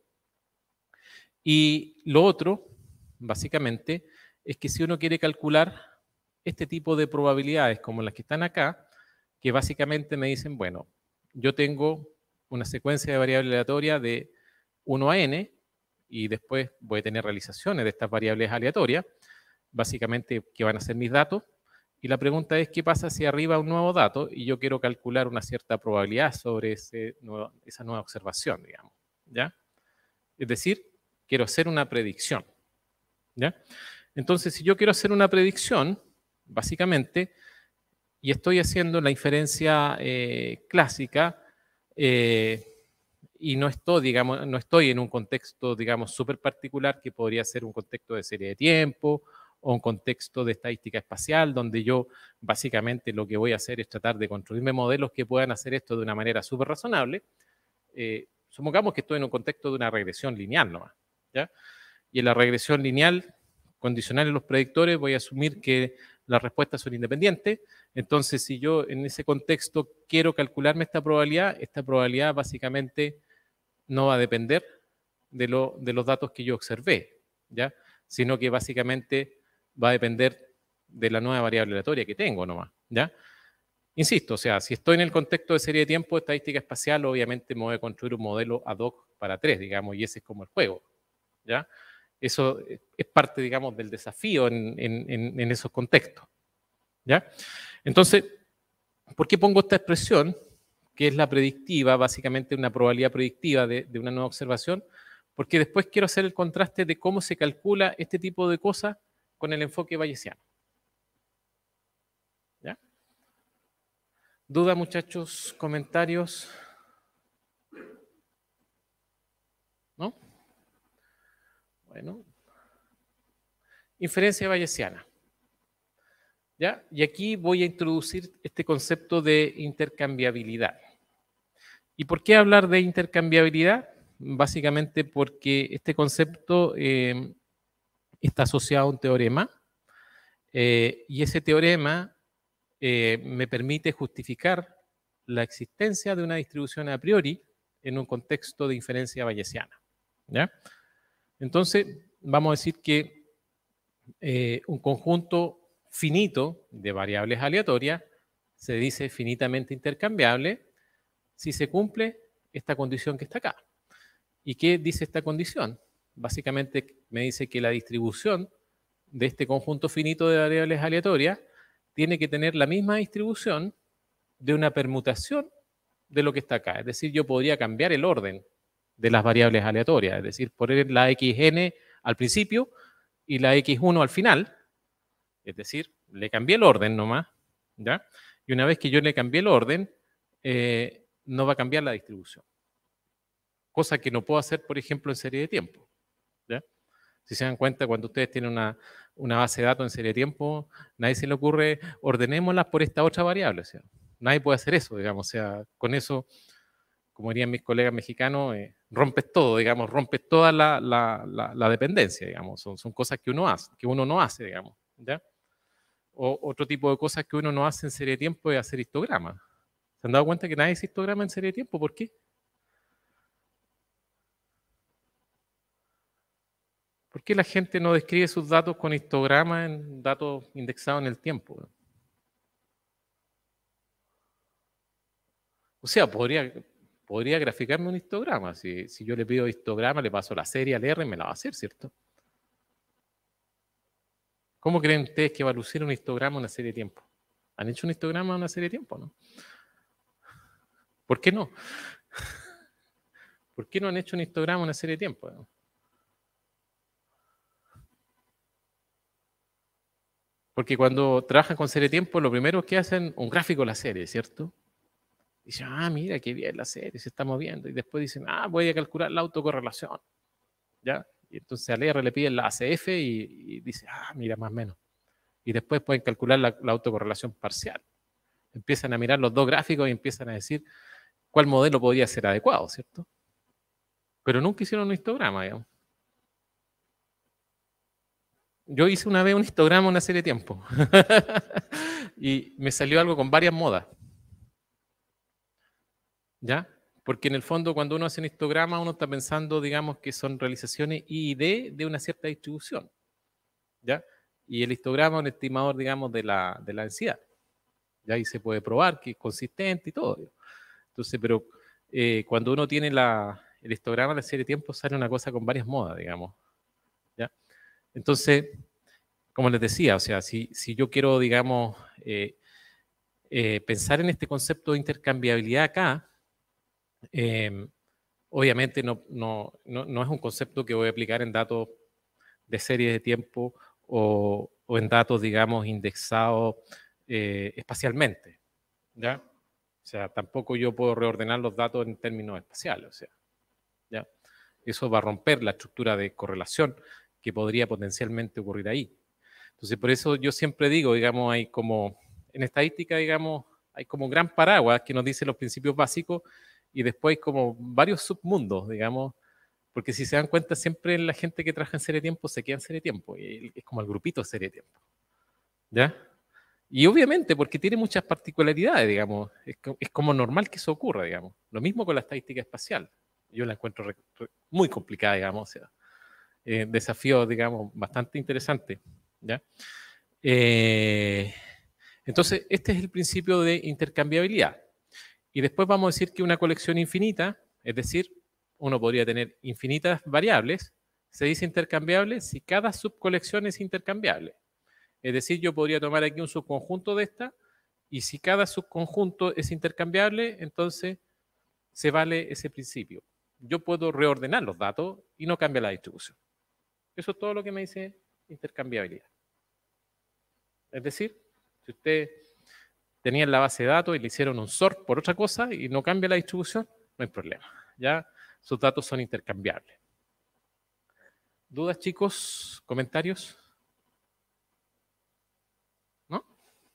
Y lo otro, básicamente, es que si uno quiere calcular este tipo de probabilidades como las que están acá, que básicamente me dicen, bueno, yo tengo una secuencia de variables aleatorias de uno a n, y después voy a tener realizaciones de estas variables aleatorias, básicamente que van a ser mis datos, y la pregunta es, ¿qué pasa si arriba un nuevo dato y yo quiero calcular una cierta probabilidad sobre ese nuevo, esa nueva observación, digamos, ¿ya? Es decir, quiero hacer una predicción, ¿ya? Entonces, si yo quiero hacer una predicción, básicamente, y estoy haciendo la inferencia eh, clásica, eh, y no estoy, digamos, no estoy en un contexto, digamos, súper particular que podría ser un contexto de serie de tiempo o un contexto de estadística espacial, donde yo básicamente lo que voy a hacer es tratar de construirme modelos que puedan hacer esto de una manera súper razonable. Eh, supongamos que estoy en un contexto de una regresión lineal nomás, ¿ya? Y en la regresión lineal, condicional en los predictores, voy a asumir que las respuestas son independientes. Entonces, si yo en ese contexto quiero calcularme esta probabilidad, esta probabilidad básicamente no va a depender de, lo, de los datos que yo observé, ¿ya? Sino que básicamente va a depender de la nueva variable aleatoria que tengo nomás, ¿ya? Insisto, o sea, si estoy en el contexto de serie de tiempo, estadística espacial, obviamente me voy a construir un modelo ad hoc para tres, digamos, y ese es como el juego, ¿ya? Eso es parte, digamos, del desafío en, en, en esos contextos, ¿ya? Entonces, ¿por qué pongo esta expresión? Que es la predictiva, básicamente una probabilidad predictiva de, de una nueva observación, porque después quiero hacer el contraste de cómo se calcula este tipo de cosas con el enfoque bayesiano. ¿Ya? ¿Duda, muchachos? ¿Comentarios? ¿No? Bueno. Inferencia bayesiana. ¿Ya? Y aquí voy a introducir este concepto de intercambiabilidad. ¿Y por qué hablar de intercambiabilidad? Básicamente porque este concepto eh, está asociado a un teorema eh, y ese teorema eh, me permite justificar la existencia de una distribución a priori en un contexto de inferencia bayesiana, ¿ya? Entonces, vamos a decir que eh, un conjunto finito de variables aleatorias se dice finitamente intercambiable si se cumple esta condición que está acá. ¿Y qué dice esta condición? Básicamente me dice que la distribución de este conjunto finito de variables aleatorias tiene que tener la misma distribución de una permutación de lo que está acá. Es decir, yo podría cambiar el orden de las variables aleatorias, es decir, poner la xn al principio y la equis uno al final, es decir, le cambié el orden nomás, ¿ya? Y una vez que yo le cambié el orden, eh, no va a cambiar la distribución. Cosa que no puedo hacer, por ejemplo, en serie de tiempo, ¿ya? Si se dan cuenta, cuando ustedes tienen una, una base de datos en serie de tiempo, nadie se le ocurre, ordenémoslas por esta otra variable, o sea, nadie puede hacer eso, digamos, o sea, con eso, como dirían mis colegas mexicanos, eh, rompes todo, digamos, rompes toda la, la, la, la dependencia, digamos, son, son cosas que uno hace, que uno no hace, digamos, ¿ya? O otro tipo de cosas que uno no hace en serie de tiempo es hacer histogramas. ¿Se han dado cuenta que nadie hace histograma en serie de tiempo? ¿Por qué? ¿Por qué la gente no describe sus datos con histogramas en datos indexados en el tiempo? O sea, podría, podría graficarme un histograma. Si, si yo le pido histograma, le paso la serie al R y me la va a hacer, ¿cierto? ¿Cómo creen ustedes que va a lucir un histograma en una serie de tiempo? ¿Han hecho un histograma en una serie de tiempo, no? ¿Por qué no? ¿Por qué no han hecho un histograma en una serie de tiempo? ¿No? Porque cuando trabajan con serie de tiempo, lo primero es que hacen un gráfico de la serie, ¿cierto? Dicen, ah, mira, qué bien la serie, se está moviendo. Y después dicen, ah, voy a calcular la autocorrelación. ¿Ya? Y entonces al R le piden la A C F y, y dice, ah, mira, más o menos. Y después pueden calcular la, la autocorrelación parcial. Empiezan a mirar los dos gráficos y empiezan a decir cuál modelo podría ser adecuado, ¿cierto? Pero nunca hicieron un histograma, digamos. Yo hice una vez un histograma en una serie de tiempo. Y me salió algo con varias modas. ¿Ya? Porque en el fondo cuando uno hace un histograma uno está pensando, digamos, que son realizaciones I y D de una cierta distribución. ¿Ya? Y el histograma es un estimador, digamos, de la, de la densidad. ¿Ya? Y se puede probar que es consistente y todo. Entonces, pero eh, cuando uno tiene la, el histograma de la serie de tiempo sale una cosa con varias modas, digamos. ¿Ya? Entonces, como les decía, o sea, si, si yo quiero, digamos, eh, eh, pensar en este concepto de intercambiabilidad acá, eh, obviamente no, no, no, no es un concepto que voy a aplicar en datos de series de tiempo o, o en datos, digamos, indexados eh, espacialmente, ¿ya? O sea, tampoco yo puedo reordenar los datos en términos espaciales, o sea, ¿ya? Eso va a romper la estructura de correlación que podría potencialmente ocurrir ahí. Entonces, por eso yo siempre digo, digamos, hay como, en estadística, digamos, hay como un gran paraguas que nos dice los principios básicos y después como varios submundos, digamos, porque si se dan cuenta, siempre la gente que trabaja en serie de tiempo se queda en serie de tiempo, y es como el grupito de serie de tiempo, ¿ya? Y obviamente, porque tiene muchas particularidades, digamos, es, es como normal que eso ocurra, digamos. Lo mismo con la estadística espacial. Yo la encuentro re, re, muy complicada, digamos, o sea, eh, desafío, digamos, bastante interesante, ¿ya? Eh, entonces, este es el principio de intercambiabilidad. Y después vamos a decir que una colección infinita, es decir, uno podría tener infinitas variables, se dice intercambiable si cada subcolección es intercambiable. Es decir, yo podría tomar aquí un subconjunto de esta, y si cada subconjunto es intercambiable, entonces se vale ese principio. Yo puedo reordenar los datos y no cambia la distribución. Eso es todo lo que me dice intercambiabilidad. Es decir, si usted tenía la base de datos y le hicieron un sort por otra cosa y no cambia la distribución, no hay problema. Ya sus datos son intercambiables. ¿Dudas, chicos? ¿Comentarios? ¿No?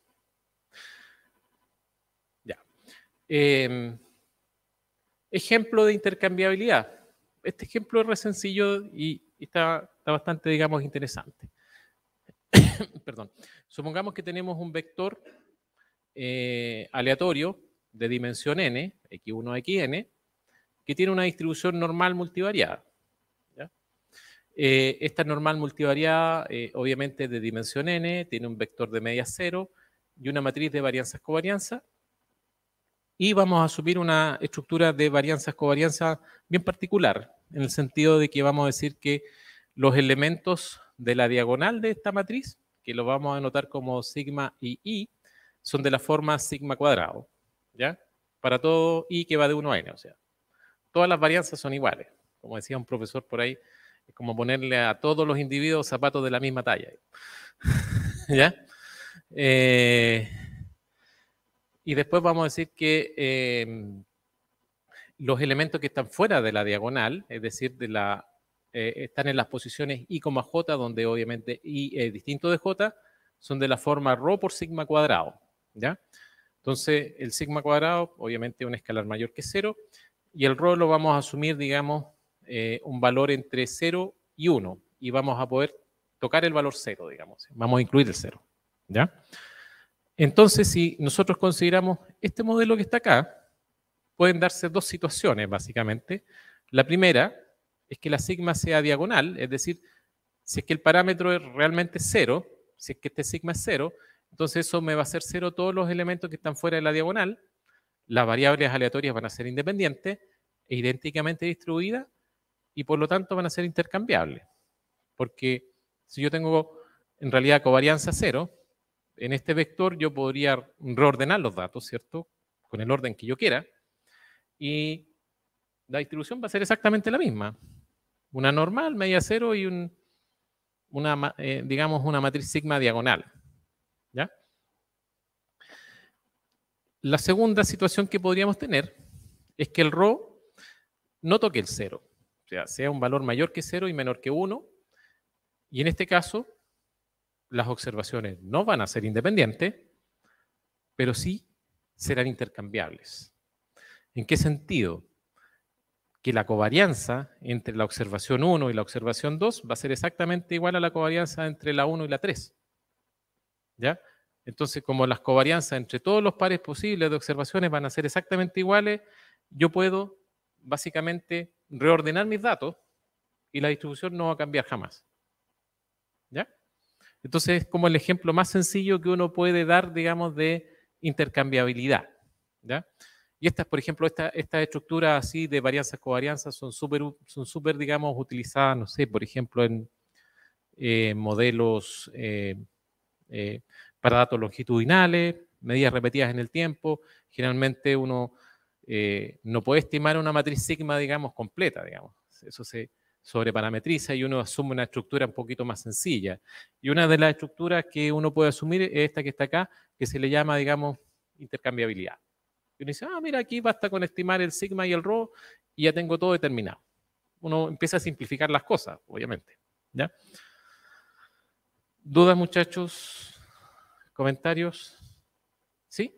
Ya. Eh, ejemplo de intercambiabilidad. Este ejemplo es re sencillo y, y está, está bastante, digamos, interesante. Perdón. Supongamos que tenemos un vector eh, aleatorio de dimensión n, equis uno a equis n, que tiene una distribución normal multivariada. ¿Ya? Eh, esta normal multivariada, eh, obviamente, de dimensión n, tiene un vector de media cero y una matriz de varianzas-covarianza. Y vamos a asumir una estructura de varianzas-covarianza bien particular, en el sentido de que vamos a decir que los elementos de la diagonal de esta matriz, que lo vamos a anotar como sigma y i, son de la forma sigma cuadrado, ¿ya? Para todo i que va de uno a n, o sea, todas las varianzas son iguales. Como decía un profesor por ahí, es como ponerle a todos los individuos zapatos de la misma talla. ¿Ya? Eh, y después vamos a decir que eh, los elementos que están fuera de la diagonal, es decir, de la, eh, están en las posiciones i, j, donde obviamente i es distinto de j, son de la forma rho por sigma cuadrado. ¿Ya? Entonces, el sigma cuadrado, obviamente, es un escalar mayor que cero, y el rho lo vamos a asumir, digamos, eh, un valor entre cero y uno, y vamos a poder tocar el valor cero, digamos. Vamos a incluir el cero. ¿Ya? Entonces, si nosotros consideramos este modelo que está acá, pueden darse dos situaciones, básicamente. La primera es que la sigma sea diagonal, es decir, Si es que el parámetro es realmente cero, si es que este sigma es cero, entonces eso me va a hacer cero todos los elementos que están fuera de la diagonal. Las variables aleatorias van a ser independientes e idénticamente distribuidas y por lo tanto van a ser intercambiables. Porque si yo tengo en realidad covarianza cero, en este vector yo podría reordenar los datos, ¿cierto? Con el orden que yo quiera. Y la distribución va a ser exactamente la misma. Una normal, media cero y un, una, eh, digamos una matriz sigma diagonal. ¿Ya? La segunda situación que podríamos tener es que el ρ no toque el cero. O sea, sea un valor mayor que cero y menor que uno. Y en este caso, las observaciones no van a ser independientes, pero sí serán intercambiables. ¿En qué sentido? Que la covarianza entre la observación uno y la observación dos va a ser exactamente igual a la covarianza entre la uno y la tres. ¿Ya? Entonces, como las covarianzas entre todos los pares posibles de observaciones van a ser exactamente iguales, yo puedo básicamente reordenar mis datos y la distribución no va a cambiar jamás. ¿Ya? Entonces, es como el ejemplo más sencillo que uno puede dar, digamos, de intercambiabilidad. ¿Ya? Y estas, por ejemplo, estas esta estructuras así de varianzas covarianzas son súper, son súper, digamos, utilizadas, no sé, por ejemplo, en eh, modelos eh, eh, para datos longitudinales, medidas repetidas en el tiempo. Generalmente uno eh, no puede estimar una matriz sigma, digamos, completa, digamos. Eso se sobreparametriza y uno asume una estructura un poquito más sencilla. Y una de las estructuras que uno puede asumir es esta que está acá, que se le llama, digamos, intercambiabilidad. Y uno dice, ah, mira, aquí basta con estimar el sigma y el ρ y ya tengo todo determinado. Uno empieza a simplificar las cosas, obviamente. ¿Ya? ¿Dudas, muchachos? ¿Comentarios? ¿Sí?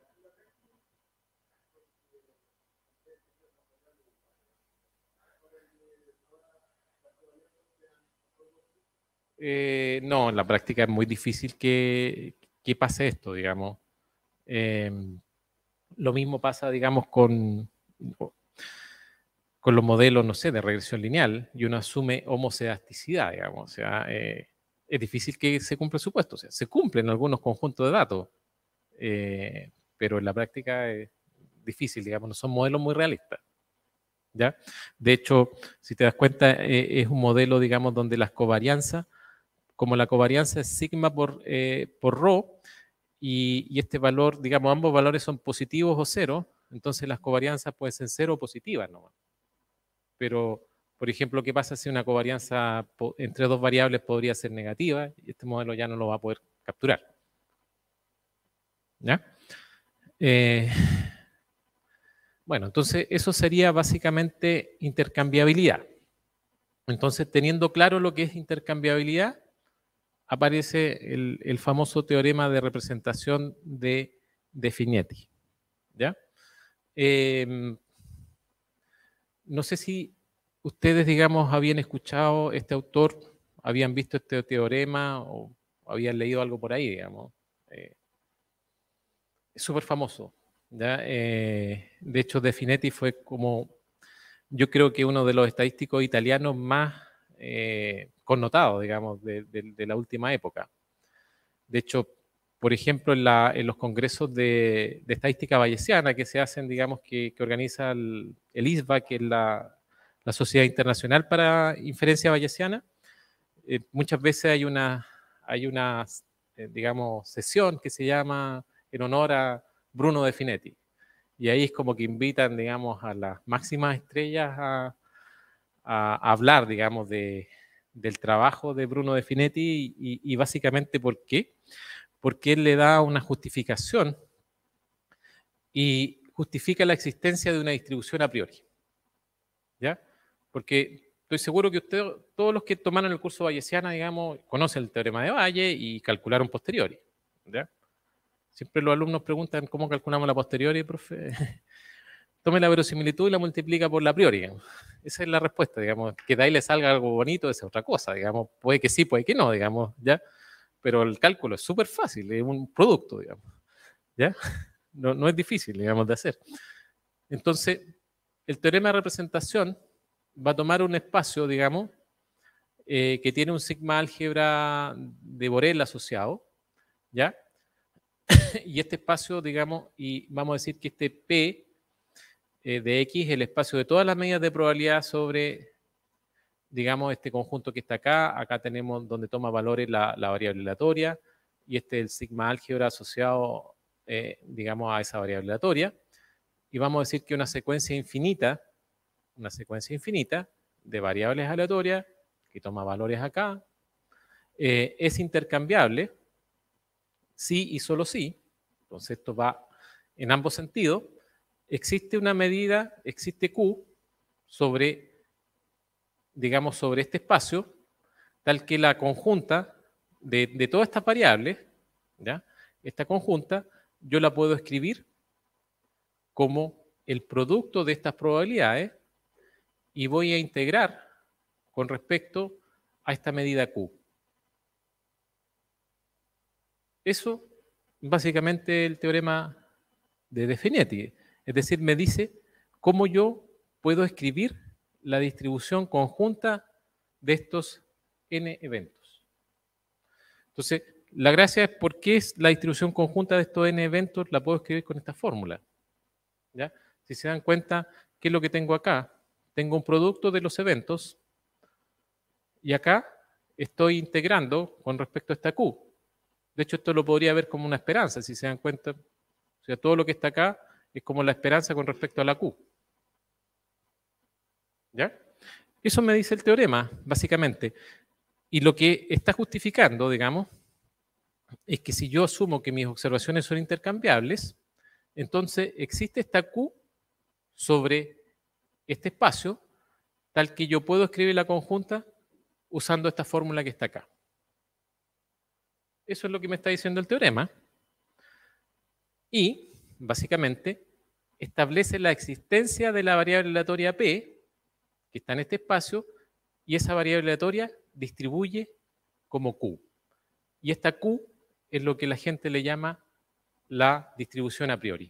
Eh, no, en la práctica es muy difícil que, que pase esto, digamos. Eh, lo mismo pasa, digamos, con, con los modelos, no sé, de regresión lineal, y uno asume homocedasticidad, digamos. O sea, eh, es difícil que se cumpla el supuesto. O sea, se cumplen algunos conjuntos de datos, eh, pero en la práctica es difícil, digamos, no son modelos muy realistas. ¿Ya? De hecho, si te das cuenta, eh, es un modelo, digamos, donde las covarianzas, como la covarianza es sigma por, eh, por ρ, y, y este valor, digamos, ambos valores son positivos o cero, entonces las covarianzas pueden ser cero o positivas nomás. Pero, por ejemplo, ¿qué pasa si una covarianza entre dos variables podría ser negativa? Y este modelo ya no lo va a poder capturar. ¿Ya? Eh, bueno, entonces eso sería básicamente intercambiabilidad. Entonces, teniendo claro lo que es intercambiabilidad, aparece el, el famoso teorema de representación de, de Finetti. ¿Ya? Eh, no sé si ustedes, digamos, habían escuchado este autor, habían visto este teorema o habían leído algo por ahí, digamos. Eh, es súper famoso. ¿Ya? Eh, de hecho, De Finetti fue como, yo creo que uno de los estadísticos italianos más eh, connotados, digamos, de, de, de la última época. De hecho, por ejemplo, en, la, en los congresos de, de estadística bayesiana que se hacen, digamos, que, que organiza el, el I S B A, que es la, la Sociedad Internacional para Inferencia Bayesiana, eh, muchas veces hay una, hay una eh, digamos, sesión que se llama en honor a Bruno De Finetti. Y ahí es como que invitan, digamos, a las máximas estrellas a, a, a hablar, digamos, de, del trabajo de Bruno De Finetti y, y básicamente ¿por qué? Porque él le da una justificación y justifica la existencia de una distribución a priori. ¿Ya? Porque estoy seguro que usted, todos los que tomaron el curso bayesiana, digamos, conocen el teorema de Bayes y calcularon posteriori. ¿Ya? Siempre los alumnos preguntan cómo calculamos la posteriori, profe. Tome la verosimilitud y la multiplica por la priori. Digamos. Esa es la respuesta, digamos. Que de ahí le salga algo bonito, esa es otra cosa, digamos. Puede que sí, puede que no, digamos, ¿ya? Pero el cálculo es súper fácil, es un producto, digamos, ¿ya? No, no es difícil, digamos, de hacer. Entonces, el teorema de representación va a tomar un espacio, digamos, eh, que tiene un sigma álgebra de Borel asociado, ¿ya? Y este espacio, digamos, y vamos a decir que este P eh, de X es el espacio de todas las medidas de probabilidad sobre, digamos, este conjunto que está acá. Acá tenemos donde toma valores la, la variable aleatoria, y este es el sigma álgebra asociado, eh, digamos, a esa variable aleatoria. Y vamos a decir que una secuencia infinita, una secuencia infinita de variables aleatorias, que toma valores acá, eh, es intercambiable, sí y solo sí. Entonces esto va en ambos sentidos. Existe una medida, existe Q, sobre, digamos, sobre este espacio, tal que la conjunta de, de todas estas variables, ¿ya? Esta conjunta, yo la puedo escribir como el producto de estas probabilidades y voy a integrar con respecto a esta medida Q. Eso básicamente el teorema de De Finetti. Es decir, me dice cómo yo puedo escribir la distribución conjunta de estos n eventos. Entonces, la gracia es por qué es la distribución conjunta de estos n eventos, la puedo escribir con esta fórmula. ¿Ya? Si se dan cuenta, ¿qué es lo que tengo acá? Tengo un producto de los eventos y acá estoy integrando con respecto a esta Q. De hecho, esto lo podría ver como una esperanza, si se dan cuenta. O sea, todo lo que está acá es como la esperanza con respecto a la Q. ¿Ya? Eso me dice el teorema, básicamente. Y lo que está justificando, digamos, es que si yo asumo que mis observaciones son intercambiables, entonces existe esta Q sobre este espacio, tal que yo puedo escribir la conjunta usando esta fórmula que está acá. Eso es lo que me está diciendo el teorema. Y, básicamente, establece la existencia de la variable aleatoria P, que está en este espacio, y esa variable aleatoria distribuye como Q. Y esta Q es lo que la gente le llama la distribución a priori.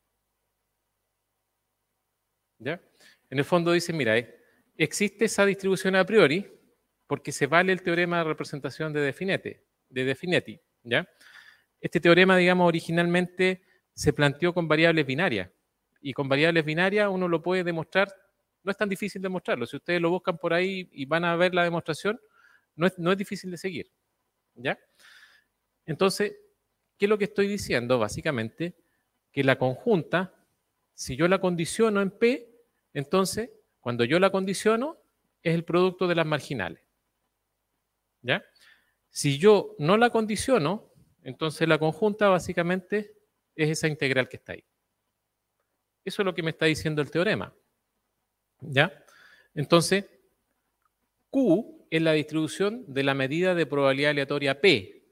¿Ya? En el fondo dice, mira, eh, existe esa distribución a priori porque se vale el teorema de representación de De Finetti. De De Finetti, ¿ya? Este teorema, digamos, originalmente se planteó con variables binarias. Y con variables binarias uno lo puede demostrar, no es tan difícil demostrarlo. Si ustedes lo buscan por ahí y van a ver la demostración, no es, no es difícil de seguir. ¿Ya? Entonces, ¿qué es lo que estoy diciendo? Básicamente, que la conjunta, si yo la condiciono en P, entonces, cuando yo la condiciono, es el producto de las marginales. ¿Ya? Si yo no la condiciono, entonces la conjunta básicamente es esa integral que está ahí. Eso es lo que me está diciendo el teorema. ¿Ya? Entonces, Q es la distribución de la medida de probabilidad aleatoria P.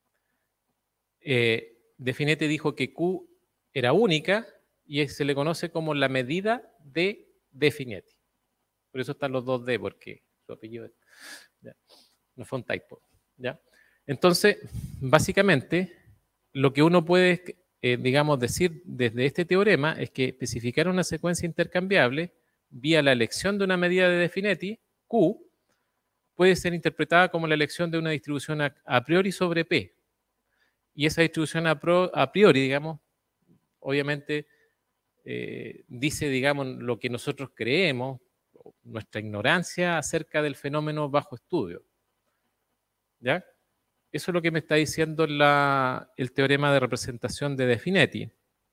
Eh, De Finetti dijo que Q era única y se le conoce como la medida de De Finetti. Por eso están los dos D, porque su apellido es, ¿ya? No fue un typo. ¿Ya? Entonces, básicamente, lo que uno puede, eh, digamos, decir desde este teorema es que especificar una secuencia intercambiable vía la elección de una medida de De Finetti, Q, puede ser interpretada como la elección de una distribución a, a priori sobre P. Y esa distribución a, pro, a priori, digamos, obviamente eh, dice, digamos, lo que nosotros creemos, nuestra ignorancia acerca del fenómeno bajo estudio. ¿Ya? Eso es lo que me está diciendo la, el teorema de representación de De Finetti.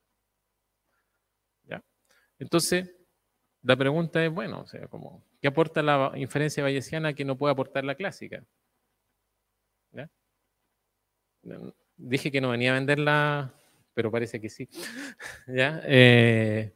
¿Ya? Entonces, la pregunta es, bueno, o sea, como, ¿qué aporta la inferencia bayesiana que no puede aportar la clásica? ¿Ya? Dije que no venía a venderla, pero parece que sí. ¿Ya? Eh,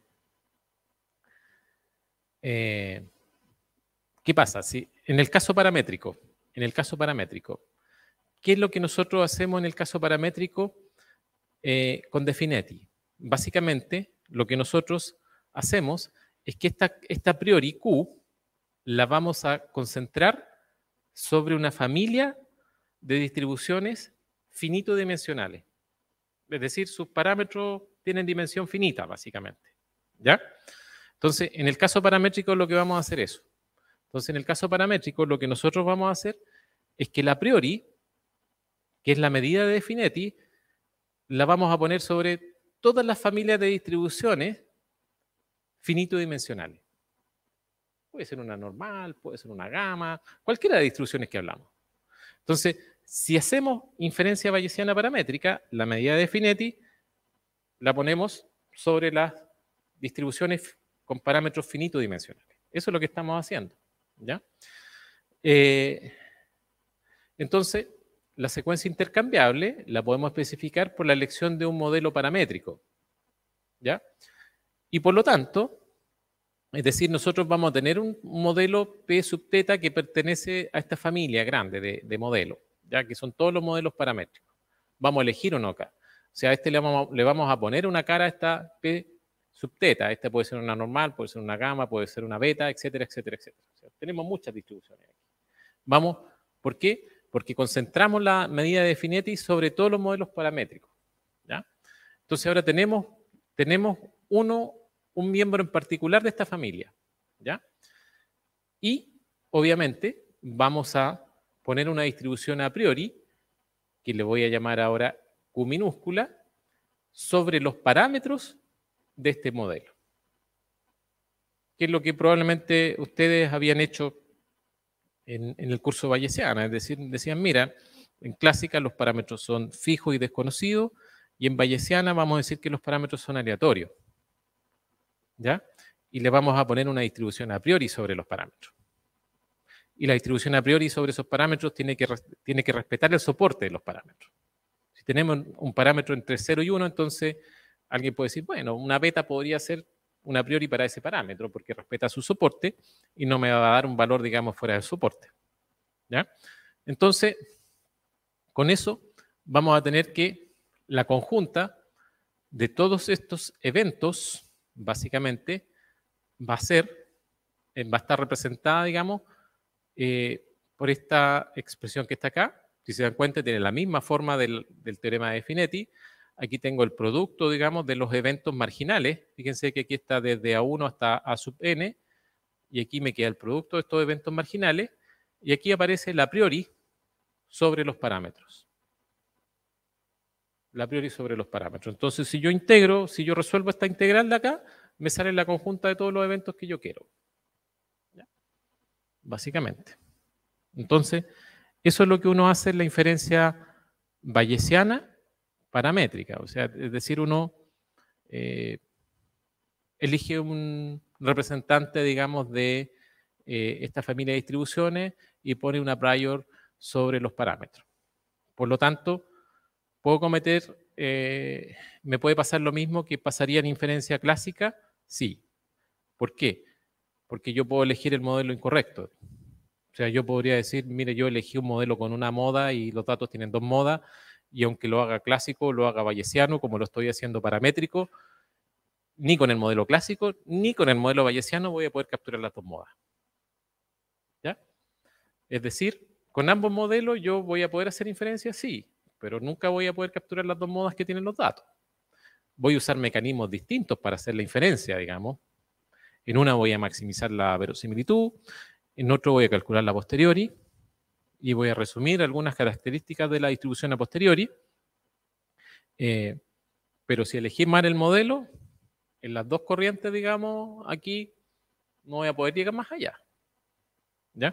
eh, ¿Qué pasa? Si, en el caso paramétrico, en el caso paramétrico, ¿qué es lo que nosotros hacemos en el caso paramétrico eh, con De Finetti? Básicamente, lo que nosotros hacemos es que esta, esta a priori Q la vamos a concentrar sobre una familia de distribuciones finito-dimensionales. Es decir, sus parámetros tienen dimensión finita, básicamente. ¿Ya? Entonces, en el caso paramétrico lo que vamos a hacer es eso. Entonces, en el caso paramétrico, lo que nosotros vamos a hacer es que la a priori, que es la medida de Finetti, la vamos a poner sobre todas las familias de distribuciones finito-dimensionales. Puede ser una normal, puede ser una gama, cualquiera de distribuciones que hablamos. Entonces, si hacemos inferencia bayesiana paramétrica, la medida de Finetti la ponemos sobre las distribuciones con parámetros finito-dimensionales. Eso es lo que estamos haciendo, ¿ya? Eh, entonces, la secuencia intercambiable la podemos especificar por la elección de un modelo paramétrico, ¿ya? Y por lo tanto, es decir, nosotros vamos a tener un modelo P sub teta que pertenece a esta familia grande de, de modelos, ya que son todos los modelos paramétricos. Vamos a elegir uno acá. O sea, a este le vamos, a, le vamos a poner una cara a esta P sub teta. Este puede ser una normal, puede ser una gamma, puede ser una beta, etcétera, etcétera, etcétera. O sea, tenemos muchas distribuciones aquí. Vamos, ¿por qué? Porque concentramos la medida de Finetti sobre todos los modelos paramétricos, ¿ya? Entonces ahora tenemos, tenemos uno, un miembro en particular de esta familia, ¿ya? Y obviamente vamos a poner una distribución a priori, que le voy a llamar ahora Q minúscula, sobre los parámetros de este modelo. Que es lo que probablemente ustedes habían hecho en, en el curso bayesiano. Es decir, decían, mira, en clásica los parámetros son fijos y desconocidos, y en bayesiana vamos a decir que los parámetros son aleatorios, ¿ya? Y le vamos a poner una distribución a priori sobre los parámetros. Y la distribución a priori sobre esos parámetros tiene que, tiene que respetar el soporte de los parámetros. Si tenemos un parámetro entre cero y uno, entonces alguien puede decir, bueno, una beta podría ser una a priori para ese parámetro porque respeta su soporte y no me va a dar un valor, digamos, fuera del soporte, ¿ya? Entonces, con eso vamos a tener que la conjunta de todos estos eventos, básicamente, va a ser, va a estar representada, digamos, eh, por esta expresión que está acá. Si se dan cuenta, tiene la misma forma del, del teorema de Finetti. Aquí tengo el producto, digamos, de los eventos marginales. Fíjense que aquí está desde A uno hasta A sub n, y aquí me queda el producto de estos eventos marginales, y aquí aparece la a priori sobre los parámetros. La a priori sobre los parámetros. Entonces, si yo integro, si yo resuelvo esta integral de acá, me sale la conjunta de todos los eventos que yo quiero. ¿Ya? Básicamente. Entonces, eso es lo que uno hace en la inferencia bayesiana paramétrica. O sea, es decir, uno eh, elige un representante, digamos, de eh, esta familia de distribuciones y pone una prior sobre los parámetros. Por lo tanto, ¿puedo cometer, eh, me puede pasar lo mismo que pasaría en inferencia clásica? Sí. ¿Por qué? Porque yo puedo elegir el modelo incorrecto. O sea, yo podría decir, mire, yo elegí un modelo con una moda y los datos tienen dos modas, y aunque lo haga clásico, lo haga bayesiano, como lo estoy haciendo paramétrico, ni con el modelo clásico, ni con el modelo bayesiano voy a poder capturar las dos modas. ¿Ya? Es decir, con ambos modelos yo voy a poder hacer inferencias, sí, pero nunca voy a poder capturar las dos modas que tienen los datos. Voy a usar mecanismos distintos para hacer la inferencia, digamos. En una voy a maximizar la verosimilitud, en otro voy a calcular la posteriori, y voy a resumir algunas características de la distribución a posteriori. Eh, pero si elegí mal el modelo, en las dos corrientes, digamos, aquí no voy a poder llegar más allá. ¿Ya?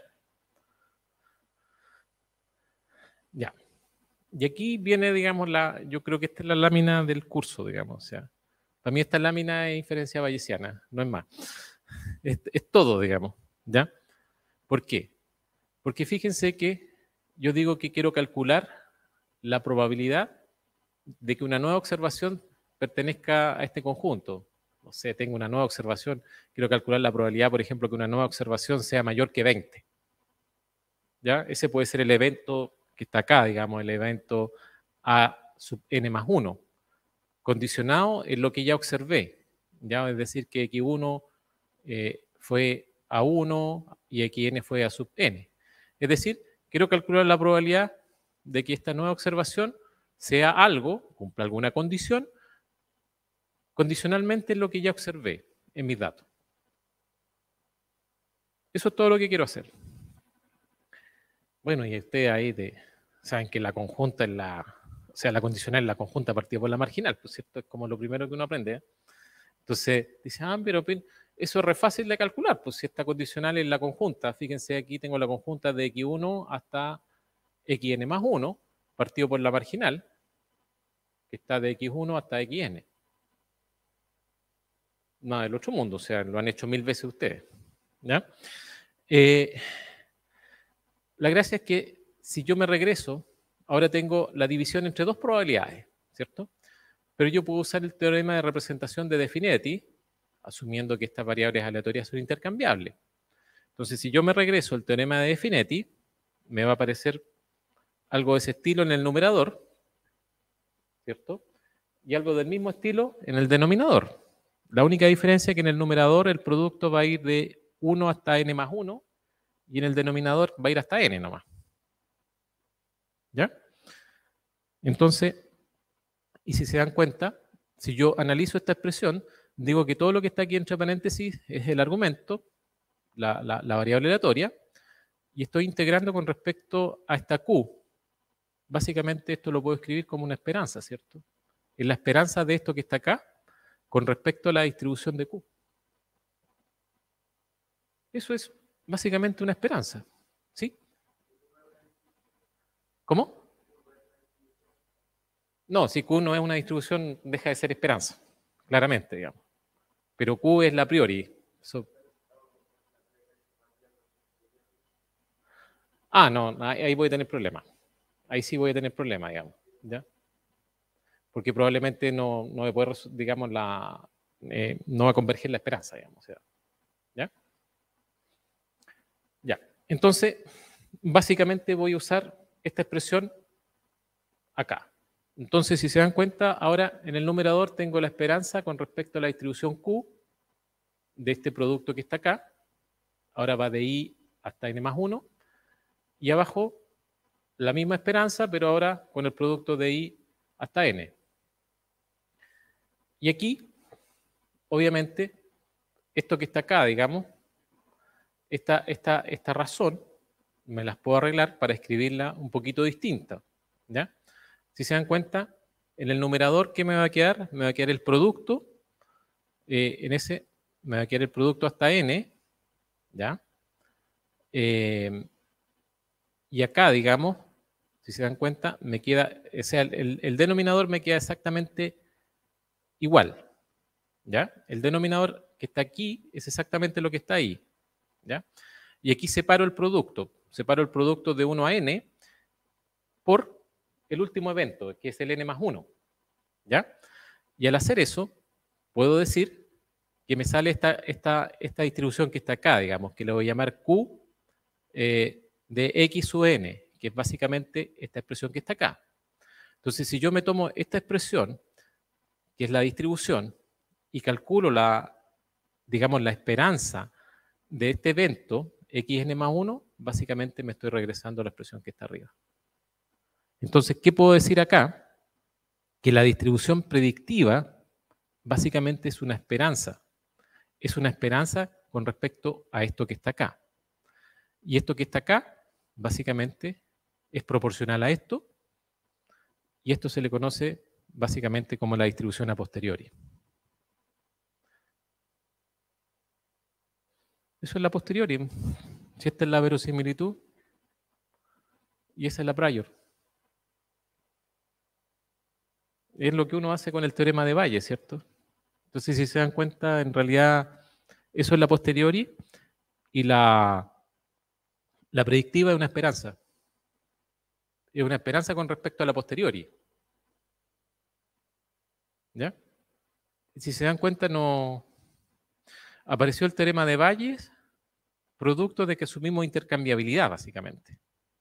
Ya. Y aquí viene, digamos, la, yo creo que esta es la lámina del curso, digamos. O sea, para mí esta lámina es inferencia bayesiana, no es más. Es, es todo, digamos. ¿Ya? ¿Por qué? Porque fíjense que yo digo que quiero calcular la probabilidad de que una nueva observación pertenezca a este conjunto. No sé, tengo una nueva observación, quiero calcular la probabilidad, por ejemplo, que una nueva observación sea mayor que veinte. ¿Ya? Ese puede ser el evento que está acá, digamos, el evento A sub n más uno, condicionado en lo que ya observé. ¿Ya? Es decir, que equis uno eh, fue A uno y equis ene fue A sub n. Es decir, quiero calcular la probabilidad de que esta nueva observación sea algo, cumpla alguna condición, condicionalmente en lo que ya observé en mis datos. Eso es todo lo que quiero hacer. Bueno, y ustedes ahí de, saben que la conjunta es la, o sea, la condicional es la conjunta partida por la marginal, pues, ¿cierto? Es como lo primero que uno aprende. ¿eh? Entonces, dice, ah, pero eso es re fácil de calcular, pues si esta condicional es la conjunta. Fíjense, aquí tengo la conjunta de equis uno hasta equis ene más uno, partido por la marginal, que está de equis uno hasta equis ene. Nada del otro mundo, o sea, lo han hecho mil veces ustedes. ¿Ya? Eh, la gracia es que si yo me regreso, ahora tengo la división entre dos probabilidades, ¿cierto? Pero yo puedo usar el teorema de representación de De Finetti, asumiendo que estas variables aleatorias son intercambiables. Entonces, si yo me regreso al teorema de De Finetti, me va a aparecer algo de ese estilo en el numerador, ¿cierto? Y algo del mismo estilo en el denominador. La única diferencia es que en el numerador el producto va a ir de uno hasta n más uno y en el denominador va a ir hasta n nomás. ¿Ya? Entonces, y si se dan cuenta, si yo analizo esta expresión, digo que todo lo que está aquí entre paréntesis es el argumento, la, la, la variable aleatoria, y estoy integrando con respecto a esta Q. Básicamente esto lo puedo escribir como una esperanza, ¿cierto? Es la esperanza de esto que está acá con respecto a la distribución de Q. Eso es básicamente una esperanza, ¿sí? ¿Cómo? No, si Q no es una distribución, deja de ser esperanza, claramente, digamos. Pero Q es la a priori. Eso... Ah, no, ahí voy a tener problemas. Ahí sí voy a tener problemas, digamos. ¿Ya? Porque probablemente no, no me puede, digamos, la, eh, no va a converger la esperanza, digamos. ¿Ya? Ya. Entonces, básicamente voy a usar esta expresión acá. Entonces, si se dan cuenta, ahora en el numerador tengo la esperanza con respecto a la distribución Q de este producto que está acá. Ahora va de I hasta n más uno. Y abajo la misma esperanza, pero ahora con el producto de I hasta n. Y aquí, obviamente, esto que está acá, digamos, esta, esta, esta razón, me las puedo arreglar para escribirla un poquito distinta. ¿Ya? Si se dan cuenta, en el numerador, ¿qué me va a quedar? Me va a quedar el producto, eh, en ese me va a quedar el producto hasta n, ¿ya? Eh, y acá, digamos, si se dan cuenta, me queda, o sea, el, el denominador me queda exactamente igual, ¿ya? El denominador que está aquí es exactamente lo que está ahí, ¿ya? Y aquí separo el producto, separo el producto de uno a n por el último evento, que es el n más uno, ¿ya? Y al hacer eso, puedo decir que me sale esta, esta, esta distribución que está acá, digamos, que le voy a llamar Q eh, de x sub n, que es básicamente esta expresión que está acá. Entonces, si yo me tomo esta expresión, que es la distribución, y calculo la, digamos, la esperanza de este evento, xn más uno, básicamente me estoy regresando a la expresión que está arriba. Entonces, ¿qué puedo decir acá? Que la distribución predictiva básicamente es una esperanza. Es una esperanza con respecto a esto que está acá. Y esto que está acá, básicamente, es proporcional a esto. Y esto se le conoce básicamente como la distribución a posteriori. Eso es la posteriori. Si esta es la verosimilitud, y esa es la prior. Es lo que uno hace con el teorema de Bayes, ¿cierto? Entonces, si se dan cuenta, en realidad, eso es la posteriori y la, la predictiva es una esperanza. Es una esperanza con respecto a la posteriori. ¿Ya? Si se dan cuenta, no apareció el teorema de Bayes, producto de que asumimos intercambiabilidad, básicamente.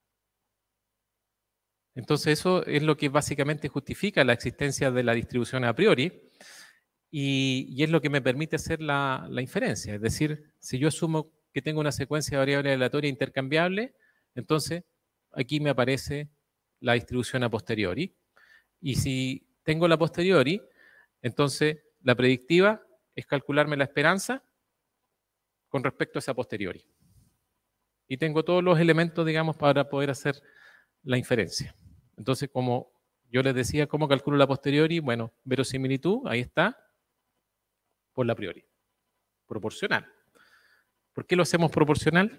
Entonces, eso es lo que básicamente justifica la existencia de la distribución a priori y, y es lo que me permite hacer la, la inferencia. Es decir, si yo asumo que tengo una secuencia de variables aleatorias intercambiable, entonces aquí me aparece la distribución a posteriori. Y si tengo la posteriori, entonces la predictiva es calcularme la esperanza con respecto a esa posteriori. Y tengo todos los elementos, digamos, para poder hacer la inferencia. Entonces, como yo les decía, ¿cómo calculo la posteriori? Bueno, verosimilitud, ahí está, por la priori. Proporcional. ¿Por qué lo hacemos proporcional?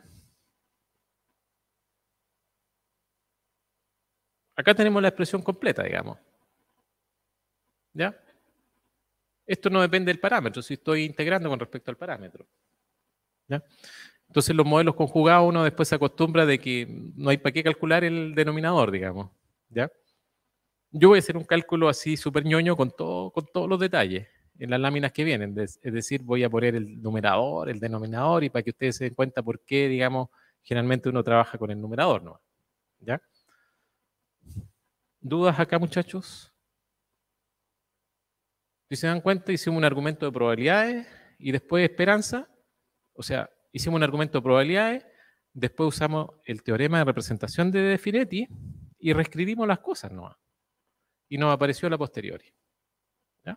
Acá tenemos la expresión completa, digamos. ¿Ya? Esto no depende del parámetro, si estoy integrando con respecto al parámetro. ¿Ya? Entonces los modelos conjugados uno después se acostumbra de que no hay para qué calcular el denominador, digamos. ¿Ya? Yo voy a hacer un cálculo así súper ñoño con, todo, con todos los detalles en las láminas que vienen. Es decir, voy a poner el numerador, el denominador, y para que ustedes se den cuenta por qué, digamos, generalmente uno trabaja con el numerador, ¿no? ¿Ya? ¿Dudas acá, muchachos? Si se dan cuenta, hicimos un argumento de probabilidades y después esperanza. O sea, hicimos un argumento de probabilidades, después usamos el teorema de representación de De Finetti y reescribimos las cosas, ¿no? Y nos apareció la posteriori. ¿Ya?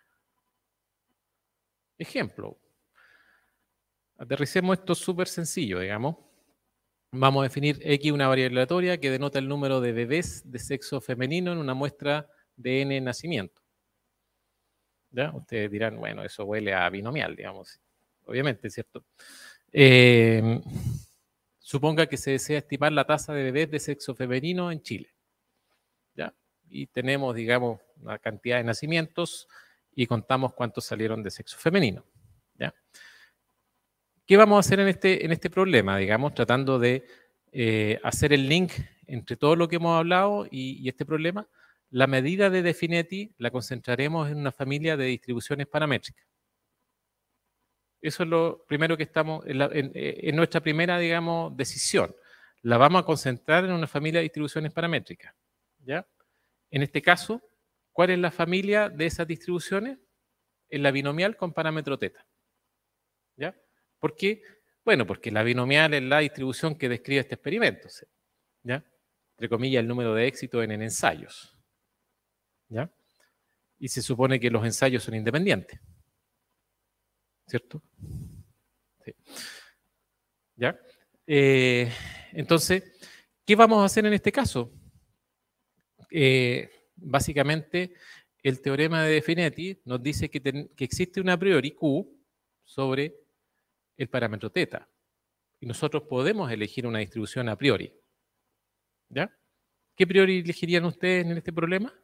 Ejemplo. Aterricemos esto súper sencillo, digamos. Vamos a definir X una variable aleatoria que denota el número de bebés de sexo femenino en una muestra de N nacimiento. ¿Ya? Ustedes dirán, bueno, eso huele a binomial, digamos. Obviamente, ¿cierto? Eh, suponga que se desea estimar la tasa de bebés de sexo femenino en Chile. ¿Ya? Y tenemos, digamos, una cantidad de nacimientos y contamos cuántos salieron de sexo femenino. ¿Ya? ¿Qué vamos a hacer en este, en este problema? Digamos, tratando de eh, hacer el link entre todo lo que hemos hablado y, y este problema. La medida de De Finetti la concentraremos en una familia de distribuciones paramétricas. Eso es lo primero que estamos, en, la, en, en nuestra primera, digamos, decisión. La vamos a concentrar en una familia de distribuciones paramétricas. ¿Ya? En este caso, ¿cuál es la familia de esas distribuciones? Es la binomial con parámetro teta. ¿Ya? ¿Por qué? Bueno, porque la binomial es la distribución que describe este experimento. ¿Ya? Entre comillas, el número de éxito en, en ensayos. ¿Ya? Y se supone que los ensayos son independientes. ¿Cierto? Sí. ¿Ya? Eh, entonces, ¿qué vamos a hacer en este caso? Eh, básicamente, el teorema de De Finetti nos dice que, ten, que existe una a priori Q sobre el parámetro teta. Y nosotros podemos elegir una distribución a priori. ¿Ya? ¿Qué priori elegirían ustedes en este problema?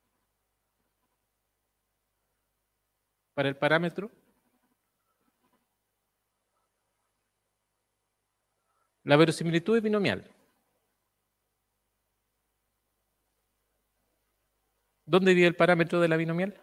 Para el parámetro. La verosimilitud es binomial. ¿Dónde vive el parámetro de la binomial?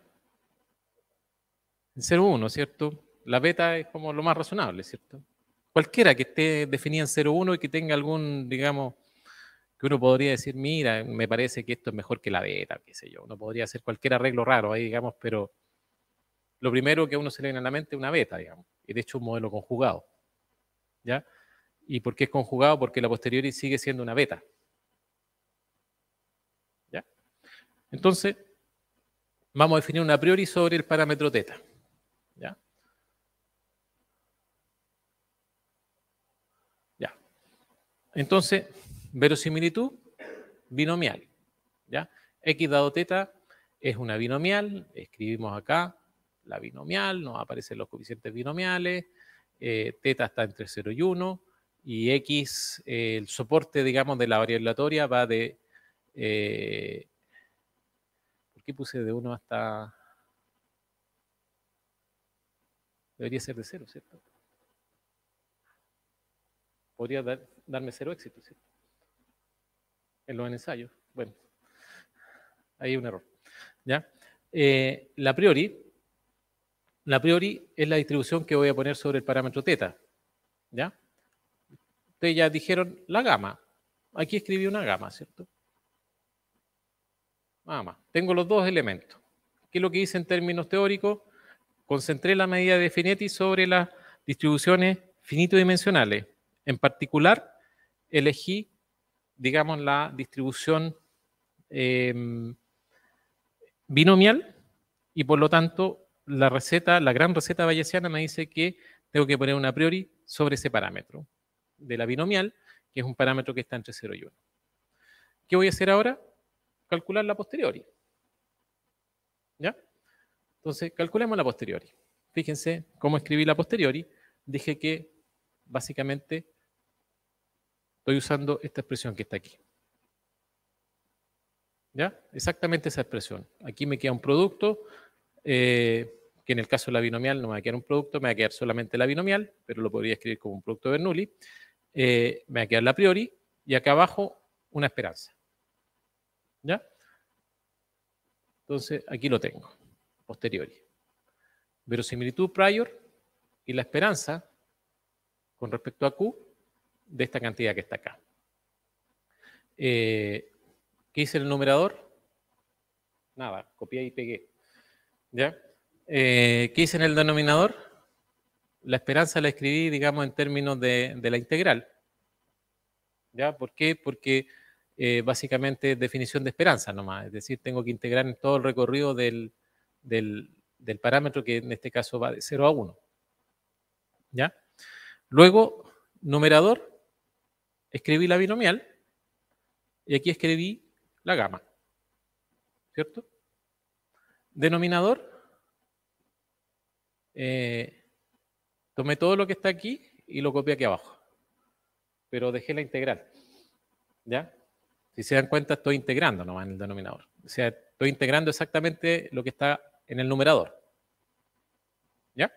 En cero uno, ¿cierto? La beta es como lo más razonable, ¿cierto? Cualquiera que esté definida en cero uno y que tenga algún, digamos, que uno podría decir, mira, me parece que esto es mejor que la beta, qué sé yo. Uno podría hacer cualquier arreglo raro ahí, digamos, pero lo primero que a uno se le viene a la mente es una beta, digamos. Y de hecho un modelo conjugado. ¿Ya? ¿Y por qué es conjugado? Porque la posteriori sigue siendo una beta. ¿Ya? Entonces, vamos a definir una a priori sobre el parámetro teta. ¿Ya? Ya. Entonces, verosimilitud binomial. ¿Ya? X dado teta es una binomial. Escribimos acá la binomial, nos aparecen los coeficientes binomiales. Eh, teta está entre cero y uno. Y X, eh, el soporte, digamos, de la variable aleatoria va de... Eh, ¿por qué puse de uno hasta...? Debería ser de cero, ¿cierto? Podría dar, darme cero éxito, ¿cierto? En los ensayos. Bueno, ahí hay un error. ¿Ya? Eh, la priori, la priori es la distribución que voy a poner sobre el parámetro teta. ¿Ya? Ustedes ya dijeron la gama. Aquí escribí una gama, ¿cierto? Nada más. Tengo los dos elementos. ¿Qué es lo que hice en términos teóricos? Concentré la medida de Finetti sobre las distribuciones finito-dimensionales. En particular, elegí, digamos, la distribución eh, binomial y por lo tanto la receta, la gran receta bayesiana me dice que tengo que poner una a priori sobre ese parámetro. de la binomial, que es un parámetro que está entre cero y uno. ¿Qué voy a hacer ahora? Calcular la posteriori. ¿Ya? Entonces, calculemos la posteriori. Fíjense cómo escribí la posteriori. Dije que básicamente estoy usando esta expresión que está aquí. ¿Ya? Exactamente esa expresión. Aquí me queda un producto, eh, que en el caso de la binomial no me va a quedar un producto, me va a quedar solamente la binomial, pero lo podría escribir como un producto de Bernoulli. Eh, me va a quedar la priori, y acá abajo una esperanza. ¿Ya? Entonces, aquí lo tengo, posteriori. Verosimilitud prior y la esperanza con respecto a Q de esta cantidad que está acá. Eh, ¿Qué hice en el numerador? Nada, copié y pegué. ¿Ya? Eh, ¿Qué hice en el denominador? La esperanza la escribí, digamos, en términos de, de la integral. ¿Ya? ¿Por qué? Porque eh, básicamente es definición de esperanza nomás. Es decir, tengo que integrar en todo el recorrido del, del, del parámetro que en este caso va de cero a uno. ¿Ya? Luego, numerador, escribí la binomial y aquí escribí la gama. ¿Cierto? Denominador, eh, tomé todo lo que está aquí y lo copié aquí abajo. Pero dejé la integral. ¿Ya? Si se dan cuenta, estoy integrando nomás en el denominador. O sea, estoy integrando exactamente lo que está en el numerador. ¿Ya?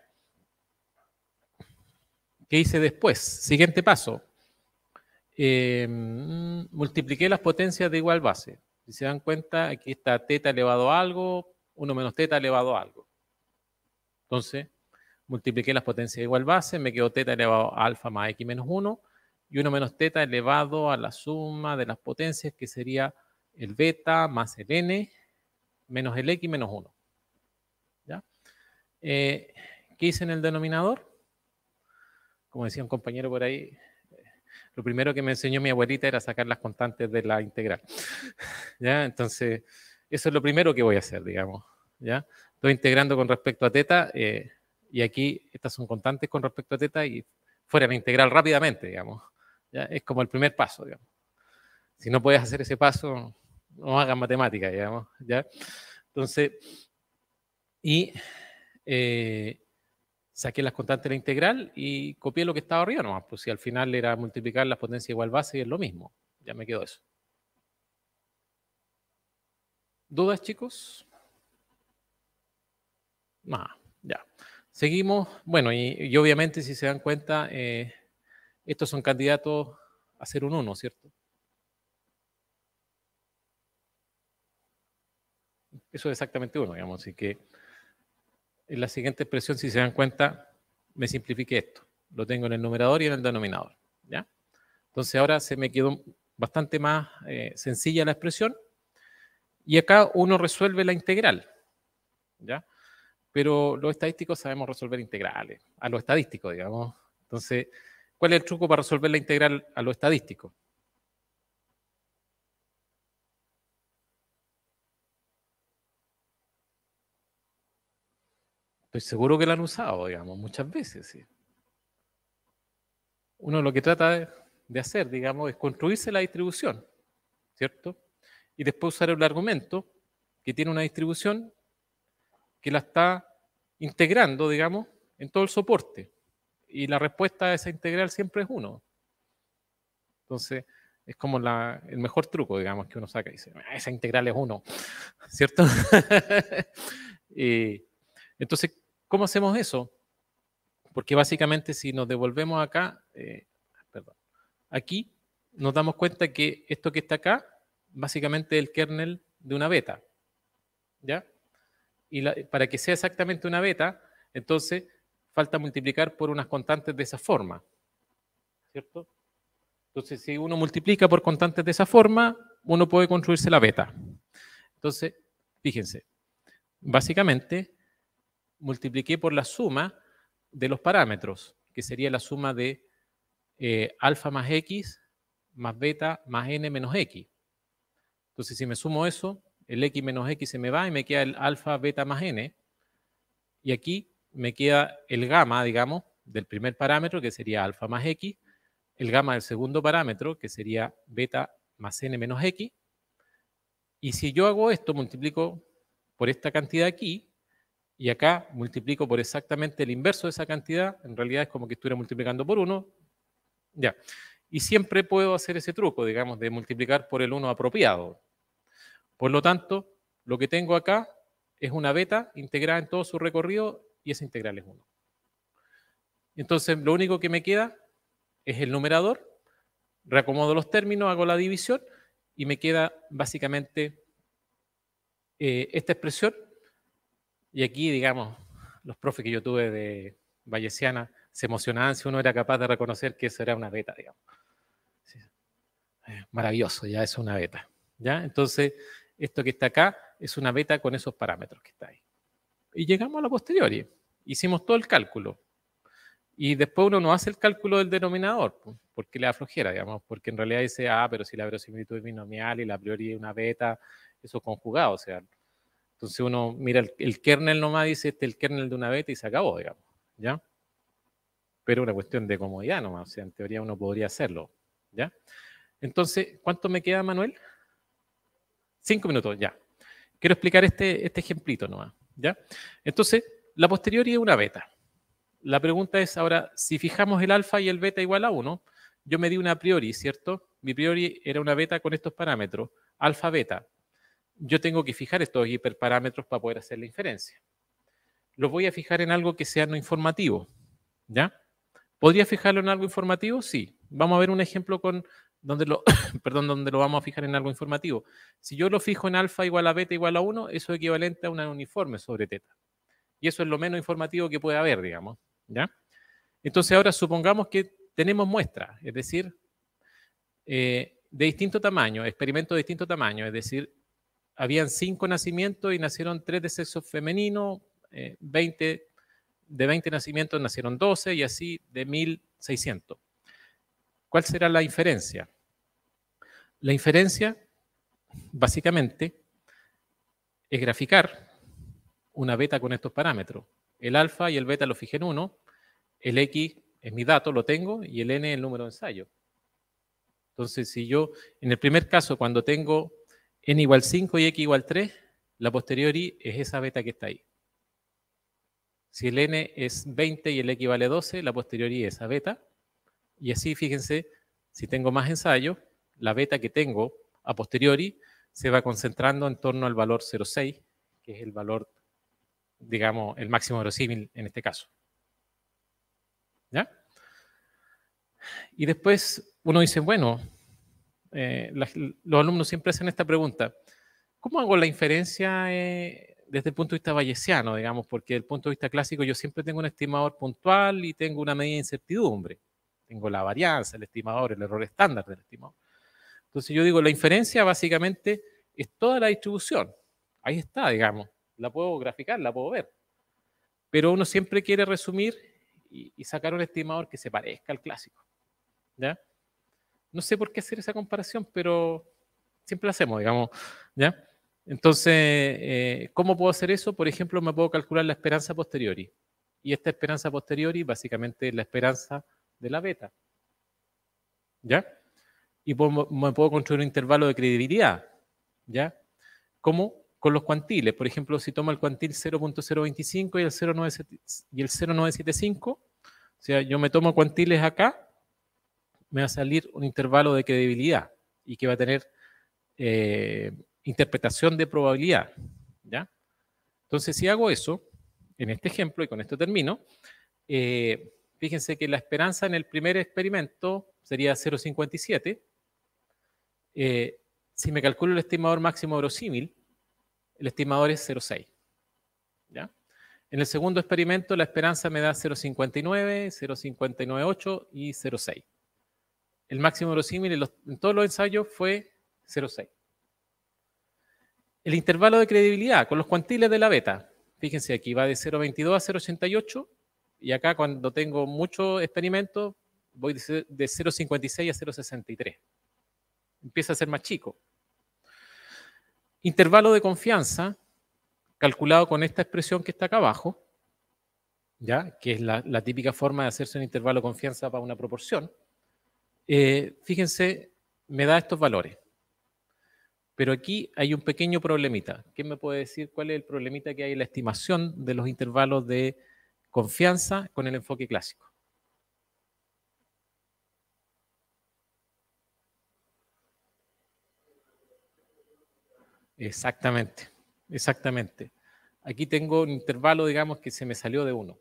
¿Qué hice después? Siguiente paso. Eh, multipliqué las potencias de igual base. Si se dan cuenta, aquí está teta elevado a algo, uno menos teta elevado a algo. Entonces, multipliqué las potencias de igual base, me quedó teta elevado a alfa más x menos uno, y uno menos teta elevado a la suma de las potencias, que sería el beta más el n menos el x menos uno. ¿Ya? Eh, ¿Qué hice en el denominador? Como decía un compañero por ahí, lo primero que me enseñó mi abuelita era sacar las constantes de la integral. ¿Ya? Entonces, eso es lo primero que voy a hacer, digamos. ¿Ya? Estoy integrando con respecto a teta, eh, y aquí estas son constantes con respecto a teta, y fuera la integral rápidamente, digamos. ¿Ya? Es como el primer paso, digamos. Si no puedes hacer ese paso, no hagas matemática, digamos. ¿Ya? Entonces, y eh, saqué las constantes de la integral y copié lo que estaba arriba nomás, pues si al final era multiplicar las potencias igual base y es lo mismo. Ya me quedó eso. ¿Dudas, chicos? No, ya. Seguimos. Bueno, y, y obviamente, si se dan cuenta, eh, estos son candidatos a ser un uno, ¿cierto? Eso es exactamente uno, digamos. Así que en la siguiente expresión, si se dan cuenta, me simplifiqué esto. Lo tengo en el numerador y en el denominador. ¿Ya? Entonces ahora se me quedó bastante más eh, sencilla la expresión. Y acá uno resuelve la integral. ¿Ya? Pero los estadísticos sabemos resolver integrales, a lo estadístico, digamos. Entonces, ¿cuál es el truco para resolver la integral a lo estadístico? Estoy seguro que lo han usado, digamos, muchas veces. ¿Sí? Uno lo que trata de, de hacer, digamos, es construirse la distribución, ¿cierto? Y después usar el argumento que tiene una distribución que la está integrando, digamos, en todo el soporte. Y la respuesta a esa integral siempre es uno. Entonces, es como la, el mejor truco, digamos, que uno saca y dice, esa integral es uno, ¿cierto? y, entonces, ¿cómo hacemos eso? Porque básicamente si nos devolvemos acá, eh, perdón, aquí nos damos cuenta que esto que está acá, básicamente es el kernel de una beta. ¿Ya? Y la, para que sea exactamente una beta, entonces falta multiplicar por unas constantes de esa forma. ¿Cierto? Entonces, si uno multiplica por constantes de esa forma, uno puede construirse la beta. Entonces, fíjense, básicamente multipliqué por la suma de los parámetros, que sería la suma de eh, alfa más x más beta más n menos x. Entonces, si me sumo eso, el x menos x se me va y me queda el alfa, beta más n. Y aquí me queda el gamma, digamos, del primer parámetro, que sería alfa más x, el gamma del segundo parámetro, que sería beta más n menos x. Y si yo hago esto, multiplico por esta cantidad aquí, y acá multiplico por exactamente el inverso de esa cantidad, en realidad es como que estuviera multiplicando por uno, ya. Y siempre puedo hacer ese truco, digamos, de multiplicar por el uno apropiado. Por lo tanto, lo que tengo acá es una beta integrada en todo su recorrido, y esa integral es uno. Entonces, lo único que me queda es el numerador, reacomodo los términos, hago la división, y me queda básicamente eh, esta expresión. Y aquí, digamos, los profes que yo tuve de Bayesiana se emocionaban si uno era capaz de reconocer que eso era una beta, digamos. Sí. Maravilloso, ya es una beta. ¿Ya? Entonces, esto que está acá es una beta con esos parámetros que está ahí. Y llegamos a la posteriori. Hicimos todo el cálculo. Y después uno no hace el cálculo del denominador, porque le da flojera, digamos, porque en realidad dice, ah, pero si la verosimilitud es binomial y la a priori es una beta, eso es conjugado, o sea. Entonces uno mira el, el kernel nomás, dice, este es el kernel de una beta y se acabó, digamos, ¿ya? Pero una cuestión de comodidad nomás, o sea, en teoría uno podría hacerlo, ¿ya? Entonces, ¿cuánto me queda, Manuel? Cinco minutos, ya. Quiero explicar este, este ejemplito nomás, ¿ya? Entonces, la posteriori es una beta. La pregunta es ahora, si fijamos el alfa y el beta igual a uno, yo me di una a priori, ¿cierto? Mi priori era una beta con estos parámetros, alfa, beta. Yo tengo que fijar estos hiperparámetros para poder hacer la inferencia. Los voy a fijar en algo que sea no informativo, ¿ya? ¿Podría fijarlo en algo informativo? Sí. Vamos a ver un ejemplo con donde lo, perdón, donde lo vamos a fijar en algo informativo. Si yo lo fijo en alfa igual a beta igual a uno, eso es equivalente a una uniforme sobre teta. Y eso es lo menos informativo que puede haber, digamos, ¿ya? Entonces ahora supongamos que tenemos muestras, es decir, eh, de distinto tamaño, experimentos de distinto tamaño, es decir, habían cinco nacimientos y nacieron tres de sexo femenino, eh, veinte, de veinte nacimientos nacieron doce y así de mil seiscientos. ¿Cuál será la inferencia? La inferencia, básicamente, es graficar una beta con estos parámetros. El alfa y el beta lo fijé en uno, el X es mi dato, lo tengo, y el N es el número de ensayo. Entonces, si yo, en el primer caso, cuando tengo N igual cinco y X igual tres, la posteriori es esa beta que está ahí. Si el N es veinte y el X vale doce, la posteriori es esa beta. Y así, fíjense, si tengo más ensayos, la beta que tengo a posteriori se va concentrando en torno al valor cero coma seis, que es el valor, digamos, el máximo verosímil en este caso. ¿Ya? Y después uno dice, bueno, eh, la, los alumnos siempre hacen esta pregunta. ¿Cómo hago la inferencia eh, desde el punto de vista bayesiano, digamos? Porque desde el punto de vista clásico yo siempre tengo un estimador puntual y tengo una medida de incertidumbre. Tengo la varianza, el estimador, el error estándar del estimador. Entonces yo digo, la inferencia básicamente es toda la distribución. Ahí está, digamos. La puedo graficar, la puedo ver. Pero uno siempre quiere resumir y, y sacar un estimador que se parezca al clásico. ¿Ya? No sé por qué hacer esa comparación, pero siempre la hacemos, digamos. ¿Ya? Entonces, eh, ¿cómo puedo hacer eso? Por ejemplo, me puedo calcular la esperanza posteriori. Y esta esperanza posteriori básicamente es la esperanza de la beta. ¿Ya? Y puedo, me puedo construir un intervalo de credibilidad. ¿Ya? ¿Cómo? Con los cuantiles. Por ejemplo, si tomo el cuantil cero punto cero veinticinco y el cero punto nueve setenta y cinco, o sea, yo me tomo cuantiles acá, me va a salir un intervalo de credibilidad y que va a tener eh, interpretación de probabilidad. ¿Ya? Entonces, si hago eso, en este ejemplo, y con esto termino, eh, fíjense que la esperanza en el primer experimento sería cero punto cincuenta y siete. Eh, si me calculo el estimador máximo verosímil, el estimador es cero punto seis. ¿Ya? En el segundo experimento la esperanza me da cero punto cincuenta y nueve, cero punto cincuenta y nueve ocho y cero punto seis. El máximo verosímil en, los, en todos los ensayos fue cero punto seis. El intervalo de credibilidad con los cuantiles de la beta, fíjense aquí va de cero punto veintidós a cero punto ochenta y ocho y acá cuando tengo muchos experimentos voy de cero punto cincuenta y seis a cero punto sesenta y tres. Empieza a ser más chico. Intervalo de confianza calculado con esta expresión que está acá abajo, ¿ya? Que es la, la típica forma de hacerse un intervalo de confianza para una proporción. Eh, fíjense, me da estos valores. Pero aquí hay un pequeño problemita. ¿Quién me puede decir cuál es el problemita que hay en la estimación de los intervalos de confianza con el enfoque clásico? Exactamente, exactamente. Aquí tengo un intervalo, digamos, que se me salió de uno.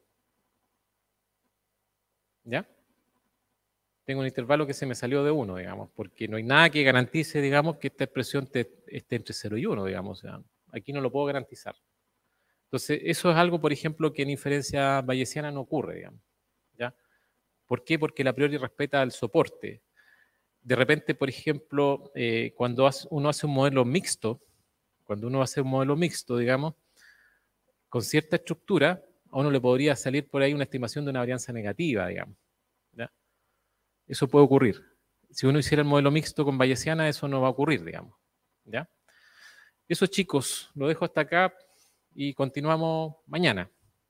¿Ya? Tengo un intervalo que se me salió de uno, digamos, porque no hay nada que garantice, digamos, que esta expresión te, esté entre cero y uno, digamos. O sea, aquí no lo puedo garantizar. Entonces, eso es algo, por ejemplo, que en inferencia bayesiana no ocurre, digamos. ¿Ya? ¿Por qué? Porque la a priori respeta el soporte. De repente, por ejemplo, eh, cuando uno hace un modelo mixto, cuando uno hace un modelo mixto, digamos, con cierta estructura, a uno le podría salir por ahí una estimación de una varianza negativa, digamos. ¿Ya? Eso puede ocurrir. Si uno hiciera el modelo mixto con bayesiana, eso no va a ocurrir, digamos. ¿Ya? Eso, chicos, lo dejo hasta acá y continuamos mañana.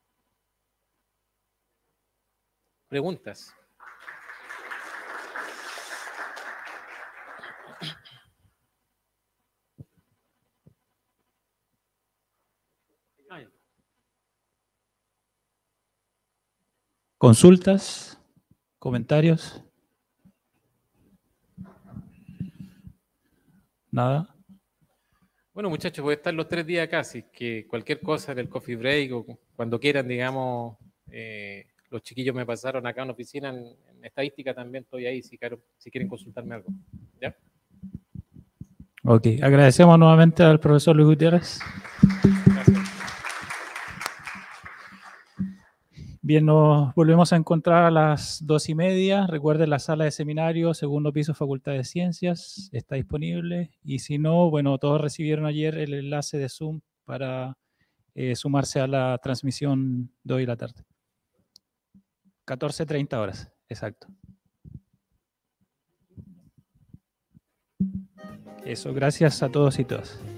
¿Preguntas? ¿Consultas? ¿Comentarios? ¿Nada? Bueno, muchachos, voy a estar los tres días acá, así que cualquier cosa en el coffee break o cuando quieran, digamos, eh, los chiquillos me pasaron acá en la oficina, en, en estadística también estoy ahí, si, quiero, si quieren consultarme algo. ¿Ya? Ok, agradecemos nuevamente al profesor Luis Gutiérrez. Gracias. Bien, nos volvemos a encontrar a las dos y media. Recuerden, la sala de seminario, segundo piso, Facultad de Ciencias, está disponible. Y si no, bueno, todos recibieron ayer el enlace de Zoom para eh, sumarse a la transmisión de hoy a la tarde. catorce treinta horas, exacto. Eso, gracias a todos y todas.